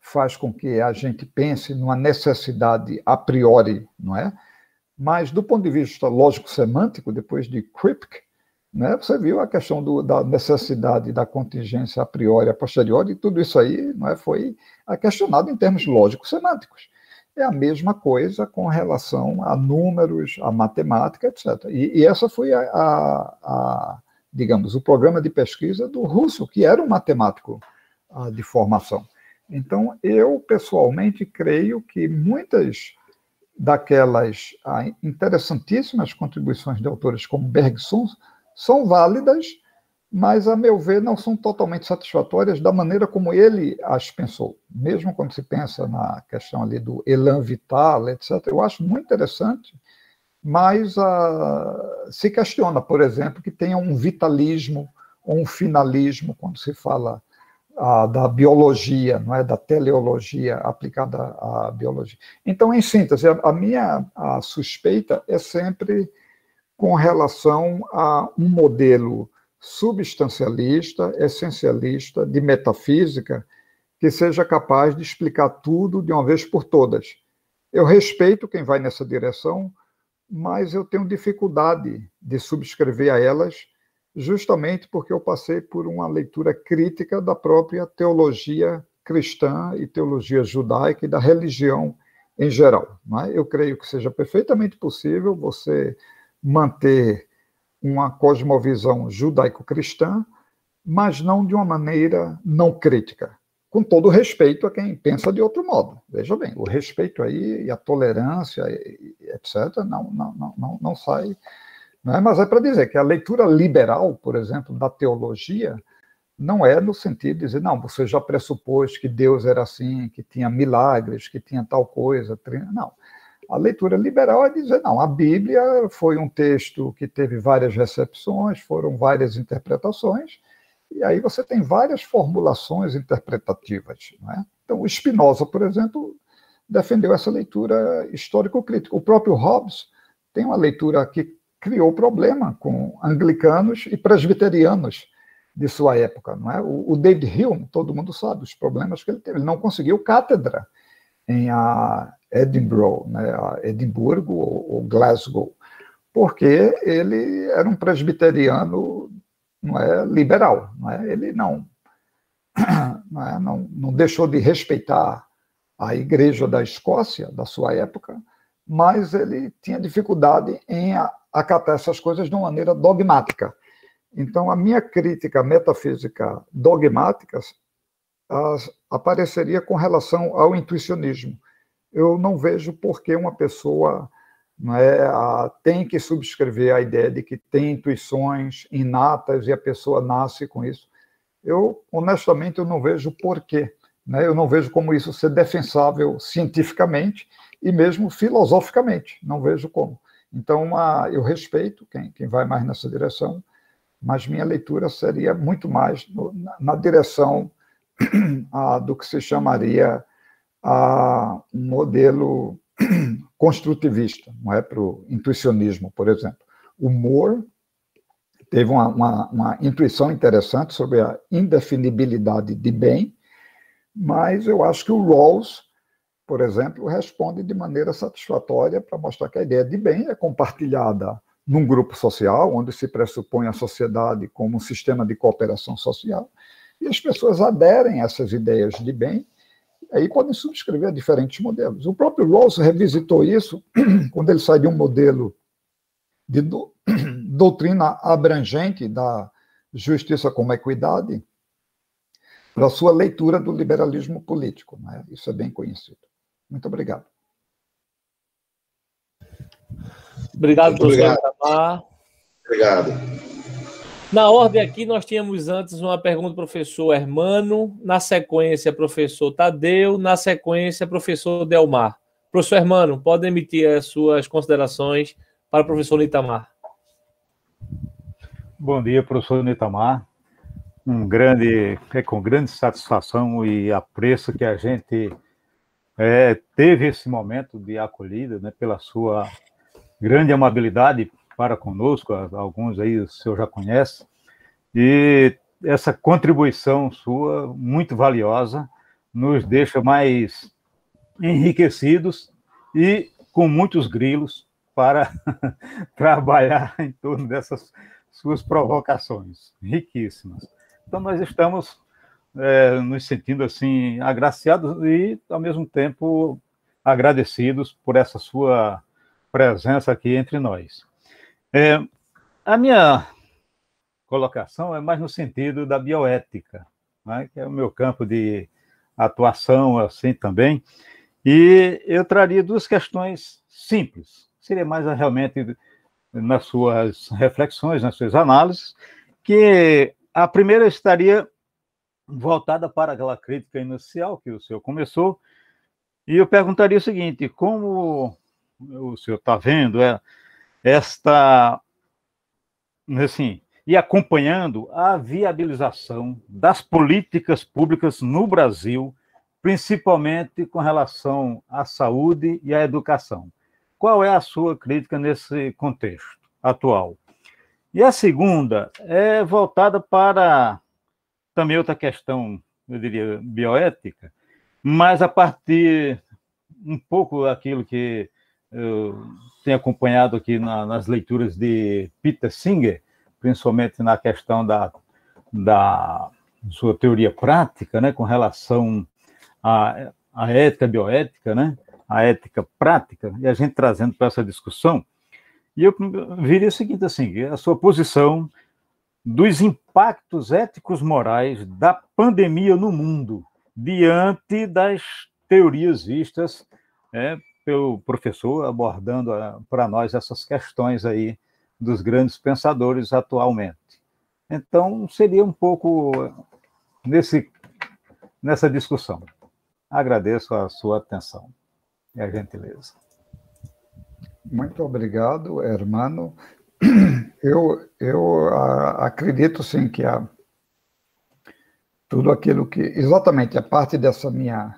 faz com que a gente pense numa necessidade a priori, não é? Mas, do ponto de vista lógico-semântico, depois de Kripke, né, você viu a questão da necessidade da contingência a priori, a posteriori, e tudo isso aí, não é, foi questionado em termos lógico-semânticos. É a mesma coisa com relação a números, a matemática, etc. E essa foi digamos, o programa de pesquisa do Russell, que era um matemático de formação. Então, eu, pessoalmente, creio que muitas daquelas interessantíssimas contribuições de autores como Bergson são válidas, mas, a meu ver, não são totalmente satisfatórias da maneira como ele as pensou. Mesmo quando se pensa na questão ali do elan vital, etc., eu acho muito interessante, mas se questiona, por exemplo, que tenha um vitalismo ou um finalismo quando se fala da biologia, não é, da teleologia aplicada à biologia. Então, em síntese, a minha suspeita é sempre com relação a um modelo substancialista, essencialista, de metafísica, que seja capaz de explicar tudo de uma vez por todas. Eu respeito quem vai nessa direção, mas eu tenho dificuldade de subscrever a elas, justamente porque eu passei por uma leitura crítica da própria teologia cristã e teologia judaica e da religião em geral. Não é? Eu creio que seja perfeitamente possível você manter uma cosmovisão judaico-cristã, mas não de uma maneira não crítica, com todo o respeito a quem pensa de outro modo. Veja bem, o respeito aí e a tolerância, etc., não sai. Não é? Mas é para dizer que a leitura liberal, por exemplo, da teologia, não é no sentido de dizer, não, você já pressupôs que Deus era assim, que tinha milagres, que tinha tal coisa. Não. A leitura liberal é dizer, não, a Bíblia foi um texto que teve várias recepções, foram várias interpretações, e aí você tem várias formulações interpretativas. Não é? Então, o Spinoza, por exemplo, defendeu essa leitura histórico-crítica. O próprio Hobbes tem uma leitura que criou problema com anglicanos e presbiterianos de sua época. Não é? O David Hume, todo mundo sabe os problemas que ele teve. Ele não conseguiu cátedra em Edinburgh, né, Edimburgo ou Glasgow, porque ele era um presbiteriano, não é, liberal. Não é? Ele não deixou de respeitar a Igreja da Escócia, da sua época, mas ele tinha dificuldade em acatar essas coisas de uma maneira dogmática. Então, a minha crítica metafísica dogmática apareceria com relação ao intuicionismo. Eu não vejo por que uma pessoa tem que subscrever a ideia de que tem intuições inatas e a pessoa nasce com isso. Honestamente, eu não vejo porquê. Eu não vejo como isso ser defensável cientificamente e mesmo filosoficamente. Não vejo como. Então, eu respeito quem vai mais nessa direção, mas minha leitura seria muito mais na direção do que se chamaria um modelo construtivista, não é, para o intuicionismo, por exemplo. O Moore teve uma intuição interessante sobre a indefinibilidade de bem, mas eu acho que o Rawls, por exemplo, responde de maneira satisfatória para mostrar que a ideia de bem é compartilhada num grupo social, onde se pressupõe a sociedade como um sistema de cooperação social, e as pessoas aderem a essas ideias de bem, aí podem subscrever diferentes modelos. O próprio Rawls revisitou isso quando ele sai de um modelo de doutrina abrangente da justiça como equidade para a sua leitura do liberalismo político. Né? Isso é bem conhecido. Muito obrigado. Obrigado, professor Itamar. Obrigado. Na ordem aqui, nós tínhamos antes uma pergunta do professor Hermano, na sequência, professor Tadeu, na sequência, professor Delmar. Professor Hermano, pode emitir as suas considerações para o professor Itamar. Bom dia, professor Itamar. Com grande satisfação e apreço que a gente teve esse momento de acolhida, né, pela sua grande amabilidade para conosco, alguns aí o senhor já conhece, e essa contribuição sua, muito valiosa, nos deixa mais enriquecidos e com muitos grilos para trabalhar em torno dessas suas provocações riquíssimas. Então, nós estamos nos sentindo assim agraciados e, ao mesmo tempo, agradecidos por essa sua presença aqui entre nós. A minha colocação é mais no sentido da bioética, né, que é o meu campo de atuação assim também, e eu traria duas questões simples, seria mais realmente nas suas reflexões, nas suas análises, que a primeira estaria voltada para aquela crítica inicial que o senhor começou, e eu perguntaria o seguinte: como o senhor está vendo esta, assim, e acompanhando a viabilização das políticas públicas no Brasil, principalmente com relação à saúde e à educação? Qual é a sua crítica nesse contexto atual? E a segunda é voltada para também outra questão, eu diria, bioética, mas a partir um pouco daquilo que eu tenho acompanhado aqui nas leituras de Peter Singer, principalmente na questão da sua teoria prática, né, com relação à ética bioética, né, a ética prática, e a gente trazendo para essa discussão, e eu viria o seguinte, assim, a sua posição dos impactos éticos morais da pandemia no mundo, diante das teorias vistas pelo professor, abordando para nós essas questões aí dos grandes pensadores atualmente. Então, seria um pouco nessa discussão. Agradeço a sua atenção e a gentileza. Muito obrigado, hermano. Eu acredito, sim, que tudo aquilo que... Exatamente, a parte dessa minha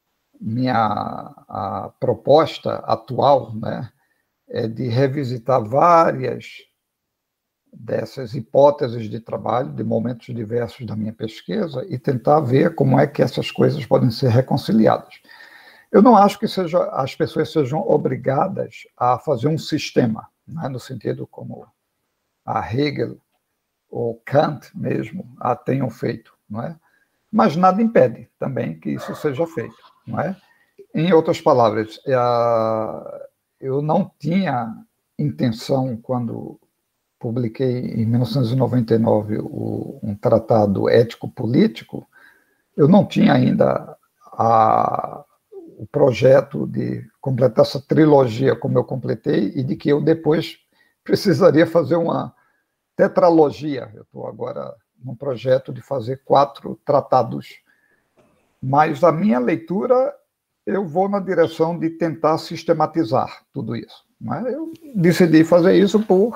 proposta atual, né, é de revisitar várias dessas hipóteses de trabalho, de momentos diversos da minha pesquisa, e tentar ver como é que essas coisas podem ser reconciliadas. Eu não acho que as pessoas sejam obrigadas a fazer um sistema, né, no sentido como a Hegel ou Kant mesmo tenham feito, não é? Mas nada impede também que isso seja feito, não é? Em outras palavras, eu não tinha intenção, quando publiquei em 1999 um tratado ético-político, eu não tinha ainda o projeto de completar essa trilogia como eu completei e de que eu depois precisaria fazer uma tetralogia. Eu estou agora num projeto de fazer 4 tratados, mas a minha leitura, eu vou na direção de tentar sistematizar tudo isso. Mas eu decidi fazer isso por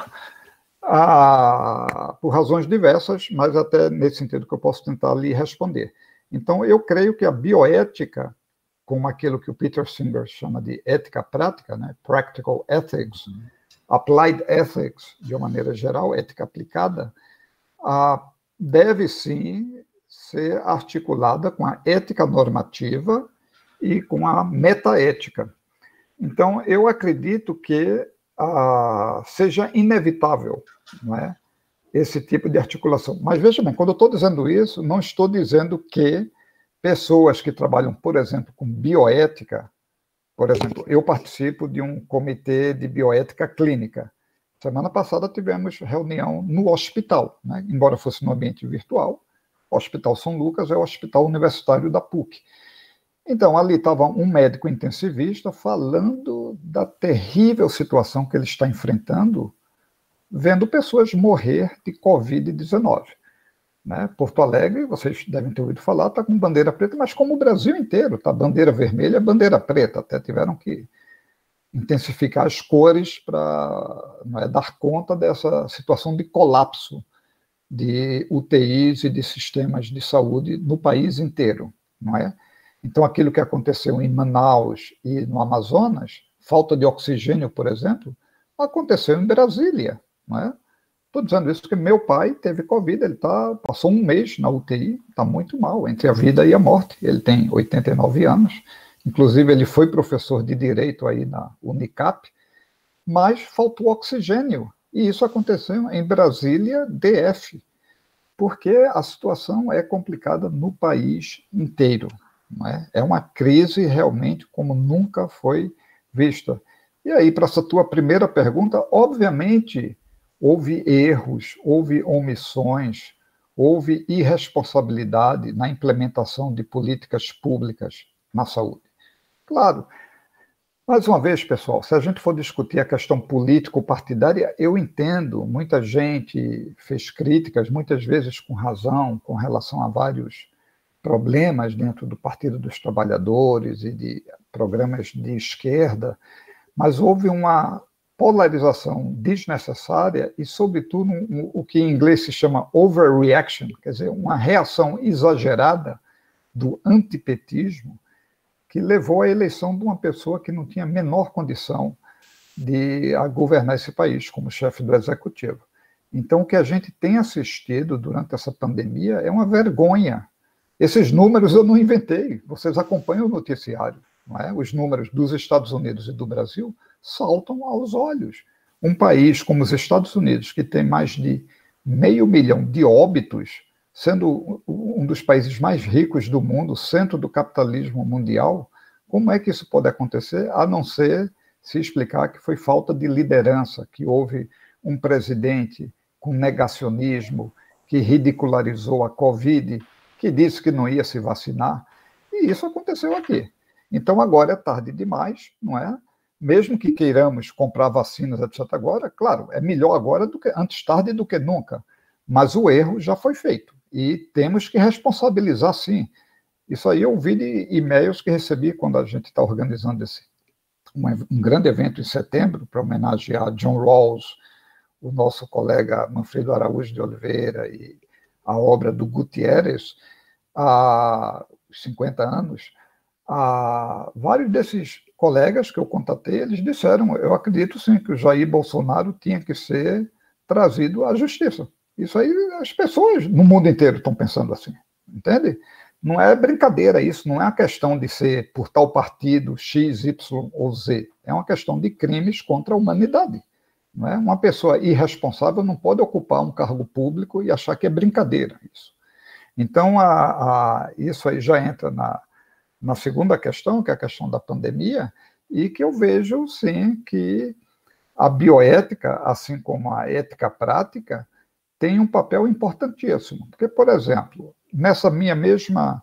razões diversas, mas até nesse sentido que eu posso tentar lhe responder. Então, eu creio que a bioética, como aquilo que o Peter Singer chama de ética prática, né? Practical ethics, applied ethics, de uma maneira geral, ética aplicada, deve sim ser articulada com a ética normativa e com a metaética. Então, eu acredito que seja inevitável, não é, esse tipo de articulação. Mas, veja bem, quando eu estou dizendo isso, não estou dizendo que pessoas que trabalham, por exemplo, com bioética, por exemplo, eu participo de um comitê de bioética clínica. Semana passada tivemos reunião no hospital, né? Embora fosse no ambiente virtual. O Hospital São Lucas é o hospital universitário da PUC. Então, ali estava um médico intensivista falando da terrível situação que ele está enfrentando, vendo pessoas morrer de Covid-19. Né? Porto Alegre, vocês devem ter ouvido falar, está com bandeira preta, mas como o Brasil inteiro, está bandeira vermelha, bandeira preta. Até tiveram que intensificar as cores para dar conta dessa situação de colapso de UTIs e de sistemas de saúde no país inteiro, não é? Então, aquilo que aconteceu em Manaus e no Amazonas, falta de oxigênio, por exemplo, aconteceu em Brasília, não é? Estou dizendo isso porque meu pai teve Covid, ele passou um mês na UTI, está muito mal, entre a vida e a morte. Ele tem 89 anos, inclusive ele foi professor de Direito aí na Unicap, mas faltou oxigênio. E isso aconteceu em Brasília, DF, porque a situação é complicada no país inteiro. Não é? É uma crise realmente como nunca foi vista. E aí, para essa tua primeira pergunta, obviamente, houve erros, houve omissões, houve irresponsabilidade na implementação de políticas públicas na saúde. Claro, mais uma vez, pessoal, se a gente for discutir a questão político-partidária, eu entendo, muita gente fez críticas, muitas vezes com razão, com relação a vários problemas dentro do Partido dos Trabalhadores e de programas de esquerda, mas houve uma polarização desnecessária e, sobretudo, o que em inglês se chama overreaction, quer dizer, uma reação exagerada do antipetismo, que levou à eleição de uma pessoa que não tinha a menor condição de governar esse país como chefe do executivo. Então, o que a gente tem assistido durante essa pandemia é uma vergonha. Esses números eu não inventei, vocês acompanham o noticiário, não é? Os números dos Estados Unidos e do Brasil saltam aos olhos. Um país como os Estados Unidos, que tem mais de 500 mil de óbitos, sendo um dos países mais ricos do mundo, centro do capitalismo mundial, como é que isso pode acontecer, a não ser se explicar que foi falta de liderança, que houve um presidente com negacionismo, que ridicularizou a Covid, que disse que não ia se vacinar, e isso aconteceu aqui. Então, agora é tarde demais, não é? Mesmo que queiramos comprar vacinas, etc. agora, claro, é melhor agora do que antes tarde do que nunca, mas o erro já foi feito, e temos que responsabilizar, sim. Isso aí eu ouvi de e-mails que recebi quando a gente está organizando um grande evento em setembro para homenagear John Rawls, o nosso colega Manfredo Araújo de Oliveira e a obra do Gutierrez, há 50 anos, vários desses colegas que eu contatei, eles disseram, eu acredito sim que o Jair Bolsonaro tinha que ser trazido à justiça. Isso aí as pessoas no mundo inteiro estão pensando assim, entende? Não é brincadeira isso, não é uma questão de ser por tal partido X, Y ou Z, é uma questão de crimes contra a humanidade. Não é? Uma pessoa irresponsável não pode ocupar um cargo público e achar que é brincadeira isso. Então, isso aí já entra na segunda questão, que é a questão da pandemia, e que eu vejo, sim, que a bioética, assim como a ética prática, tem um papel importantíssimo. Porque, por exemplo, nessa minha mesma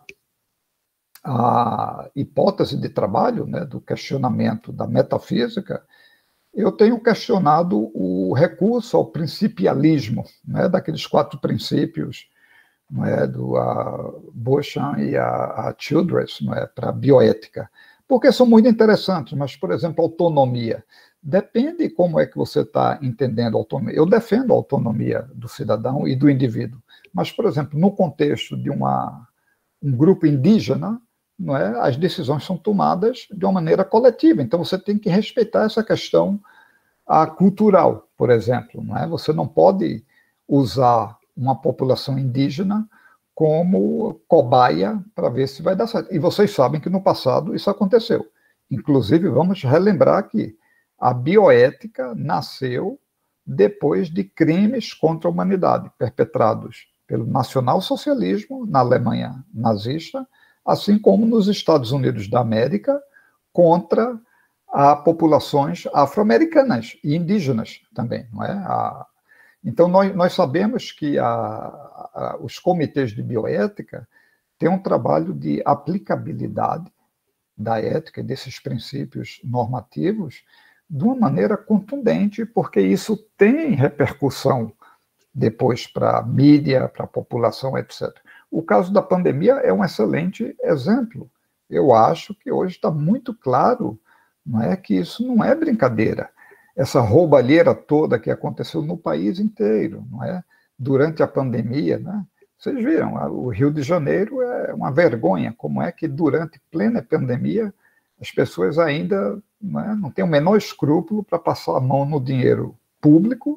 hipótese de trabalho, né, do questionamento da metafísica, eu tenho questionado o recurso ao principialismo, né, daqueles 4 princípios, né, do Beauchamp e a Childress, né, para a bioética, porque são muito interessantes, mas, por exemplo, autonomia. Depende como é que você está entendendo a autonomia. Eu defendo a autonomia do cidadão e do indivíduo, mas, por exemplo, no contexto de um grupo indígena, não é, as decisões são tomadas de uma maneira coletiva, então você tem que respeitar essa questão cultural, por exemplo. Não é? Você não pode usar uma população indígena como cobaia para ver se vai dar certo. E vocês sabem que no passado isso aconteceu. Inclusive, vamos relembrar que a bioética nasceu depois de crimes contra a humanidade perpetrados pelo nacionalsocialismo na Alemanha nazista, assim como nos Estados Unidos da América, contra populações afro-americanas e indígenas também. Não é? Então, nós sabemos que os comitês de bioética têm um trabalho de aplicabilidade da ética e desses princípios normativos de uma maneira contundente, porque isso tem repercussão depois para a mídia, para a população, etc. O caso da pandemia é um excelente exemplo. Eu acho que hoje está muito claro, não é, que isso não é brincadeira. Essa roubalheira toda que aconteceu no país inteiro, não é? Durante a pandemia, né? Vocês viram, o Rio de Janeiro é uma vergonha, como é que durante plena pandemia as pessoas ainda não têm o menor escrúpulo para passar a mão no dinheiro público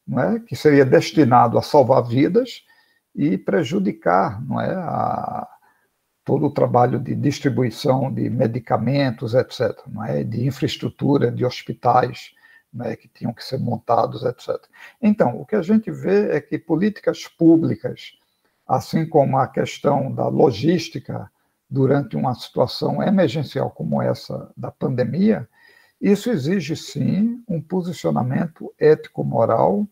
não é, que seria destinado a salvar vidas e prejudicar, não é, todo o trabalho de distribuição de medicamentos, etc., não é, de infraestrutura, de hospitais, não é, que tinham que ser montados, etc. Então, o que a gente vê é que políticas públicas, assim como a questão da logística durante uma situação emergencial como essa da pandemia, isso exige, sim, um posicionamento ético-moral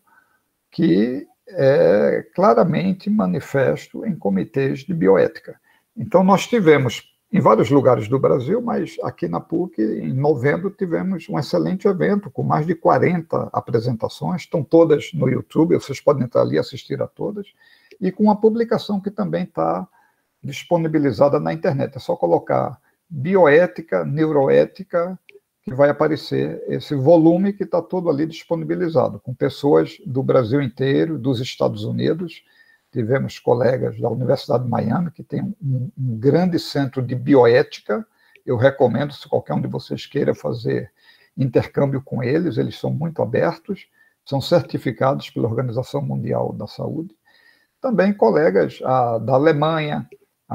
que é claramente manifesto em comitês de bioética. Então, nós tivemos, em vários lugares do Brasil, mas aqui na PUC, em novembro, tivemos um excelente evento, com mais de 40 apresentações, estão todas no YouTube, vocês podem entrar ali e assistir a todas, e com uma publicação que também está disponibilizada na internet. É só colocar bioética, neuroética, que vai aparecer esse volume que está todo ali disponibilizado, com pessoas do Brasil inteiro, dos Estados Unidos. Tivemos colegas da Universidade de Miami, que tem um grande centro de bioética. Eu recomendo, se qualquer um de vocês queira fazer intercâmbio com eles, eles são muito abertos, são certificados pela Organização Mundial da Saúde. Também colegas da Alemanha,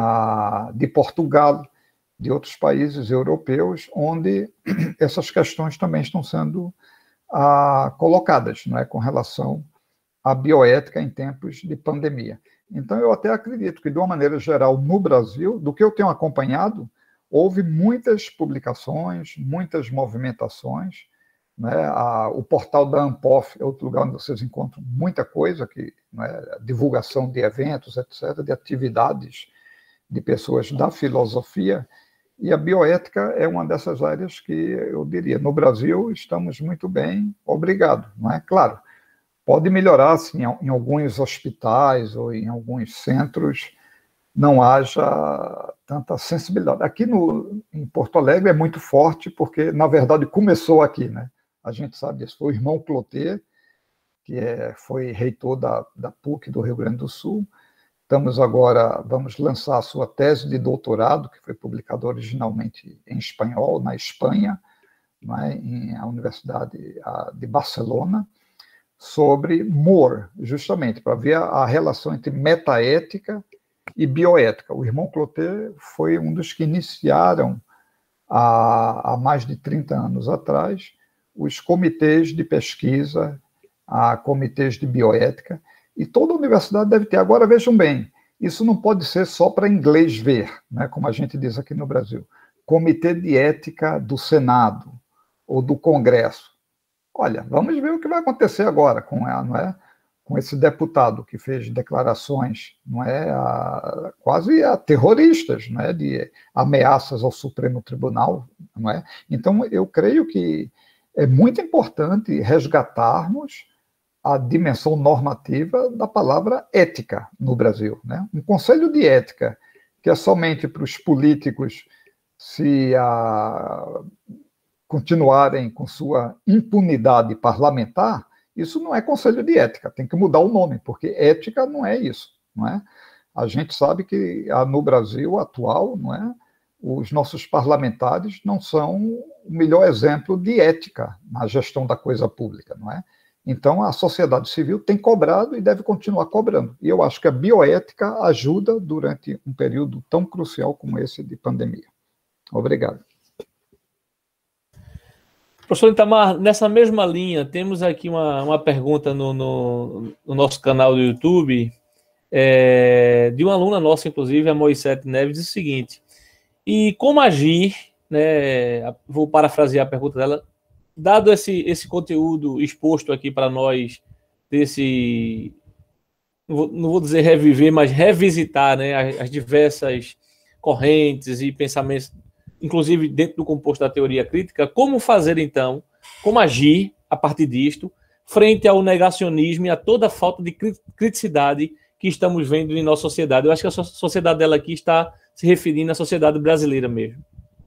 de Portugal, de outros países europeus, onde essas questões também estão sendo colocadas, não é, com relação à bioética em tempos de pandemia. Então, eu até acredito que, de uma maneira geral, no Brasil, do que eu tenho acompanhado, houve muitas publicações, muitas movimentações, né? O portal da ANPOF é outro lugar onde vocês encontram muita coisa, que, né, divulgação de eventos, etc., de atividades de pessoas da filosofia, e a bioética é uma dessas áreas que, eu diria, no Brasil estamos muito bem, obrigado. Não é? Claro, pode melhorar se em alguns hospitais ou em alguns centros não haja tanta sensibilidade. Aqui em Porto Alegre é muito forte, porque, na verdade, começou aqui, né? A gente sabe disso. Foi o irmão Clotet, que foi reitor da PUC do Rio Grande do Sul. Vamos lançar a sua tese de doutorado, que foi publicada originalmente em espanhol, na Espanha, né, a Universidade de Barcelona, sobre Moore, justamente, para ver a relação entre metaética e bioética. O irmão Clotet foi um dos que iniciaram, há mais de 30 anos atrás, os comitês de pesquisa, comitês de bioética, e toda universidade deve ter. Agora, vejam bem, isso não pode ser só para inglês ver, né, como a gente diz aqui no Brasil. Comitê de ética do Senado ou do Congresso. Olha, vamos ver o que vai acontecer agora com esse deputado que fez declarações, quase terroristas, de ameaças ao Supremo Tribunal. Não é? Então, eu creio que é muito importante resgatarmos a dimensão normativa da palavra ética no Brasil. Né? Um conselho de ética que é somente para os políticos se continuarem com sua impunidade parlamentar, isso não é conselho de ética, tem que mudar o nome, porque ética não é isso. Não é? A gente sabe que no Brasil atual, não é? Os nossos parlamentares não são o melhor exemplo de ética na gestão da coisa pública, não é? Então, a sociedade civil tem cobrado e deve continuar cobrando. E eu acho que a bioética ajuda durante um período tão crucial como esse de pandemia. Obrigado. Professor Itamar, nessa mesma linha, temos aqui uma pergunta no nosso canal do YouTube, de uma aluna nossa, inclusive, a Moisete Neves, diz o seguinte: e como agir, né, vou parafrasear a pergunta dela, dado esse conteúdo exposto aqui para nós, não vou dizer reviver, mas revisitar, né, as diversas correntes e pensamentos, inclusive dentro do composto da teoria crítica, como fazer então, como agir a partir disto, frente ao negacionismo e a toda a falta de criticidade que estamos vendo em nossa sociedade. Eu acho que a sociedade dela aqui está se referindo à sociedade brasileira mesmo.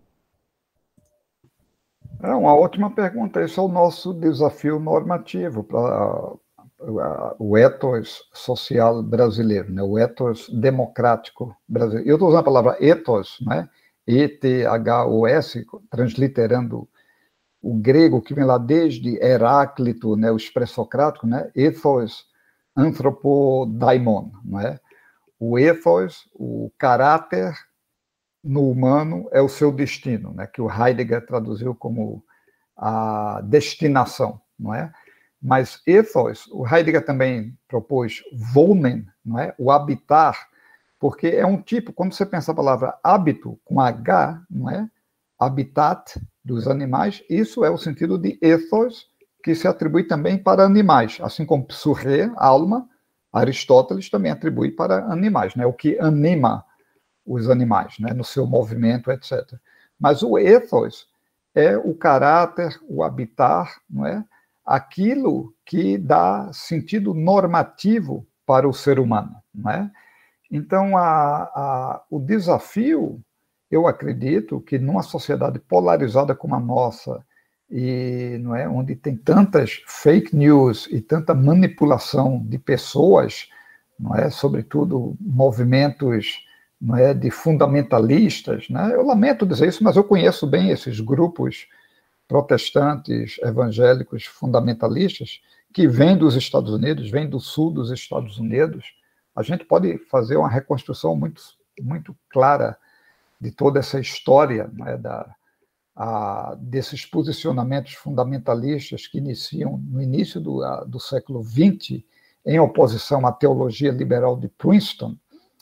É uma ótima pergunta. Esse é o nosso desafio normativo para o ethos social brasileiro, né? O ethos democrático brasileiro. Eu estou usando a palavra ethos, né? E-T-H-O-S, transliterando o grego que vem lá desde Heráclito, né, os pré-socráticos, né, ethos, anthropodaimon, não é? O ethos, o caráter no humano é o seu destino, né, que o Heidegger traduziu como a destinação, não é? Mas ethos, o Heidegger também propôs wohnen, não é? O habitar, porque é um tipo, quando você pensa a palavra hábito com H, não é? Habitat dos animais, isso é o sentido de ethos, que se atribui também para animais, assim como psurré, alma, Aristóteles também atribui para animais, né? O que anima os animais, né? No seu movimento, etc. Mas o ethos é o caráter, o habitar, não é? Aquilo que dá sentido normativo para o ser humano, não é? Então, o desafio, eu acredito que numa sociedade polarizada como a nossa, e não é, onde tem tantas fake news e tanta manipulação de pessoas, não é, sobretudo movimentos, não é, de fundamentalistas, né? Eu lamento dizer isso, mas eu conheço bem esses grupos protestantes, evangélicos, fundamentalistas, que vêm dos Estados Unidos, vêm do sul dos Estados Unidos. A gente pode fazer uma reconstrução muito clara de toda essa história, né, desses posicionamentos fundamentalistas que iniciam no início do século XX, em oposição à teologia liberal de Princeton.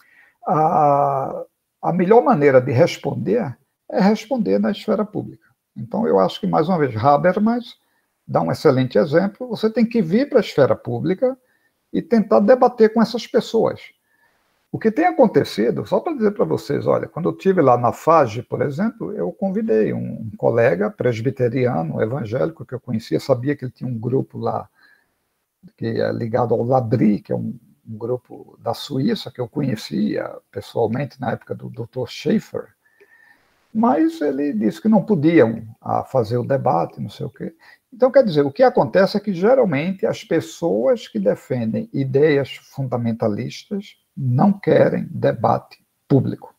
A melhor maneira de responder é responder na esfera pública. Então, eu acho que, mais uma vez, Habermas dá um excelente exemplo. Você tem que vir para a esfera pública e tentar debater com essas pessoas. O que tem acontecido, só para dizer para vocês, olha, quando eu estive lá na FAGE, por exemplo, eu convidei um colega presbiteriano, evangélico, que eu conhecia, sabia que ele tinha um grupo lá, que é ligado ao Labri, que é um grupo da Suíça, que eu conhecia pessoalmente na época do Dr. Schaeffer, mas ele disse que não podiam fazer o debate, não sei o quê. Então, quer dizer, o que acontece é que, geralmente, as pessoas que defendem ideias fundamentalistas não querem debate público.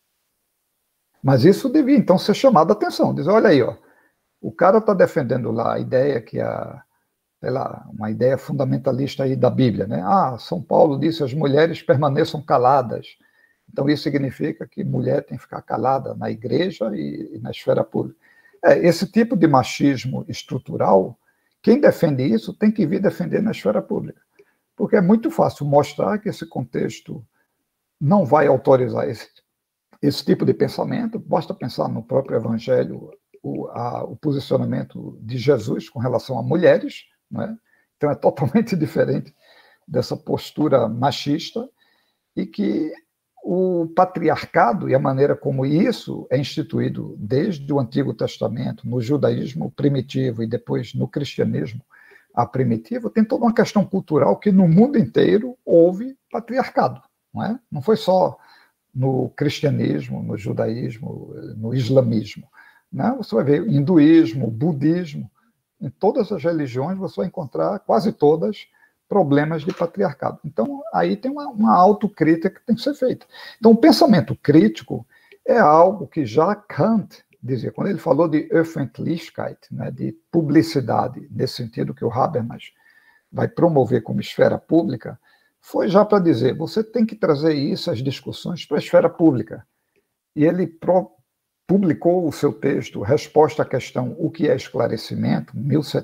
Mas isso devia, então, ser chamado a atenção. Dizer, olha aí, ó, o cara está defendendo lá a ideia que sei lá, uma ideia fundamentalista aí da Bíblia, né? São Paulo disse as mulheres permaneçam caladas. Então, isso significa que mulher tem que ficar calada na igreja e na esfera pública. Esse tipo de machismo estrutural, quem defende isso tem que vir defender na esfera pública. Porque é muito fácil mostrar que esse contexto não vai autorizar esse tipo de pensamento. Basta pensar no próprio Evangelho, o posicionamento de Jesus com relação a mulheres, não é? Então é totalmente diferente dessa postura machista, e que o patriarcado e a maneira como isso é instituído desde o Antigo Testamento, no judaísmo primitivo e depois no cristianismo primitivo, tem toda uma questão cultural que no mundo inteiro houve patriarcado, não é? Não foi só no cristianismo, no judaísmo, no islamismo, né? Você vai ver hinduísmo, budismo, em todas as religiões você vai encontrar, quase todas, problemas de patriarcado. Então, aí tem uma autocrítica que tem que ser feita. Então, o pensamento crítico é algo que já Kant dizia, quando ele falou de Öffentlichkeit, né, de publicidade, nesse sentido que o Habermas vai promover como esfera pública, foi já para dizer, você tem que trazer isso, as discussões, para a esfera pública. E ele publicou o seu texto, Resposta à Questão O que é Esclarecimento,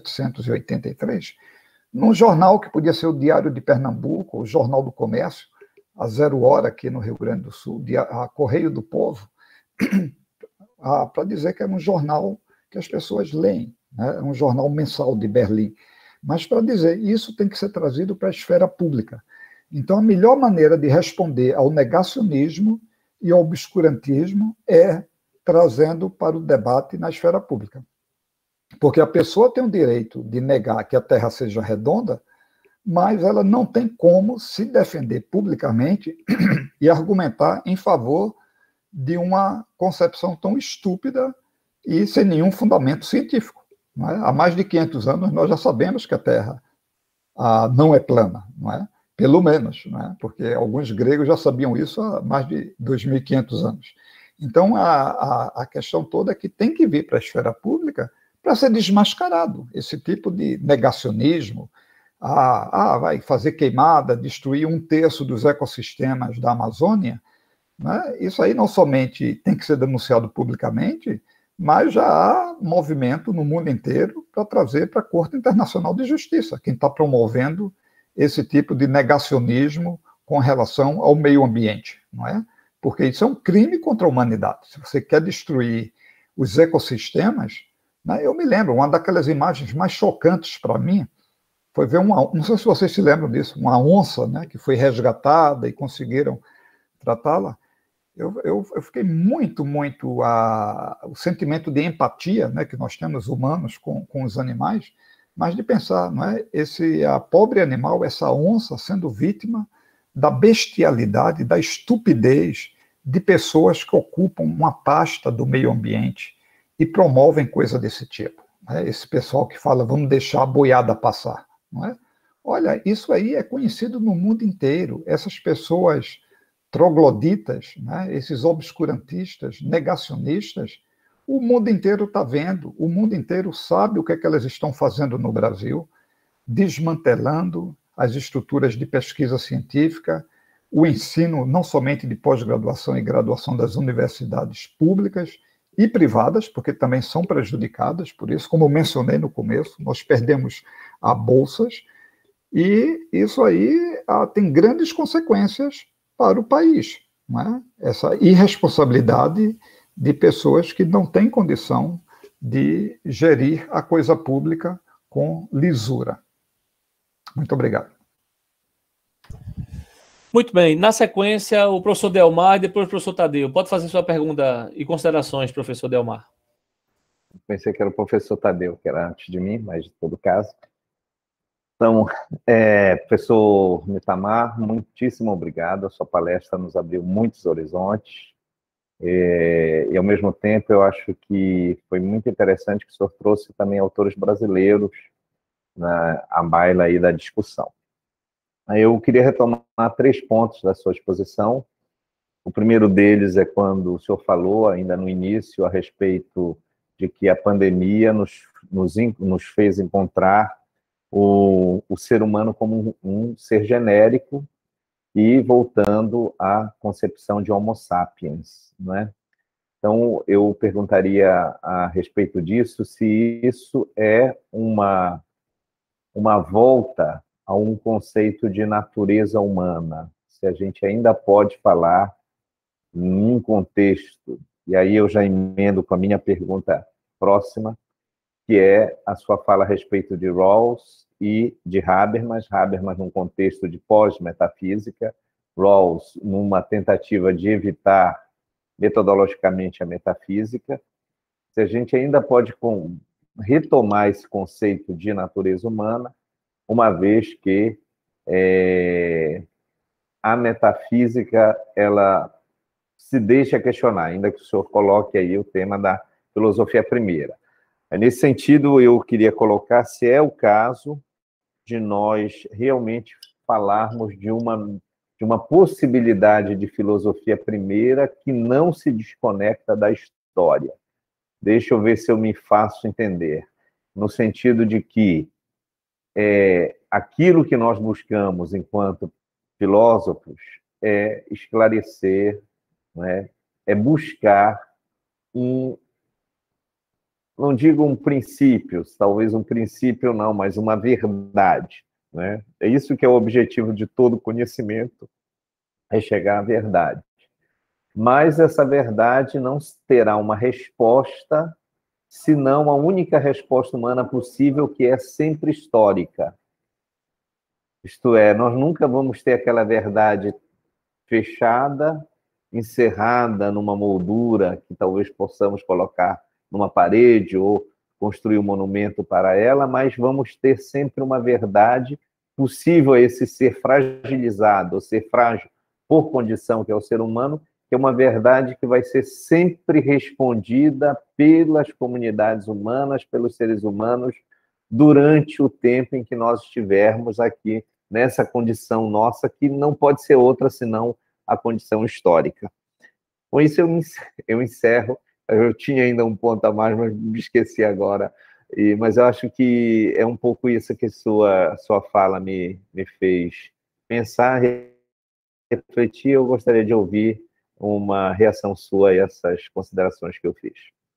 1783, num jornal que podia ser o Diário de Pernambuco, o Jornal do Comércio, a 0 hora aqui no Rio Grande do Sul, a Correio do Povo, para dizer que era um jornal que as pessoas leem, né? É um jornal mensal de Berlim. Mas para dizer, isso tem que ser trazido para a esfera pública. Então, a melhor maneira de responder ao negacionismo e ao obscurantismo é trazendo para o debate na esfera pública. Porque a pessoa tem o direito de negar que a Terra seja redonda, mas ela não tem como se defender publicamente e argumentar em favor de uma concepção tão estúpida e sem nenhum fundamento científico. Não é? Há mais de 500 anos nós já sabemos que a Terra não é plana, não é? Pelo menos, não é? Porque alguns gregos já sabiam isso há mais de 2.500 anos. Então, a questão toda é que tem que vir para a esfera pública para ser desmascarado. Esse tipo de negacionismo, vai fazer queimada, destruir 1/3 dos ecossistemas da Amazônia, né? Isso aí não somente tem que ser denunciado publicamente, mas já há movimento no mundo inteiro para trazer para a Corte Internacional de Justiça quem está promovendo esse tipo de negacionismo com relação ao meio ambiente, não é? Porque isso é um crime contra a humanidade. Se você quer destruir os ecossistemas, né? Eu me lembro, uma daquelas imagens mais chocantes para mim foi ver não sei se vocês se lembram disso, uma onça, né, que foi resgatada e conseguiram tratá-la. Eu fiquei muito, o sentimento de empatia, né, que nós temos humanos com os animais, mas de pensar, não é, a pobre animal, essa onça sendo vítima da bestialidade, da estupidez de pessoas que ocupam uma pasta do meio ambiente e promovem coisa desse tipo. Né? Esse pessoal que fala, vamos deixar a boiada passar. Não é? Olha, isso aí é conhecido no mundo inteiro. Essas pessoas trogloditas, né? Esses obscurantistas, negacionistas, o mundo inteiro está vendo, o mundo inteiro sabe o que é que elas estão fazendo no Brasil, desmantelando as estruturas de pesquisa científica, o ensino não somente de pós-graduação e graduação das universidades públicas e privadas, porque também são prejudicadas por isso, como eu mencionei no começo, nós perdemos a bolsas, e isso aí tem grandes consequências para o país, não é? Essa irresponsabilidade de pessoas que não têm condição de gerir a coisa pública com lisura. Muito obrigado. Muito bem. Na sequência, o professor Delmar e depois o professor Tadeu. Pode fazer sua pergunta e considerações, professor Delmar. Pensei que era o professor Tadeu, que era antes de mim, mas de todo caso. Então, professor Nitamar, muitíssimo obrigado. A sua palestra nos abriu muitos horizontes. E, ao mesmo tempo, eu acho que foi muito interessante que o senhor trouxe também autores brasileiros à baila aí da discussão. Eu queria retomar 3 pontos da sua exposição. O primeiro deles é quando o senhor falou, ainda no início, a respeito de que a pandemia nos fez encontrar o ser humano como um ser genérico e voltando à concepção de Homo sapiens, não é? Então, eu perguntaria a respeito disso, se isso é uma volta a um conceito de natureza humana, se a gente ainda pode falar num contexto, e aí eu já emendo com a minha pergunta próxima, que é a sua fala a respeito de Rawls e de Habermas num contexto de pós-metafísica, Rawls numa tentativa de evitar metodologicamente a metafísica, se a gente ainda pode retomar esse conceito de natureza humana, uma vez que a metafísica ela se deixa questionar, ainda que o senhor coloque aí o tema da filosofia primeira. Nesse sentido, eu queria colocar se é o caso de nós realmente falarmos de uma possibilidade de filosofia primeira que não se desconecta da história. Deixa eu ver se eu me faço entender. No sentido de que aquilo que nós buscamos enquanto filósofos é esclarecer, é buscar não digo um princípio, talvez um princípio não, mas uma verdade, né? É isso que é o objetivo de todo conhecimento, é chegar à verdade. Mas essa verdade não terá uma resposta, senão a única resposta humana possível, que é sempre histórica. Isto é, nós nunca vamos ter aquela verdade fechada, encerrada numa moldura que talvez possamos colocar numa parede ou construir um monumento para ela, mas vamos ter sempre uma verdade possível a esse ser fragilizado, ou ser frágil por condição, que é o ser humano, que é uma verdade que vai ser sempre respondida pelas comunidades humanas, pelos seres humanos, durante o tempo em que nós estivermos aqui, nessa condição nossa, que não pode ser outra senão a condição histórica. Com isso, eu encerro. Eu tinha ainda um ponto a mais, mas me esqueci agora Mas eu acho que é um pouco isso que sua fala me fez pensar, refletir. Eu gostaria de ouvir uma reação sua a essas considerações que eu fiz.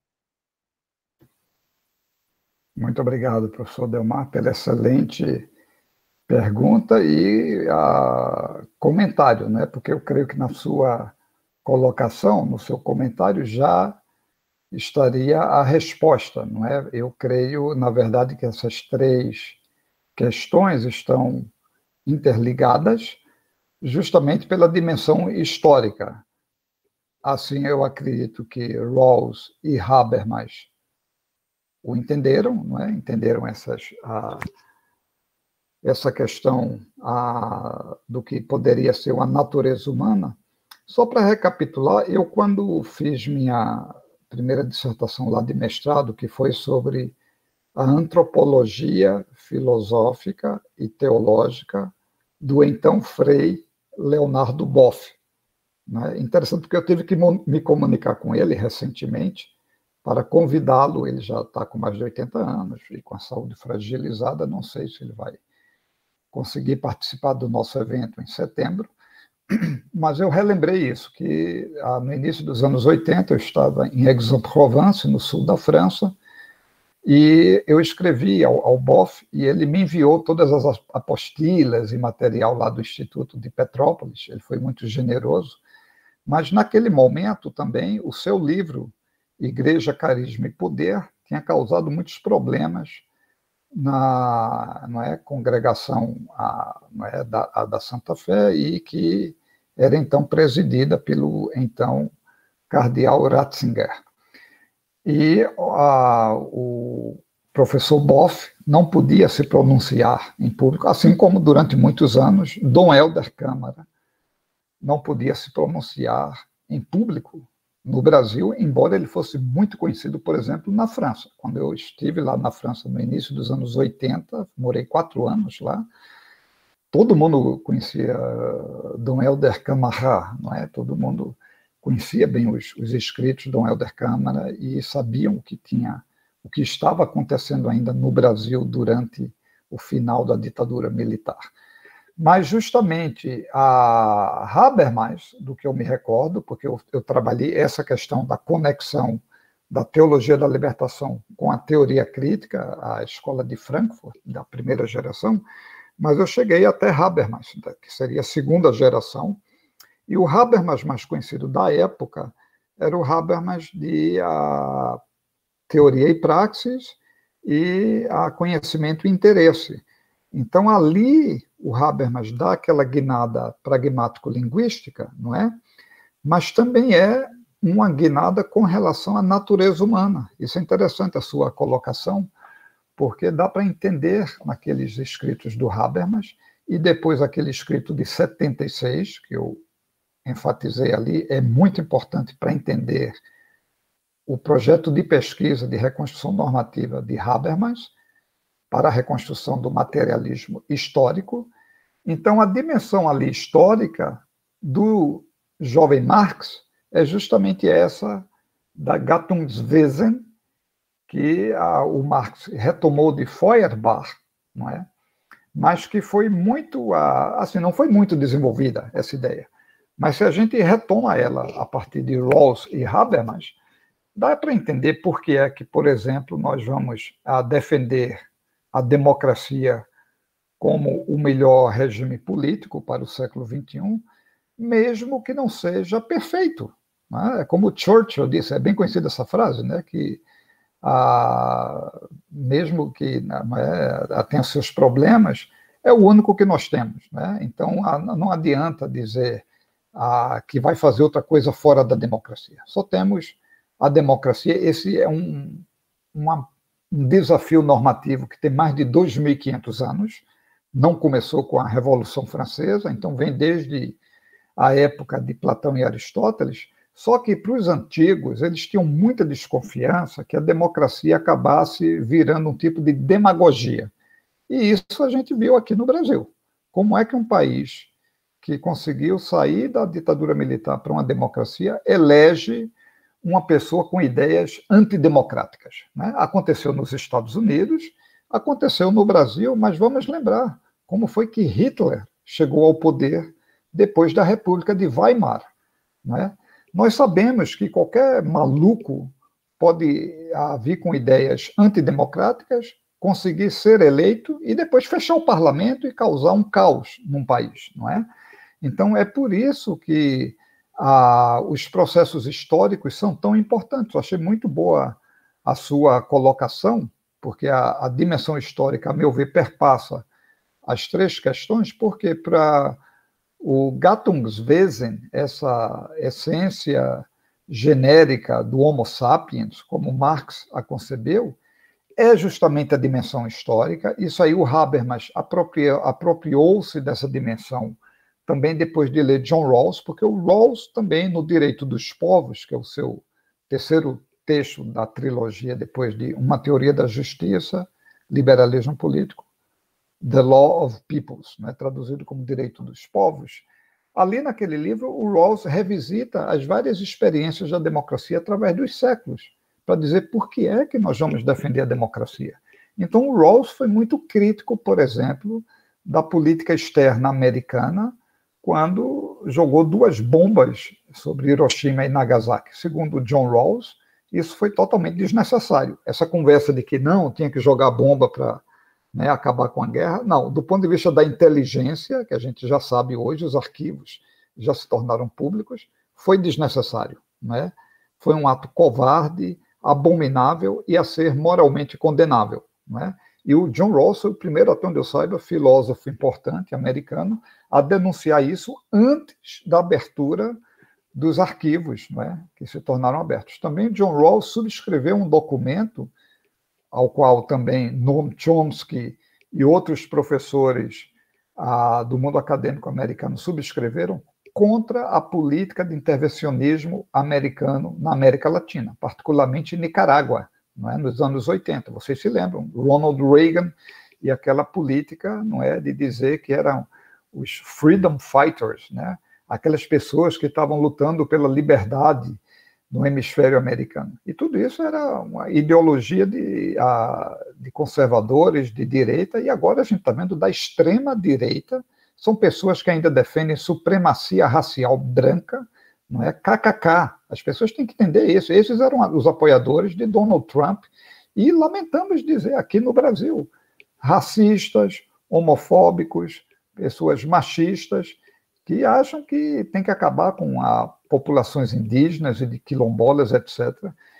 Muito obrigado, professor Delmar, pela excelente pergunta e comentário, né? Porque eu creio que na sua colocação, no seu comentário, já estaria a resposta, não é? Eu creio, na verdade, que essas três questões estão interligadas justamente pela dimensão histórica. Assim, eu acredito que Rawls e Habermas o entenderam, não é? Entenderam essa questão do que poderia ser uma natureza humana. Só para recapitular, eu, quando fiz minha primeira dissertação lá de mestrado, que foi sobre a antropologia filosófica e teológica do então Frei Leonardo Boff. Né? Interessante, porque eu tive que me comunicar com ele recentemente para convidá-lo. Ele já está com mais de 80 anos e com a saúde fragilizada, não sei se ele vai conseguir participar do nosso evento em setembro, mas eu relembrei isso, que no início dos anos 80 eu estava em Aix-en-Provence, no sul da França, e eu escrevi ao Boff, e ele me enviou todas as apostilas e material lá do Instituto de Petrópolis. Ele foi muito generoso, mas naquele momento também o seu livro Igreja, Carisma e Poder tinha causado muitos problemas na congregação da Santa Fé, e que era então presidida pelo então cardeal Ratzinger. E o professor Boff não podia se pronunciar em público, assim como durante muitos anos Dom Helder Câmara não podia se pronunciar em público no Brasil, embora ele fosse muito conhecido, por exemplo, na França. Quando eu estive lá na França no início dos anos 80, morei 4 anos lá, todo mundo conhecia Dom Helder Câmara, não é? Todo mundo conhecia bem os escritos de Dom Helder Câmara e sabiam o que estava acontecendo ainda no Brasil durante o final da ditadura militar. Mas justamente a Habermas, do que eu me recordo, porque eu trabalhei essa questão da conexão da teologia da libertação com a teoria crítica, a escola de Frankfurt, da primeira geração, mas eu cheguei até Habermas, que seria a segunda geração, e o Habermas mais conhecido da época era o Habermas de teoria e praxis e a conhecimento e interesse. Então, ali, o Habermas dá aquela guinada pragmático-linguística, não é? Mas também é uma guinada com relação à natureza humana. Isso é interessante, a sua colocação, porque dá para entender naqueles escritos do Habermas, e depois aquele escrito de 76, que eu enfatizei ali, é muito importante para entender o projeto de pesquisa de reconstrução normativa de Habermas, para a reconstrução do materialismo histórico. Então, a dimensão ali histórica do jovem Marx é justamente essa da Gattungswesen, que o Marx retomou de Feuerbach, não é? Mas que foi muito, assim, não foi muito desenvolvida essa ideia. Mas se a gente retoma ela a partir de Rawls e Habermas, dá para entender por que é que, por exemplo, nós vamos defender a democracia como o melhor regime político para o século XXI, mesmo que não seja perfeito. Né? É como Churchill disse, é bem conhecida essa frase, né? Que mesmo que tenha seus problemas, é o único que nós temos. Né? Então, não adianta dizer que vai fazer outra coisa fora da democracia. Só temos a democracia. Esse é um desafio normativo que tem mais de 2.500 anos, não começou com a Revolução Francesa, então vem desde a época de Platão e Aristóteles, só que para os antigos eles tinham muita desconfiança que a democracia acabasse virando um tipo de demagogia. E isso a gente viu aqui no Brasil. Como é que um país que conseguiu sair da ditadura militar para uma democracia elege uma pessoa com ideias antidemocráticas, né? Aconteceu nos Estados Unidos, aconteceu no Brasil, mas vamos lembrar como foi que Hitler chegou ao poder depois da República de Weimar, né? Nós sabemos que qualquer maluco pode vir com ideias antidemocráticas, conseguir ser eleito e depois fechar o parlamento e causar um caos num país, não é? Então, é por isso que os processos históricos são tão importantes. Eu achei muito boa a sua colocação, porque a dimensão histórica, a meu ver, perpassa as três questões, porque para o Gattungswesen, essa essência genérica do Homo sapiens, como Marx a concebeu, é justamente a dimensão histórica. Isso aí o Habermas apropriou-se dessa dimensão também depois de ler John Rawls, porque o Rawls também, no Direito dos Povos, que é o seu terceiro texto da trilogia, depois de Uma Teoria da Justiça, Liberalismo Político, The Law of Peoples, né, traduzido como Direito dos Povos, ali naquele livro o Rawls revisita as várias experiências da democracia através dos séculos, para dizer por que é que nós vamos defender a democracia. Então o Rawls foi muito crítico, por exemplo, da política externa americana, quando jogou 2 bombas sobre Hiroshima e Nagasaki. Segundo John Rawls, isso foi totalmente desnecessário. Essa conversa de que não, tinha que jogar bomba para acabar com a guerra, não. Do ponto de vista da inteligência, que a gente já sabe hoje, os arquivos já se tornaram públicos, foi desnecessário, né? Foi um ato covarde, abominável e a ser moralmente condenável, né? E o John Rawls foi o primeiro, até onde eu saiba, filósofo importante americano a denunciar isso antes da abertura dos arquivos, né, que se tornaram abertos. Também John Rawls subscreveu um documento ao qual também Noam Chomsky e outros professores do mundo acadêmico americano subscreveram contra a política de intervencionismo americano na América Latina, particularmente em Nicarágua, não é, nos anos 80. Vocês se lembram, Ronald Reagan e aquela política, não é, de dizer que eram os freedom fighters, né, aquelas pessoas que estavam lutando pela liberdade no hemisfério americano. E tudo isso era uma ideologia de conservadores, de direita, e agora a gente está vendo da extrema direita, são pessoas que ainda defendem supremacia racial branca, não é? KKK. As pessoas têm que entender isso. Esses eram os apoiadores de Donald Trump. E lamentamos dizer aqui no Brasil, racistas, homofóbicos, pessoas machistas, que acham que tem que acabar com as populações indígenas e de quilombolas, etc.,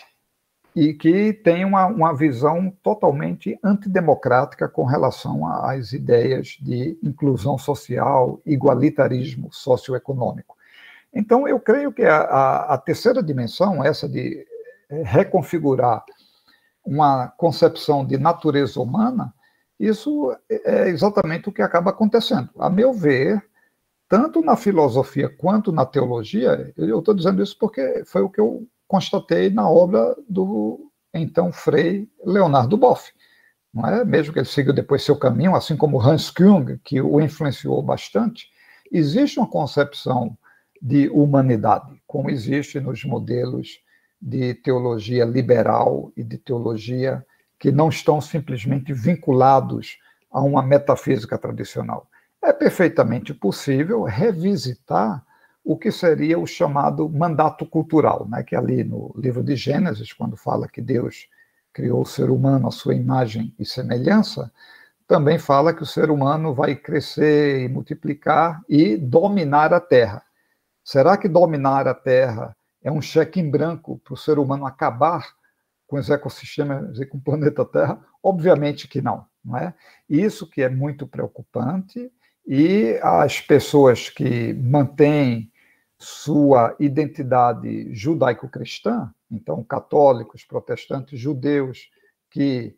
e que tem uma visão totalmente antidemocrática com relação às ideias de inclusão social, igualitarismo socioeconômico. Então, eu creio que a terceira dimensão, essa de reconfigurar uma concepção de natureza humana, isso é exatamente o que acaba acontecendo. A meu ver, tanto na filosofia quanto na teologia, eu estou dizendo isso porque foi o que eu constatei na obra do, então, Frei Leonardo Boff. Não é? Mesmo que ele siga depois seu caminho, assim como Hans Küng, que o influenciou bastante, existe uma concepção de humanidade, como existe nos modelos de teologia liberal e de teologia que não estão simplesmente vinculados a uma metafísica tradicional. É perfeitamente possível revisitar o que seria o chamado mandato cultural, né? Que ali no livro de Gênesis, quando fala que Deus criou o ser humano à sua imagem e semelhança, também fala que o ser humano vai crescer e multiplicar e dominar a Terra. Será que dominar a Terra é um cheque em branco para o ser humano acabar com os ecossistemas e com o planeta Terra? Obviamente que não, não é? Isso que é muito preocupante, e as pessoas que mantêm sua identidade judaico-cristã, então católicos, protestantes, judeus, que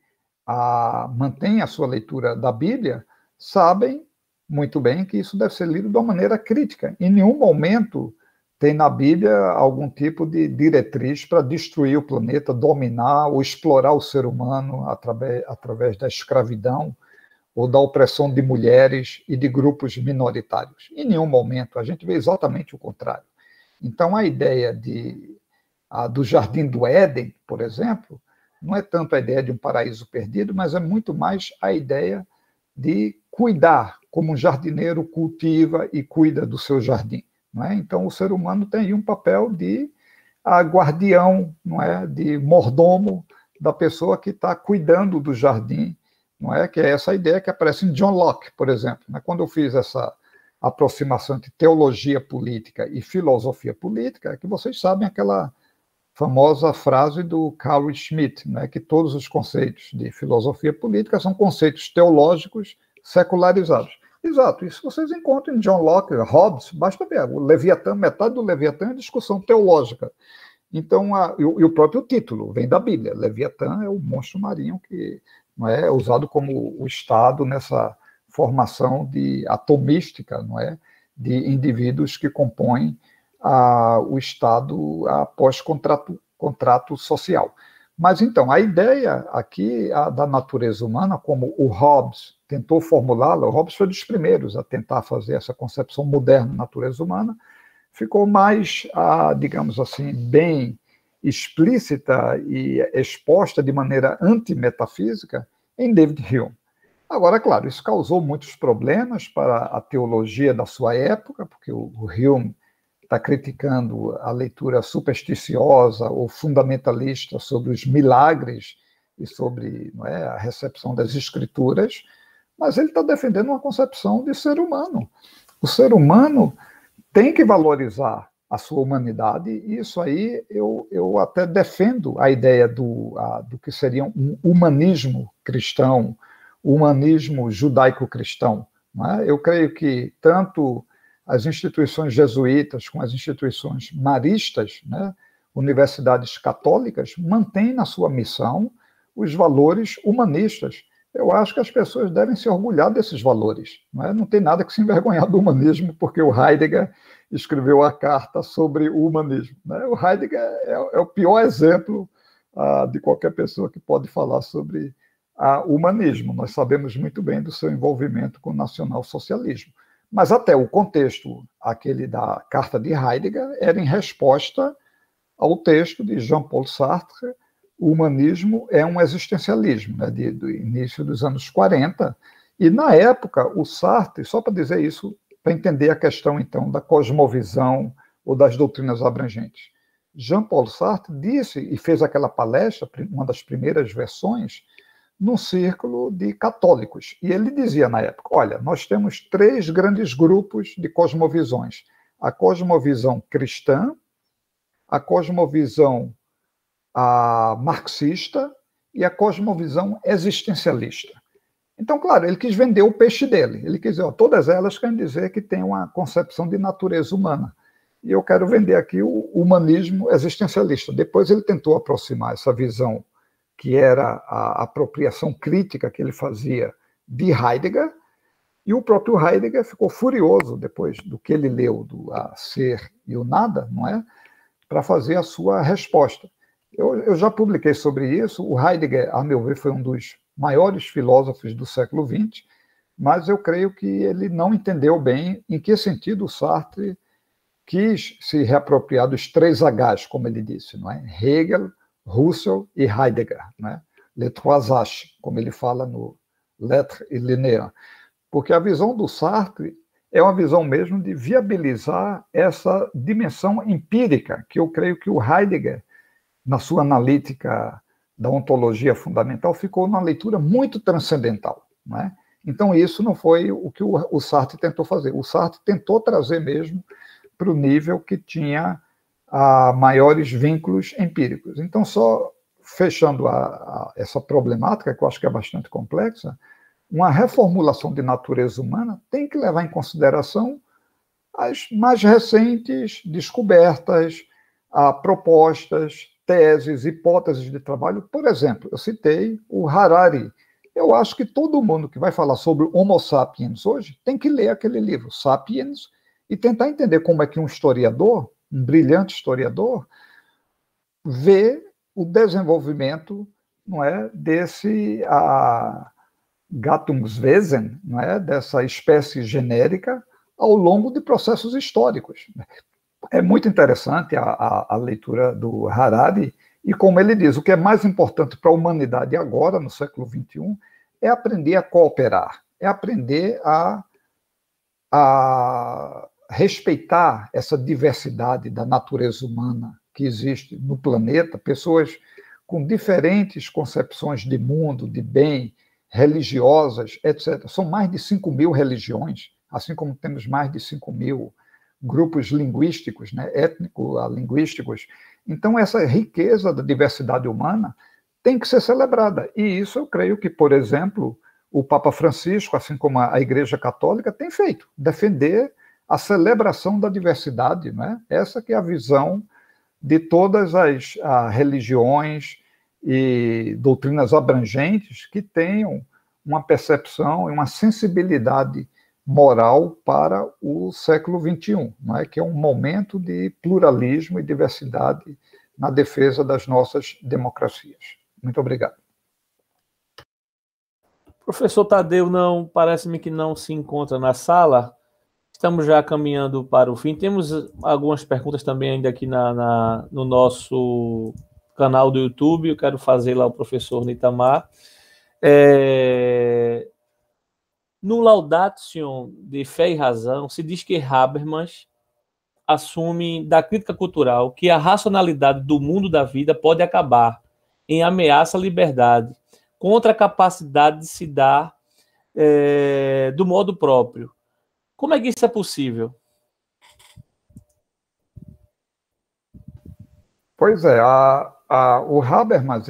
mantêm a sua leitura da Bíblia, sabem muito bem que isso deve ser lido de uma maneira crítica. Em nenhum momento tem na Bíblia algum tipo de diretriz para destruir o planeta, dominar ou explorar o ser humano através da escravidão ou da opressão de mulheres e de grupos minoritários. Em nenhum momento. A gente vê exatamente o contrário. Então, a ideia de a do Jardim do Éden, por exemplo, não é tanto a ideia de um paraíso perdido, mas é muito mais a ideia de cuidar, como um jardineiro cultiva e cuida do seu jardim. Não é? Então, o ser humano tem aí um papel de guardião, não é? De mordomo da pessoa que está cuidando do jardim, não é? Que é essa ideia que aparece em John Locke, por exemplo. Né? Quando eu fiz essa aproximação entre teologia política e filosofia política, é que vocês sabem aquela famosa frase do Carl Schmitt, né, que todos os conceitos de filosofia política são conceitos teológicos secularizados. Exato, isso vocês encontram em John Locke, Hobbes, basta ver, o Leviatã, metade do Leviatã é discussão teológica. Então, e o próprio título vem da Bíblia. Leviatã é o monstro marinho que não é usado como o Estado nessa formação de atomística, não é, de indivíduos que compõem o Estado após contrato social. Mas, então, a ideia aqui da natureza humana, como o Hobbes tentou formulá-la, o Hobbes foi dos primeiros a tentar fazer essa concepção moderna da natureza humana, ficou mais, digamos assim, bem explícita e exposta de maneira antimetafísica em David Hume. Agora, claro, isso causou muitos problemas para a teologia da sua época, porque o Hume está criticando a leitura supersticiosa ou fundamentalista sobre os milagres e sobre a recepção das escrituras, mas ele está defendendo uma concepção de ser humano. O ser humano tem que valorizar a sua humanidade, e isso aí eu até defendo a ideia do que seria um humanismo cristão, humanismo judaico-cristão. Eu creio que tanto as instituições jesuítas com as instituições maristas, universidades católicas, mantêm na sua missão os valores humanistas. Eu acho que as pessoas devem se orgulhar desses valores. Não tem nada que se envergonhar do humanismo, porque o Heidegger escreveu a carta sobre o humanismo. O Heidegger é o pior exemplo de qualquer pessoa que pode falar sobre o humanismo. Nós sabemos muito bem do seu envolvimento com o nacionalsocialismo. Mas até o contexto, aquele da carta de Heidegger, era em resposta ao texto de Jean-Paul Sartre, o humanismo é um existencialismo, do início dos anos 40. E, na época, o Sartre, só para dizer isso, para entender a questão, então, da cosmovisão ou das doutrinas abrangentes. Jean-Paul Sartre disse, e fez aquela palestra, uma das primeiras versões, num círculo de católicos. E ele dizia na época, olha, nós temos 3 grandes grupos de cosmovisões. A cosmovisão cristã, a cosmovisão marxista e a cosmovisão existencialista. Então, claro, ele quis vender o peixe dele. Ele quis dizer, todas elas querem dizer que tem uma concepção de natureza humana. E eu quero vender aqui o humanismo existencialista. Depois ele tentou aproximar essa visão que era a apropriação crítica que ele fazia de Heidegger, e o próprio Heidegger ficou furioso depois do que ele leu do Ser e o Nada, não é? Para fazer a sua resposta. Eu já publiquei sobre isso. O Heidegger, a meu ver, foi um dos maiores filósofos do século XX, mas eu creio que ele não entendeu bem em que sentido o Sartre quis se reapropriar dos 3 Hs, como ele disse, não é? Hegel, Husserl e Heidegger, né? Les trois H, como ele fala no Lettres et Linéa. Porque a visão do Sartre é uma visão mesmo de viabilizar essa dimensão empírica, que eu creio que o Heidegger, na sua analítica da ontologia fundamental, ficou numa leitura muito transcendental, né? Então, isso não foi o que o Sartre tentou fazer. O Sartre tentou trazer mesmo para o nível que tinha maiores vínculos empíricos. Então, só fechando essa problemática, que eu acho que é bastante complexa, uma reformulação de natureza humana tem que levar em consideração as mais recentes descobertas, propostas, teses, hipóteses de trabalho. Por exemplo, eu citei o Harari. Eu acho que todo mundo que vai falar sobre Homo sapiens hoje tem que ler aquele livro, Sapiens, e tentar entender como é que um historiador, um brilhante historiador, vê o desenvolvimento, não é, desse Gattungswesen, não é, dessa espécie genérica, ao longo de processos históricos. É muito interessante a leitura do Harari, e como ele diz, o que é mais importante para a humanidade agora, no século XXI, é aprender a cooperar, é aprender a respeitar essa diversidade da natureza humana que existe no planeta, pessoas com diferentes concepções de mundo, de bem, religiosas, etc. São mais de 5.000 religiões, assim como temos mais de 5.000 grupos linguísticos, né, étnico-linguísticos. Então, essa riqueza da diversidade humana tem que ser celebrada. E isso eu creio que, por exemplo, o Papa Francisco, assim como a Igreja Católica, tem feito, defender a celebração da diversidade, né? Essa que é a visão de todas as religiões e doutrinas abrangentes que tenham uma percepção e uma sensibilidade moral para o século XXI, não é? Que é um momento de pluralismo e diversidade na defesa das nossas democracias. Muito obrigado. Professor Tadeu, não, parece-me que não se encontra na sala. Estamos já caminhando para o fim. Temos algumas perguntas também ainda aqui no nosso canal do YouTube. Eu quero fazer lá ao professor Nitamar. No Laudatio de Fé e Razão, se diz que Habermas assume da crítica cultural que a racionalidade do mundo da vida pode acabar em ameaça à liberdade, contra a capacidade de se dar do modo próprio. Como é que isso é possível? Pois é, o Habermas,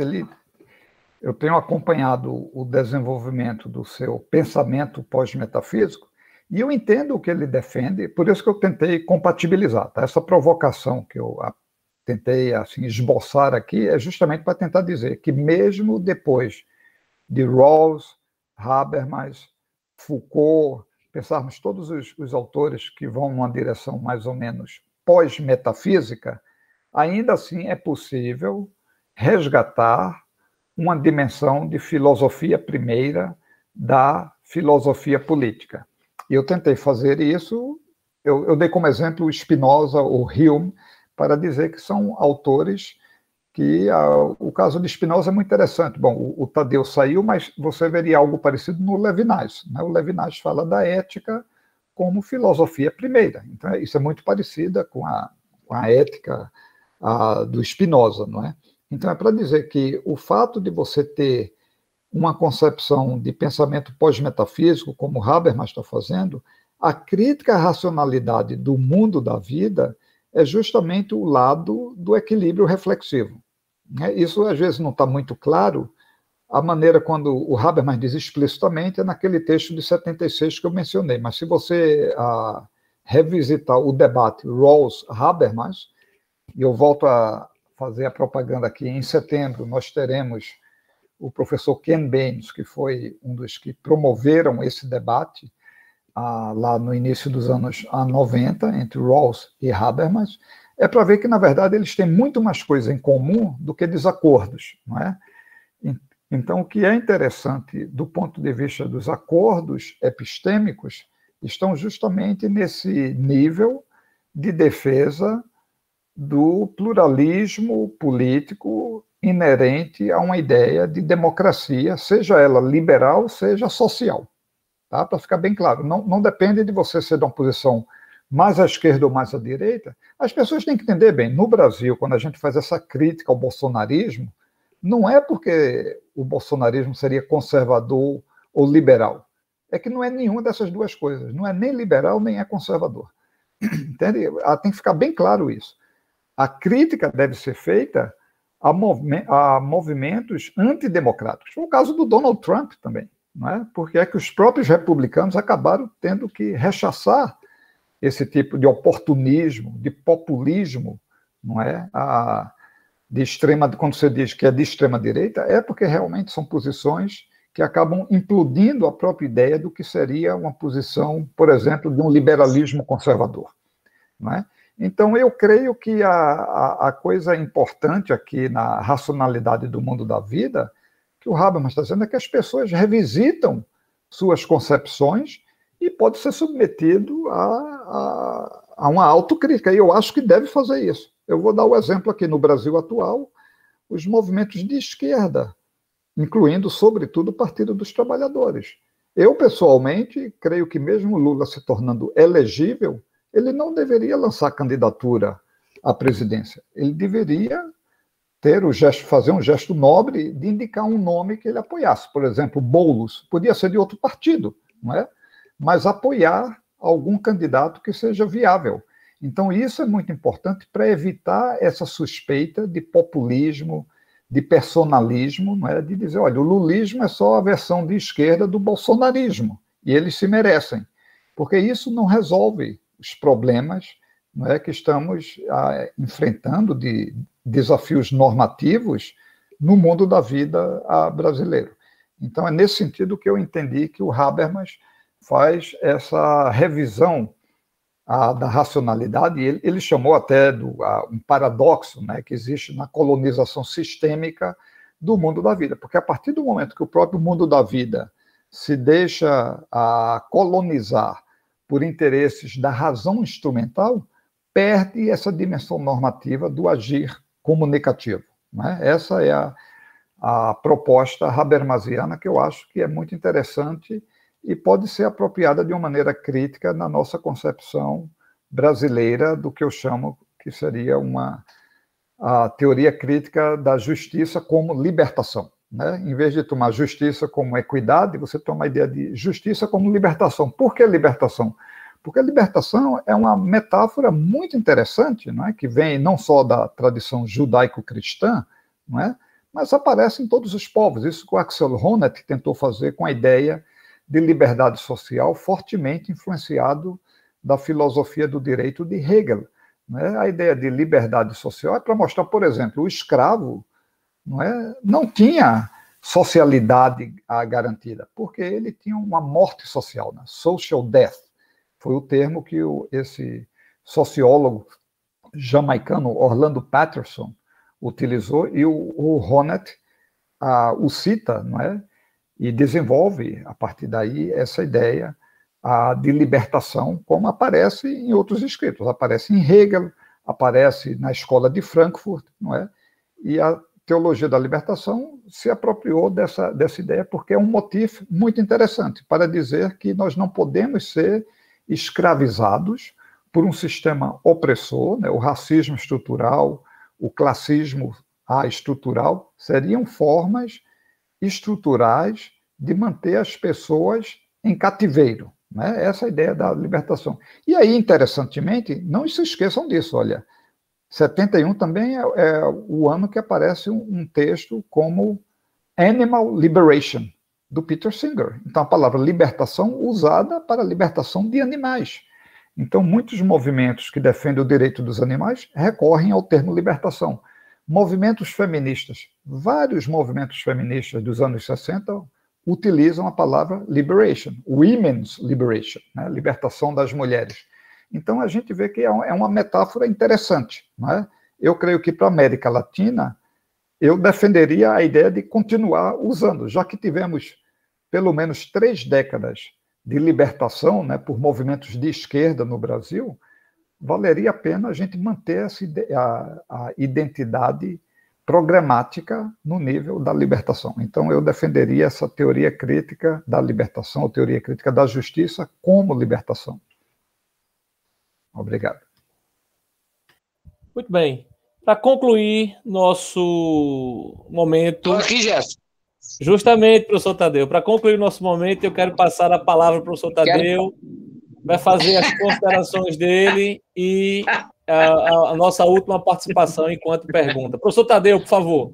eu tenho acompanhado o desenvolvimento do seu pensamento pós-metafísico e eu entendo o que ele defende, por isso que eu tentei compatibilizar. Tá? Essa provocação que eu tentei assim, esboçar aqui é justamente para tentar dizer que mesmo depois de Rawls, Habermas, Foucault, pensarmos todos os autores que vão numa direção mais ou menos pós-metafísica, ainda assim é possível resgatar uma dimensão de filosofia primeira da filosofia política. E eu tentei fazer isso, eu dei como exemplo o Spinoza ou Hume, para dizer que são autores que o caso de Spinoza é muito interessante. Bom, o Tadeu saiu, mas você veria algo parecido no Levinas. Né? O Levinas fala da ética como filosofia primeira. Então, isso é muito parecida com a ética do Spinoza, não é? Então, é para dizer que o fato de você ter uma concepção de pensamento pós-metafísico, como Habermas está fazendo, a crítica à racionalidade do mundo da vida é justamente o lado do equilíbrio reflexivo. Isso, às vezes, não está muito claro. A maneira quando o Habermas diz explicitamente é naquele texto de 76 que eu mencionei. Mas se você revisitar o debate Rawls-Habermas, e eu volto a fazer a propaganda aqui, em setembro nós teremos o professor Ken Baines, que foi um dos que promoveram esse debate lá no início dos anos 90, entre Rawls e Habermas, é para ver que, na verdade, eles têm muito mais coisa em comum do que desacordos, não é? Então, o que é interessante do ponto de vista dos acordos epistêmicos estão justamente nesse nível de defesa do pluralismo político inerente a uma ideia de democracia, seja ela liberal, seja social. Tá? Para ficar bem claro, não depende de você ser de uma posição mais à esquerda ou mais à direita. As pessoas têm que entender bem, no Brasil, quando a gente faz essa crítica ao bolsonarismo, não é porque o bolsonarismo seria conservador ou liberal. É que não é nenhuma dessas duas coisas. Não é nem liberal, nem é conservador. Entende? Tem que ficar bem claro isso. A crítica deve ser feita a movimentos antidemocráticos. Foi o caso do Donald Trump também, não é? Porque é que os próprios republicanos acabaram tendo que rechaçar esse tipo de oportunismo, de populismo, não é? Quando você diz que é de extrema direita, é porque realmente são posições que acabam implodindo a própria ideia do que seria uma posição, por exemplo, de um liberalismo conservador, não é? Então, eu creio que a coisa importante aqui na racionalidade do mundo da vida, que o Habermas está dizendo, é que as pessoas revisitam suas concepções e pode ser submetido há uma autocrítica, e eu acho que deve fazer isso. Eu vou dar o exemplo aqui no Brasil atual, os movimentos de esquerda, incluindo, sobretudo, o Partido dos Trabalhadores. Eu, pessoalmente, creio que mesmo Lula se tornando elegível, ele não deveria lançar candidatura à presidência. Ele deveria ter o gesto, fazer um gesto nobre de indicar um nome que ele apoiasse. Por exemplo, Boulos, podia ser de outro partido, não é? Mas apoiar algum candidato que seja viável. Então, isso é muito importante para evitar essa suspeita de populismo, de personalismo, não é? De dizer, olha, o lulismo é só a versão de esquerda do bolsonarismo, e eles se merecem, porque isso não resolve os problemas, não é, que estamos enfrentando de desafios normativos no mundo da vida brasileiro. Então, é nesse sentido que eu entendi que o Habermas faz essa revisão da racionalidade, e ele chamou até um paradoxo, né, que existe na colonização sistêmica do mundo da vida, porque a partir do momento que o próprio mundo da vida se deixa colonizar por interesses da razão instrumental, perde essa dimensão normativa do agir comunicativo. Né? Essa é a proposta habermasiana, que eu acho que é muito interessante e pode ser apropriada de uma maneira crítica na nossa concepção brasileira do que eu chamo que seria a teoria crítica da justiça como libertação. Né? Em vez de tomar justiça como equidade, você toma a ideia de justiça como libertação. Por que libertação? Porque a libertação é uma metáfora muito interessante, não é? Que vem não só da tradição judaico-cristã, não é? Mas aparece em todos os povos. Isso que o Axel Honneth tentou fazer com a ideia de liberdade social, fortemente influenciado da filosofia do direito de Hegel. Né? A ideia de liberdade social é para mostrar, por exemplo, o escravo não tinha socialidade garantida, porque ele tinha uma morte social, né? Social death. Foi o termo que esse sociólogo jamaicano Orlando Patterson utilizou, e o Honneth o cita, não é? E desenvolve, a partir daí, essa ideia de libertação, como aparece em outros escritos. Aparece em Hegel, aparece na Escola de Frankfurt, não é? E a teologia da libertação se apropriou dessa ideia, porque é um motivo muito interessante para dizer que nós não podemos ser escravizados por um sistema opressor, né? O racismo estrutural, o classismo estrutural, seriam formas estruturais de manter as pessoas em cativeiro. Né? Essa é a ideia da libertação. E aí, interessantemente, não se esqueçam disso, olha, 71 também é o ano que aparece um texto como Animal Liberation, do Peter Singer. Então, a palavra libertação usada para libertação de animais. Então, muitos movimentos que defendem o direito dos animais recorrem ao termo libertação. Movimentos feministas, vários movimentos feministas dos anos 60 utilizam a palavra liberation, women's liberation, né? Libertação das mulheres. Então, a gente vê que é uma metáfora interessante. Não é? Eu creio que para a América Latina, eu defenderia a ideia de continuar usando, já que tivemos pelo menos 3 décadas de libertação, né, por movimentos de esquerda no Brasil, valeria a pena a gente manter a identidade programática no nível da libertação. Então, eu defenderia essa teoria crítica da libertação, a teoria crítica da justiça como libertação. Obrigado. Muito bem. Para concluir nosso momento... Estou aqui, Gerson. Justamente, professor Tadeu, para concluir nosso momento, eu quero passar a palavra para o professor Tadeu, vai fazer as considerações dele e a nossa última participação enquanto pergunta. Professor Tadeu, por favor.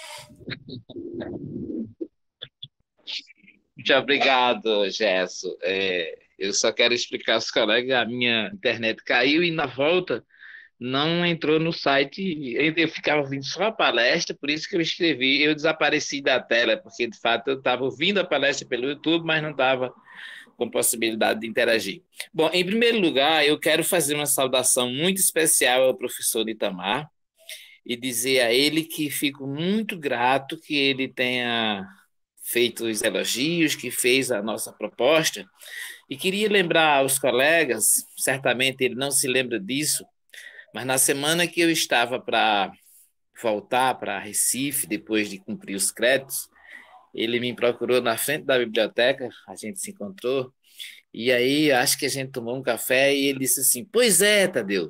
Muito obrigado, Gerson. Eu só quero explicar aos colegas, a minha internet caiu e na volta não entrou no site, eu ficava ouvindo só a palestra, por isso que eu escrevi, eu desapareci da tela, porque de fato eu estava ouvindo a palestra pelo YouTube, mas não estava com possibilidade de interagir. Bom, em primeiro lugar, eu quero fazer uma saudação muito especial ao professor Itamar e dizer a ele que fico muito grato que ele tenha feito os elogios, que fez a nossa proposta. E queria lembrar aos colegas, certamente ele não se lembra disso, mas na semana que eu estava para voltar para Recife, depois de cumprir os créditos, ele me procurou na frente da biblioteca, a gente se encontrou, e aí acho que a gente tomou um café e ele disse assim: pois é, Tadeu,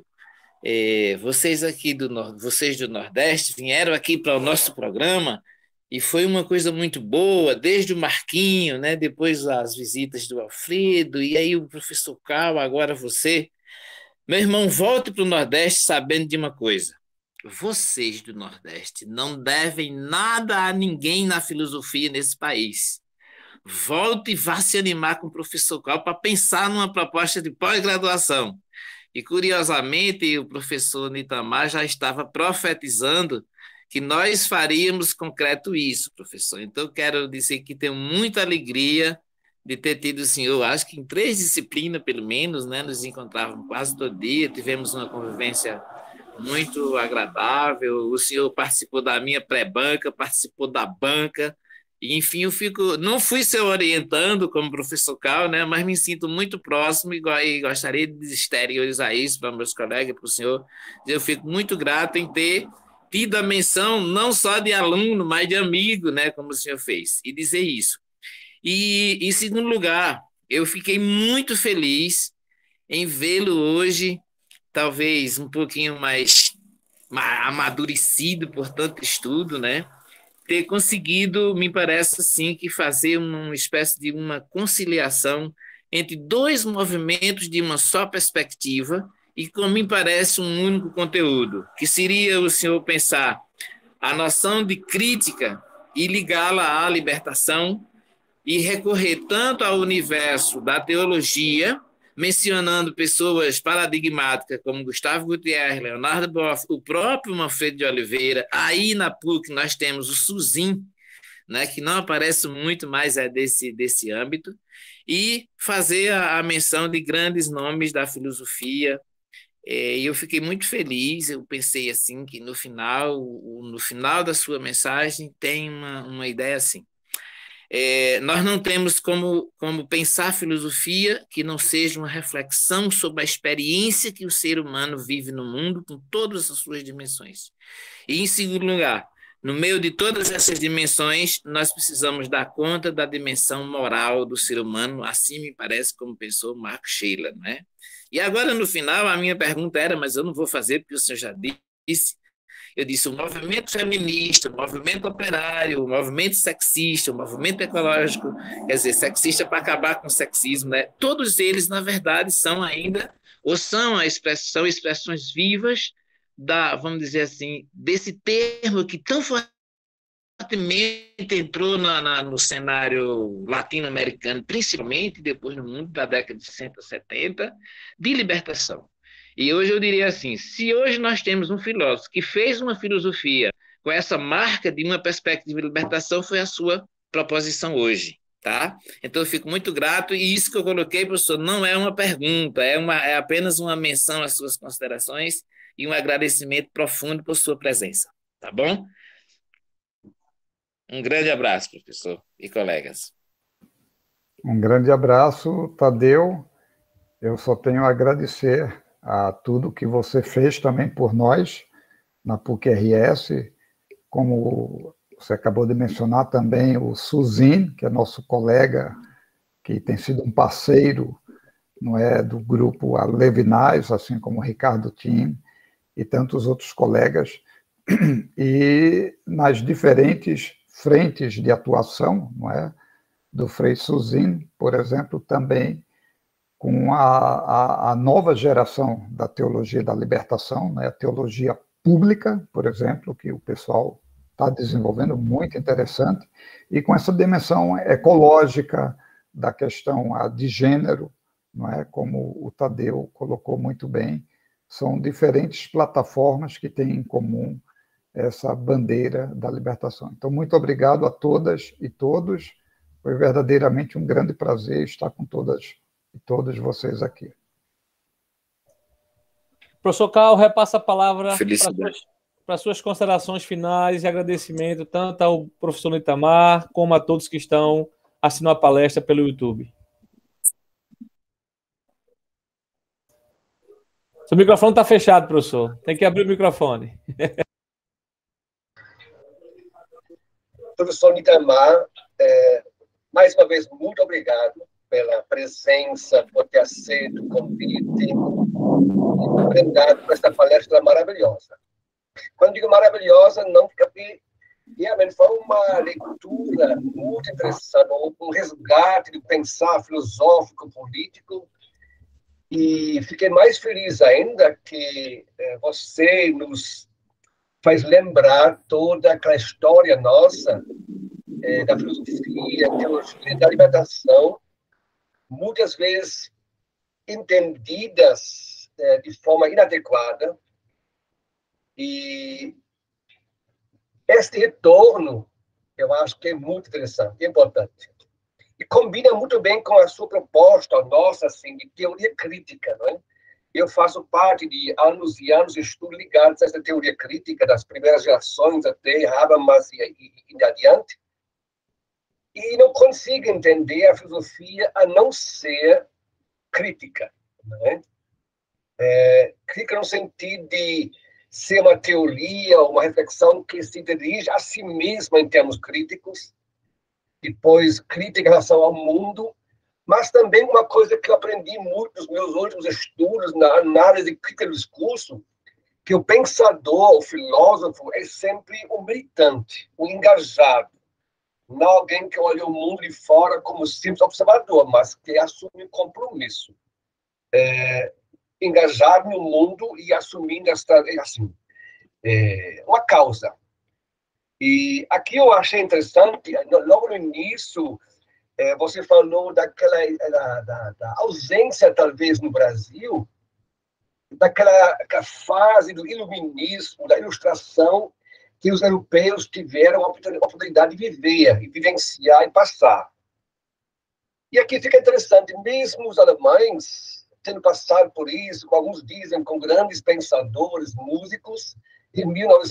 vocês aqui vocês do Nordeste vieram aqui para o nosso programa e foi uma coisa muito boa, desde o Marquinho, né? Depois as visitas do Alfredo, e aí o professor Cal, agora você. Meu irmão, volte para o Nordeste sabendo de uma coisa: vocês do Nordeste não devem nada a ninguém na filosofia nesse país. Volte e vá se animar com o professor Cal para pensar numa proposta de pós-graduação. E, curiosamente, o professor Nitamar já estava profetizando que nós faríamos concreto isso, professor. Então, eu quero dizer que tenho muita alegria de ter tido o senhor, acho que em 3 disciplinas, pelo menos, né, nos encontrávamos quase todo dia, tivemos uma convivência muito agradável, o senhor participou da minha pré-banca, participou da banca, e, enfim, não fui seu orientando como professor Cal, né, mas me sinto muito próximo e gostaria de exteriorizar isso para meus colegas, para o senhor. Eu fico muito grato em ter tido a menção não só de aluno, mas de amigo, né, como o senhor fez, e dizer isso. E, em segundo lugar, eu fiquei muito feliz em vê-lo hoje, talvez um pouquinho mais amadurecido por tanto estudo, né? Ter conseguido, me parece assim, que fazer uma espécie de uma conciliação entre 2 movimentos de uma só perspectiva e, como me parece, um único conteúdo, que seria o senhor pensar a noção de crítica e ligá-la à libertação e recorrer tanto ao universo da teologia, mencionando pessoas paradigmáticas como Gustavo Gutierrez, Leonardo Boff, o próprio Manfredo de Oliveira. Aí na PUC nós temos o Suzin, né, que não aparece muito, mas é desse âmbito, e fazer a menção de grandes nomes da filosofia. E eu fiquei muito feliz, eu pensei assim, que no final da sua mensagem tem uma ideia assim: nós não temos como pensar filosofia que não seja uma reflexão sobre a experiência que o ser humano vive no mundo com todas as suas dimensões. E, em segundo lugar, no meio de todas essas dimensões, nós precisamos dar conta da dimensão moral do ser humano, assim me parece como pensou Marco Scheler, né? E agora, no final, a minha pergunta era, mas eu não vou fazer porque o senhor já disse. Eu disse: o movimento feminista, o movimento operário, o movimento sexista, o movimento ecológico, quer dizer, sexista para acabar com o sexismo, né? Todos eles, na verdade, são ainda, ou são expressões vivas vamos dizer assim, desse termo que tão fortemente entrou no cenário latino-americano, principalmente depois no mundo da década de 60, 70, de libertação. E hoje eu diria assim: se hoje nós temos um filósofo que fez uma filosofia com essa marca de uma perspectiva de libertação, foi a sua proposição hoje, tá? Então eu fico muito grato, e isso que eu coloquei, professor, não é uma pergunta, é apenas uma menção às suas considerações e um agradecimento profundo por sua presença, tá bom? Um grande abraço, professor e colegas. Um grande abraço, Tadeu. Eu só tenho a agradecer a tudo que você fez também por nós na PUC-RS, como você acabou de mencionar também o Suzin, que é nosso colega, que tem sido um parceiro, não é, do grupo Levinais, assim como o Ricardo Tim e tantos outros colegas, e nas diferentes frentes de atuação, não é, do Frei Suzin, por exemplo, também com a nova geração da teologia da libertação, né, a teologia pública, por exemplo, que o pessoal está desenvolvendo, muito interessante, e com essa dimensão ecológica da questão de gênero, não é, como o Tadeu colocou muito bem, são diferentes plataformas que têm em comum essa bandeira da libertação. Então, muito obrigado a todas e todos, foi verdadeiramente um grande prazer estar com todas e todos vocês aqui. Professor Cal, repassa a palavra para suas considerações finais e agradecimento tanto ao professor Nitamar como a todos que estão assistindo a palestra pelo YouTube. Seu microfone está fechado, professor. Tem que abrir o microfone. Professor Nitamar, mais uma vez, muito obrigado pela presença, por ter aceito o convite e obrigado por esta palestra maravilhosa. Quando digo maravilhosa, não fica... Realmente foi uma leitura muito interessante, um resgate de pensar filosófico, político, e fiquei mais feliz ainda que você nos faz lembrar toda aquela história nossa da filosofia, teologia, da libertação, muitas vezes entendidas de forma inadequada. E este retorno, eu acho que é muito interessante, é importante. E combina muito bem com a sua proposta, nossa, assim, de teoria crítica, não é? Eu faço parte de anos e anos de estudo ligados a essa teoria crítica, das primeiras gerações até Habermas e adiante, e não consigo entender a filosofia a não ser crítica, não é? Crítica no sentido de ser uma teoria, uma reflexão que se dirige a si mesma em termos críticos, depois crítica em relação ao mundo, mas também uma coisa que eu aprendi muito nos meus últimos estudos na análise crítica do discurso, que o pensador, o filósofo, é sempre um militante, um engajado, não alguém que olha o mundo de fora como simples observador, mas que assume um compromisso. Engajado no mundo e assumindo uma causa. E aqui eu achei interessante, logo no início, você falou da ausência, talvez, no Brasil, daquela fase do iluminismo, da ilustração, que os europeus tiveram a oportunidade de viver, e vivenciar e passar. E aqui fica interessante, mesmo os alemães, tendo passado por isso, alguns dizem com grandes pensadores, músicos, em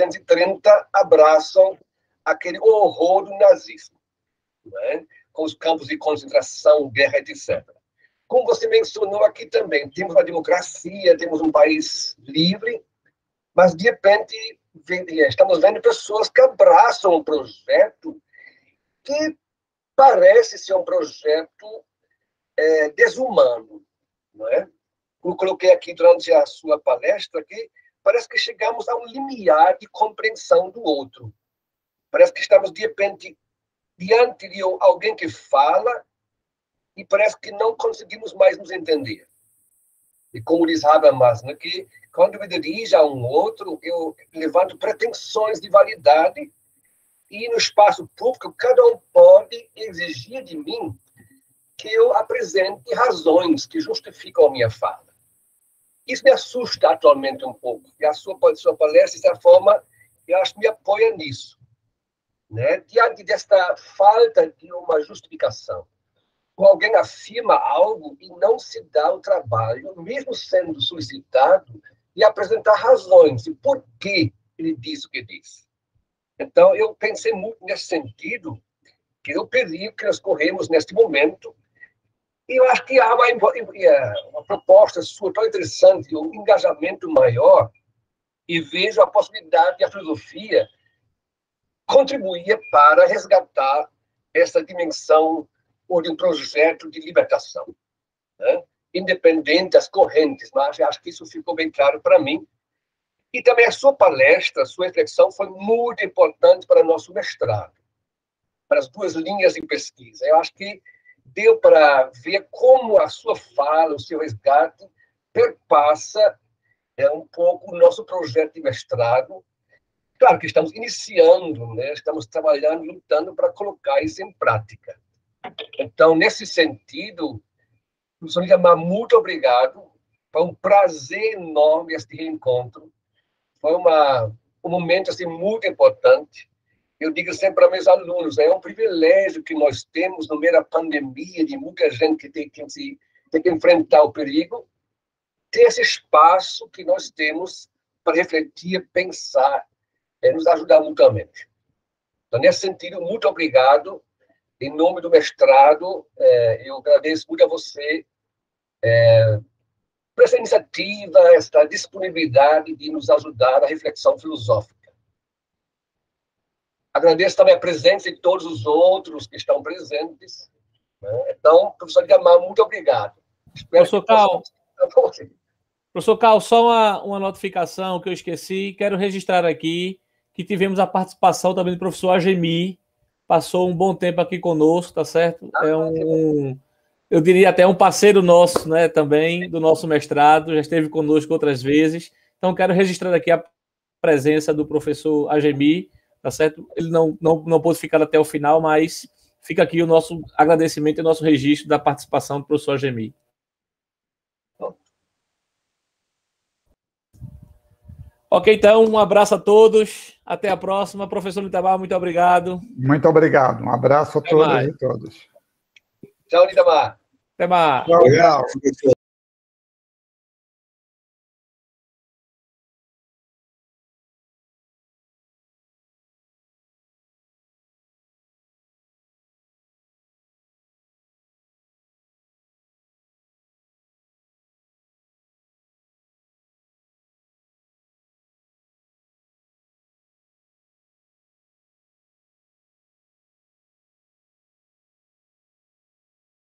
1930 abraçam aquele horror do nazismo, né? Com os campos de concentração, guerra, etc. Como você mencionou aqui também, temos uma democracia, temos um país livre, mas, de repente, estamos vendo pessoas que abraçam um projeto que parece ser um projeto desumano, não é? Como coloquei aqui durante a sua palestra, que parece que chegamos a um limiar de compreensão do outro. Parece que estamos, de repente, diante de alguém que fala e parece que não conseguimos mais nos entender. E como diz Habermas, né, que quando eu me dirijo a um outro, eu levanto pretensões de validade e no espaço público cada um pode exigir de mim que eu apresente razões que justificam a minha fala. Isso me assusta atualmente um pouco. E a sua palestra, de certa forma, eu acho que me apoia nisso, né? Diante desta falta de uma justificação, quando alguém afirma algo e não se dá o trabalho, mesmo sendo solicitado, de apresentar razões e por que ele disse o que disse. Então, eu pensei muito nesse sentido, que é o perigo que nós corremos neste momento. E eu acho que há uma proposta sua tão interessante, um engajamento maior, e vejo a possibilidade de a filosofia contribuir para resgatar essa dimensão ou de um projeto de libertação, né? Independente das correntes, mas acho que isso ficou bem claro para mim. E também a sua palestra, a sua reflexão foi muito importante para nosso mestrado, para as duas linhas de pesquisa. Eu acho que deu para ver como a sua fala, o seu resgate, perpassa um pouco o nosso projeto de mestrado. Claro que estamos iniciando, né? Estamos trabalhando, lutando para colocar isso em prática. Então, nesse sentido, professor Nitamar, muito obrigado. Foi um prazer enorme este reencontro. Foi um momento assim, muito importante. Eu digo sempre para meus alunos, é um privilégio que nós temos no meio da pandemia, de muita gente que tem que enfrentar o perigo, ter esse espaço que nós temos para refletir, pensar nos ajudar mutuamente. Então, nesse sentido, muito obrigado. Em nome do mestrado, eu agradeço muito a você por essa iniciativa, essa disponibilidade de nos ajudar na reflexão filosófica. Agradeço também a presença de todos os outros que estão presentes. Né? Então, professor Itamar, muito obrigado. Professor Carl, só uma notificação que eu esqueci. Quero registrar aqui que tivemos a participação também do professor Agemi. Passou um bom tempo aqui conosco, tá certo? É eu diria até um parceiro nosso, né, também, do nosso mestrado, já esteve conosco outras vezes. Então, quero registrar aqui a presença do professor Agemi, tá certo? Ele não pôde ficar até o final, mas fica aqui o nosso agradecimento e o nosso registro da participação do professor Agemi. Ok, então, um abraço a todos. Até a próxima. Professor Itamar, muito obrigado. Muito obrigado. Um abraço a todas e todos. Tchau, Itamar. Até mais. Tchau, tchau.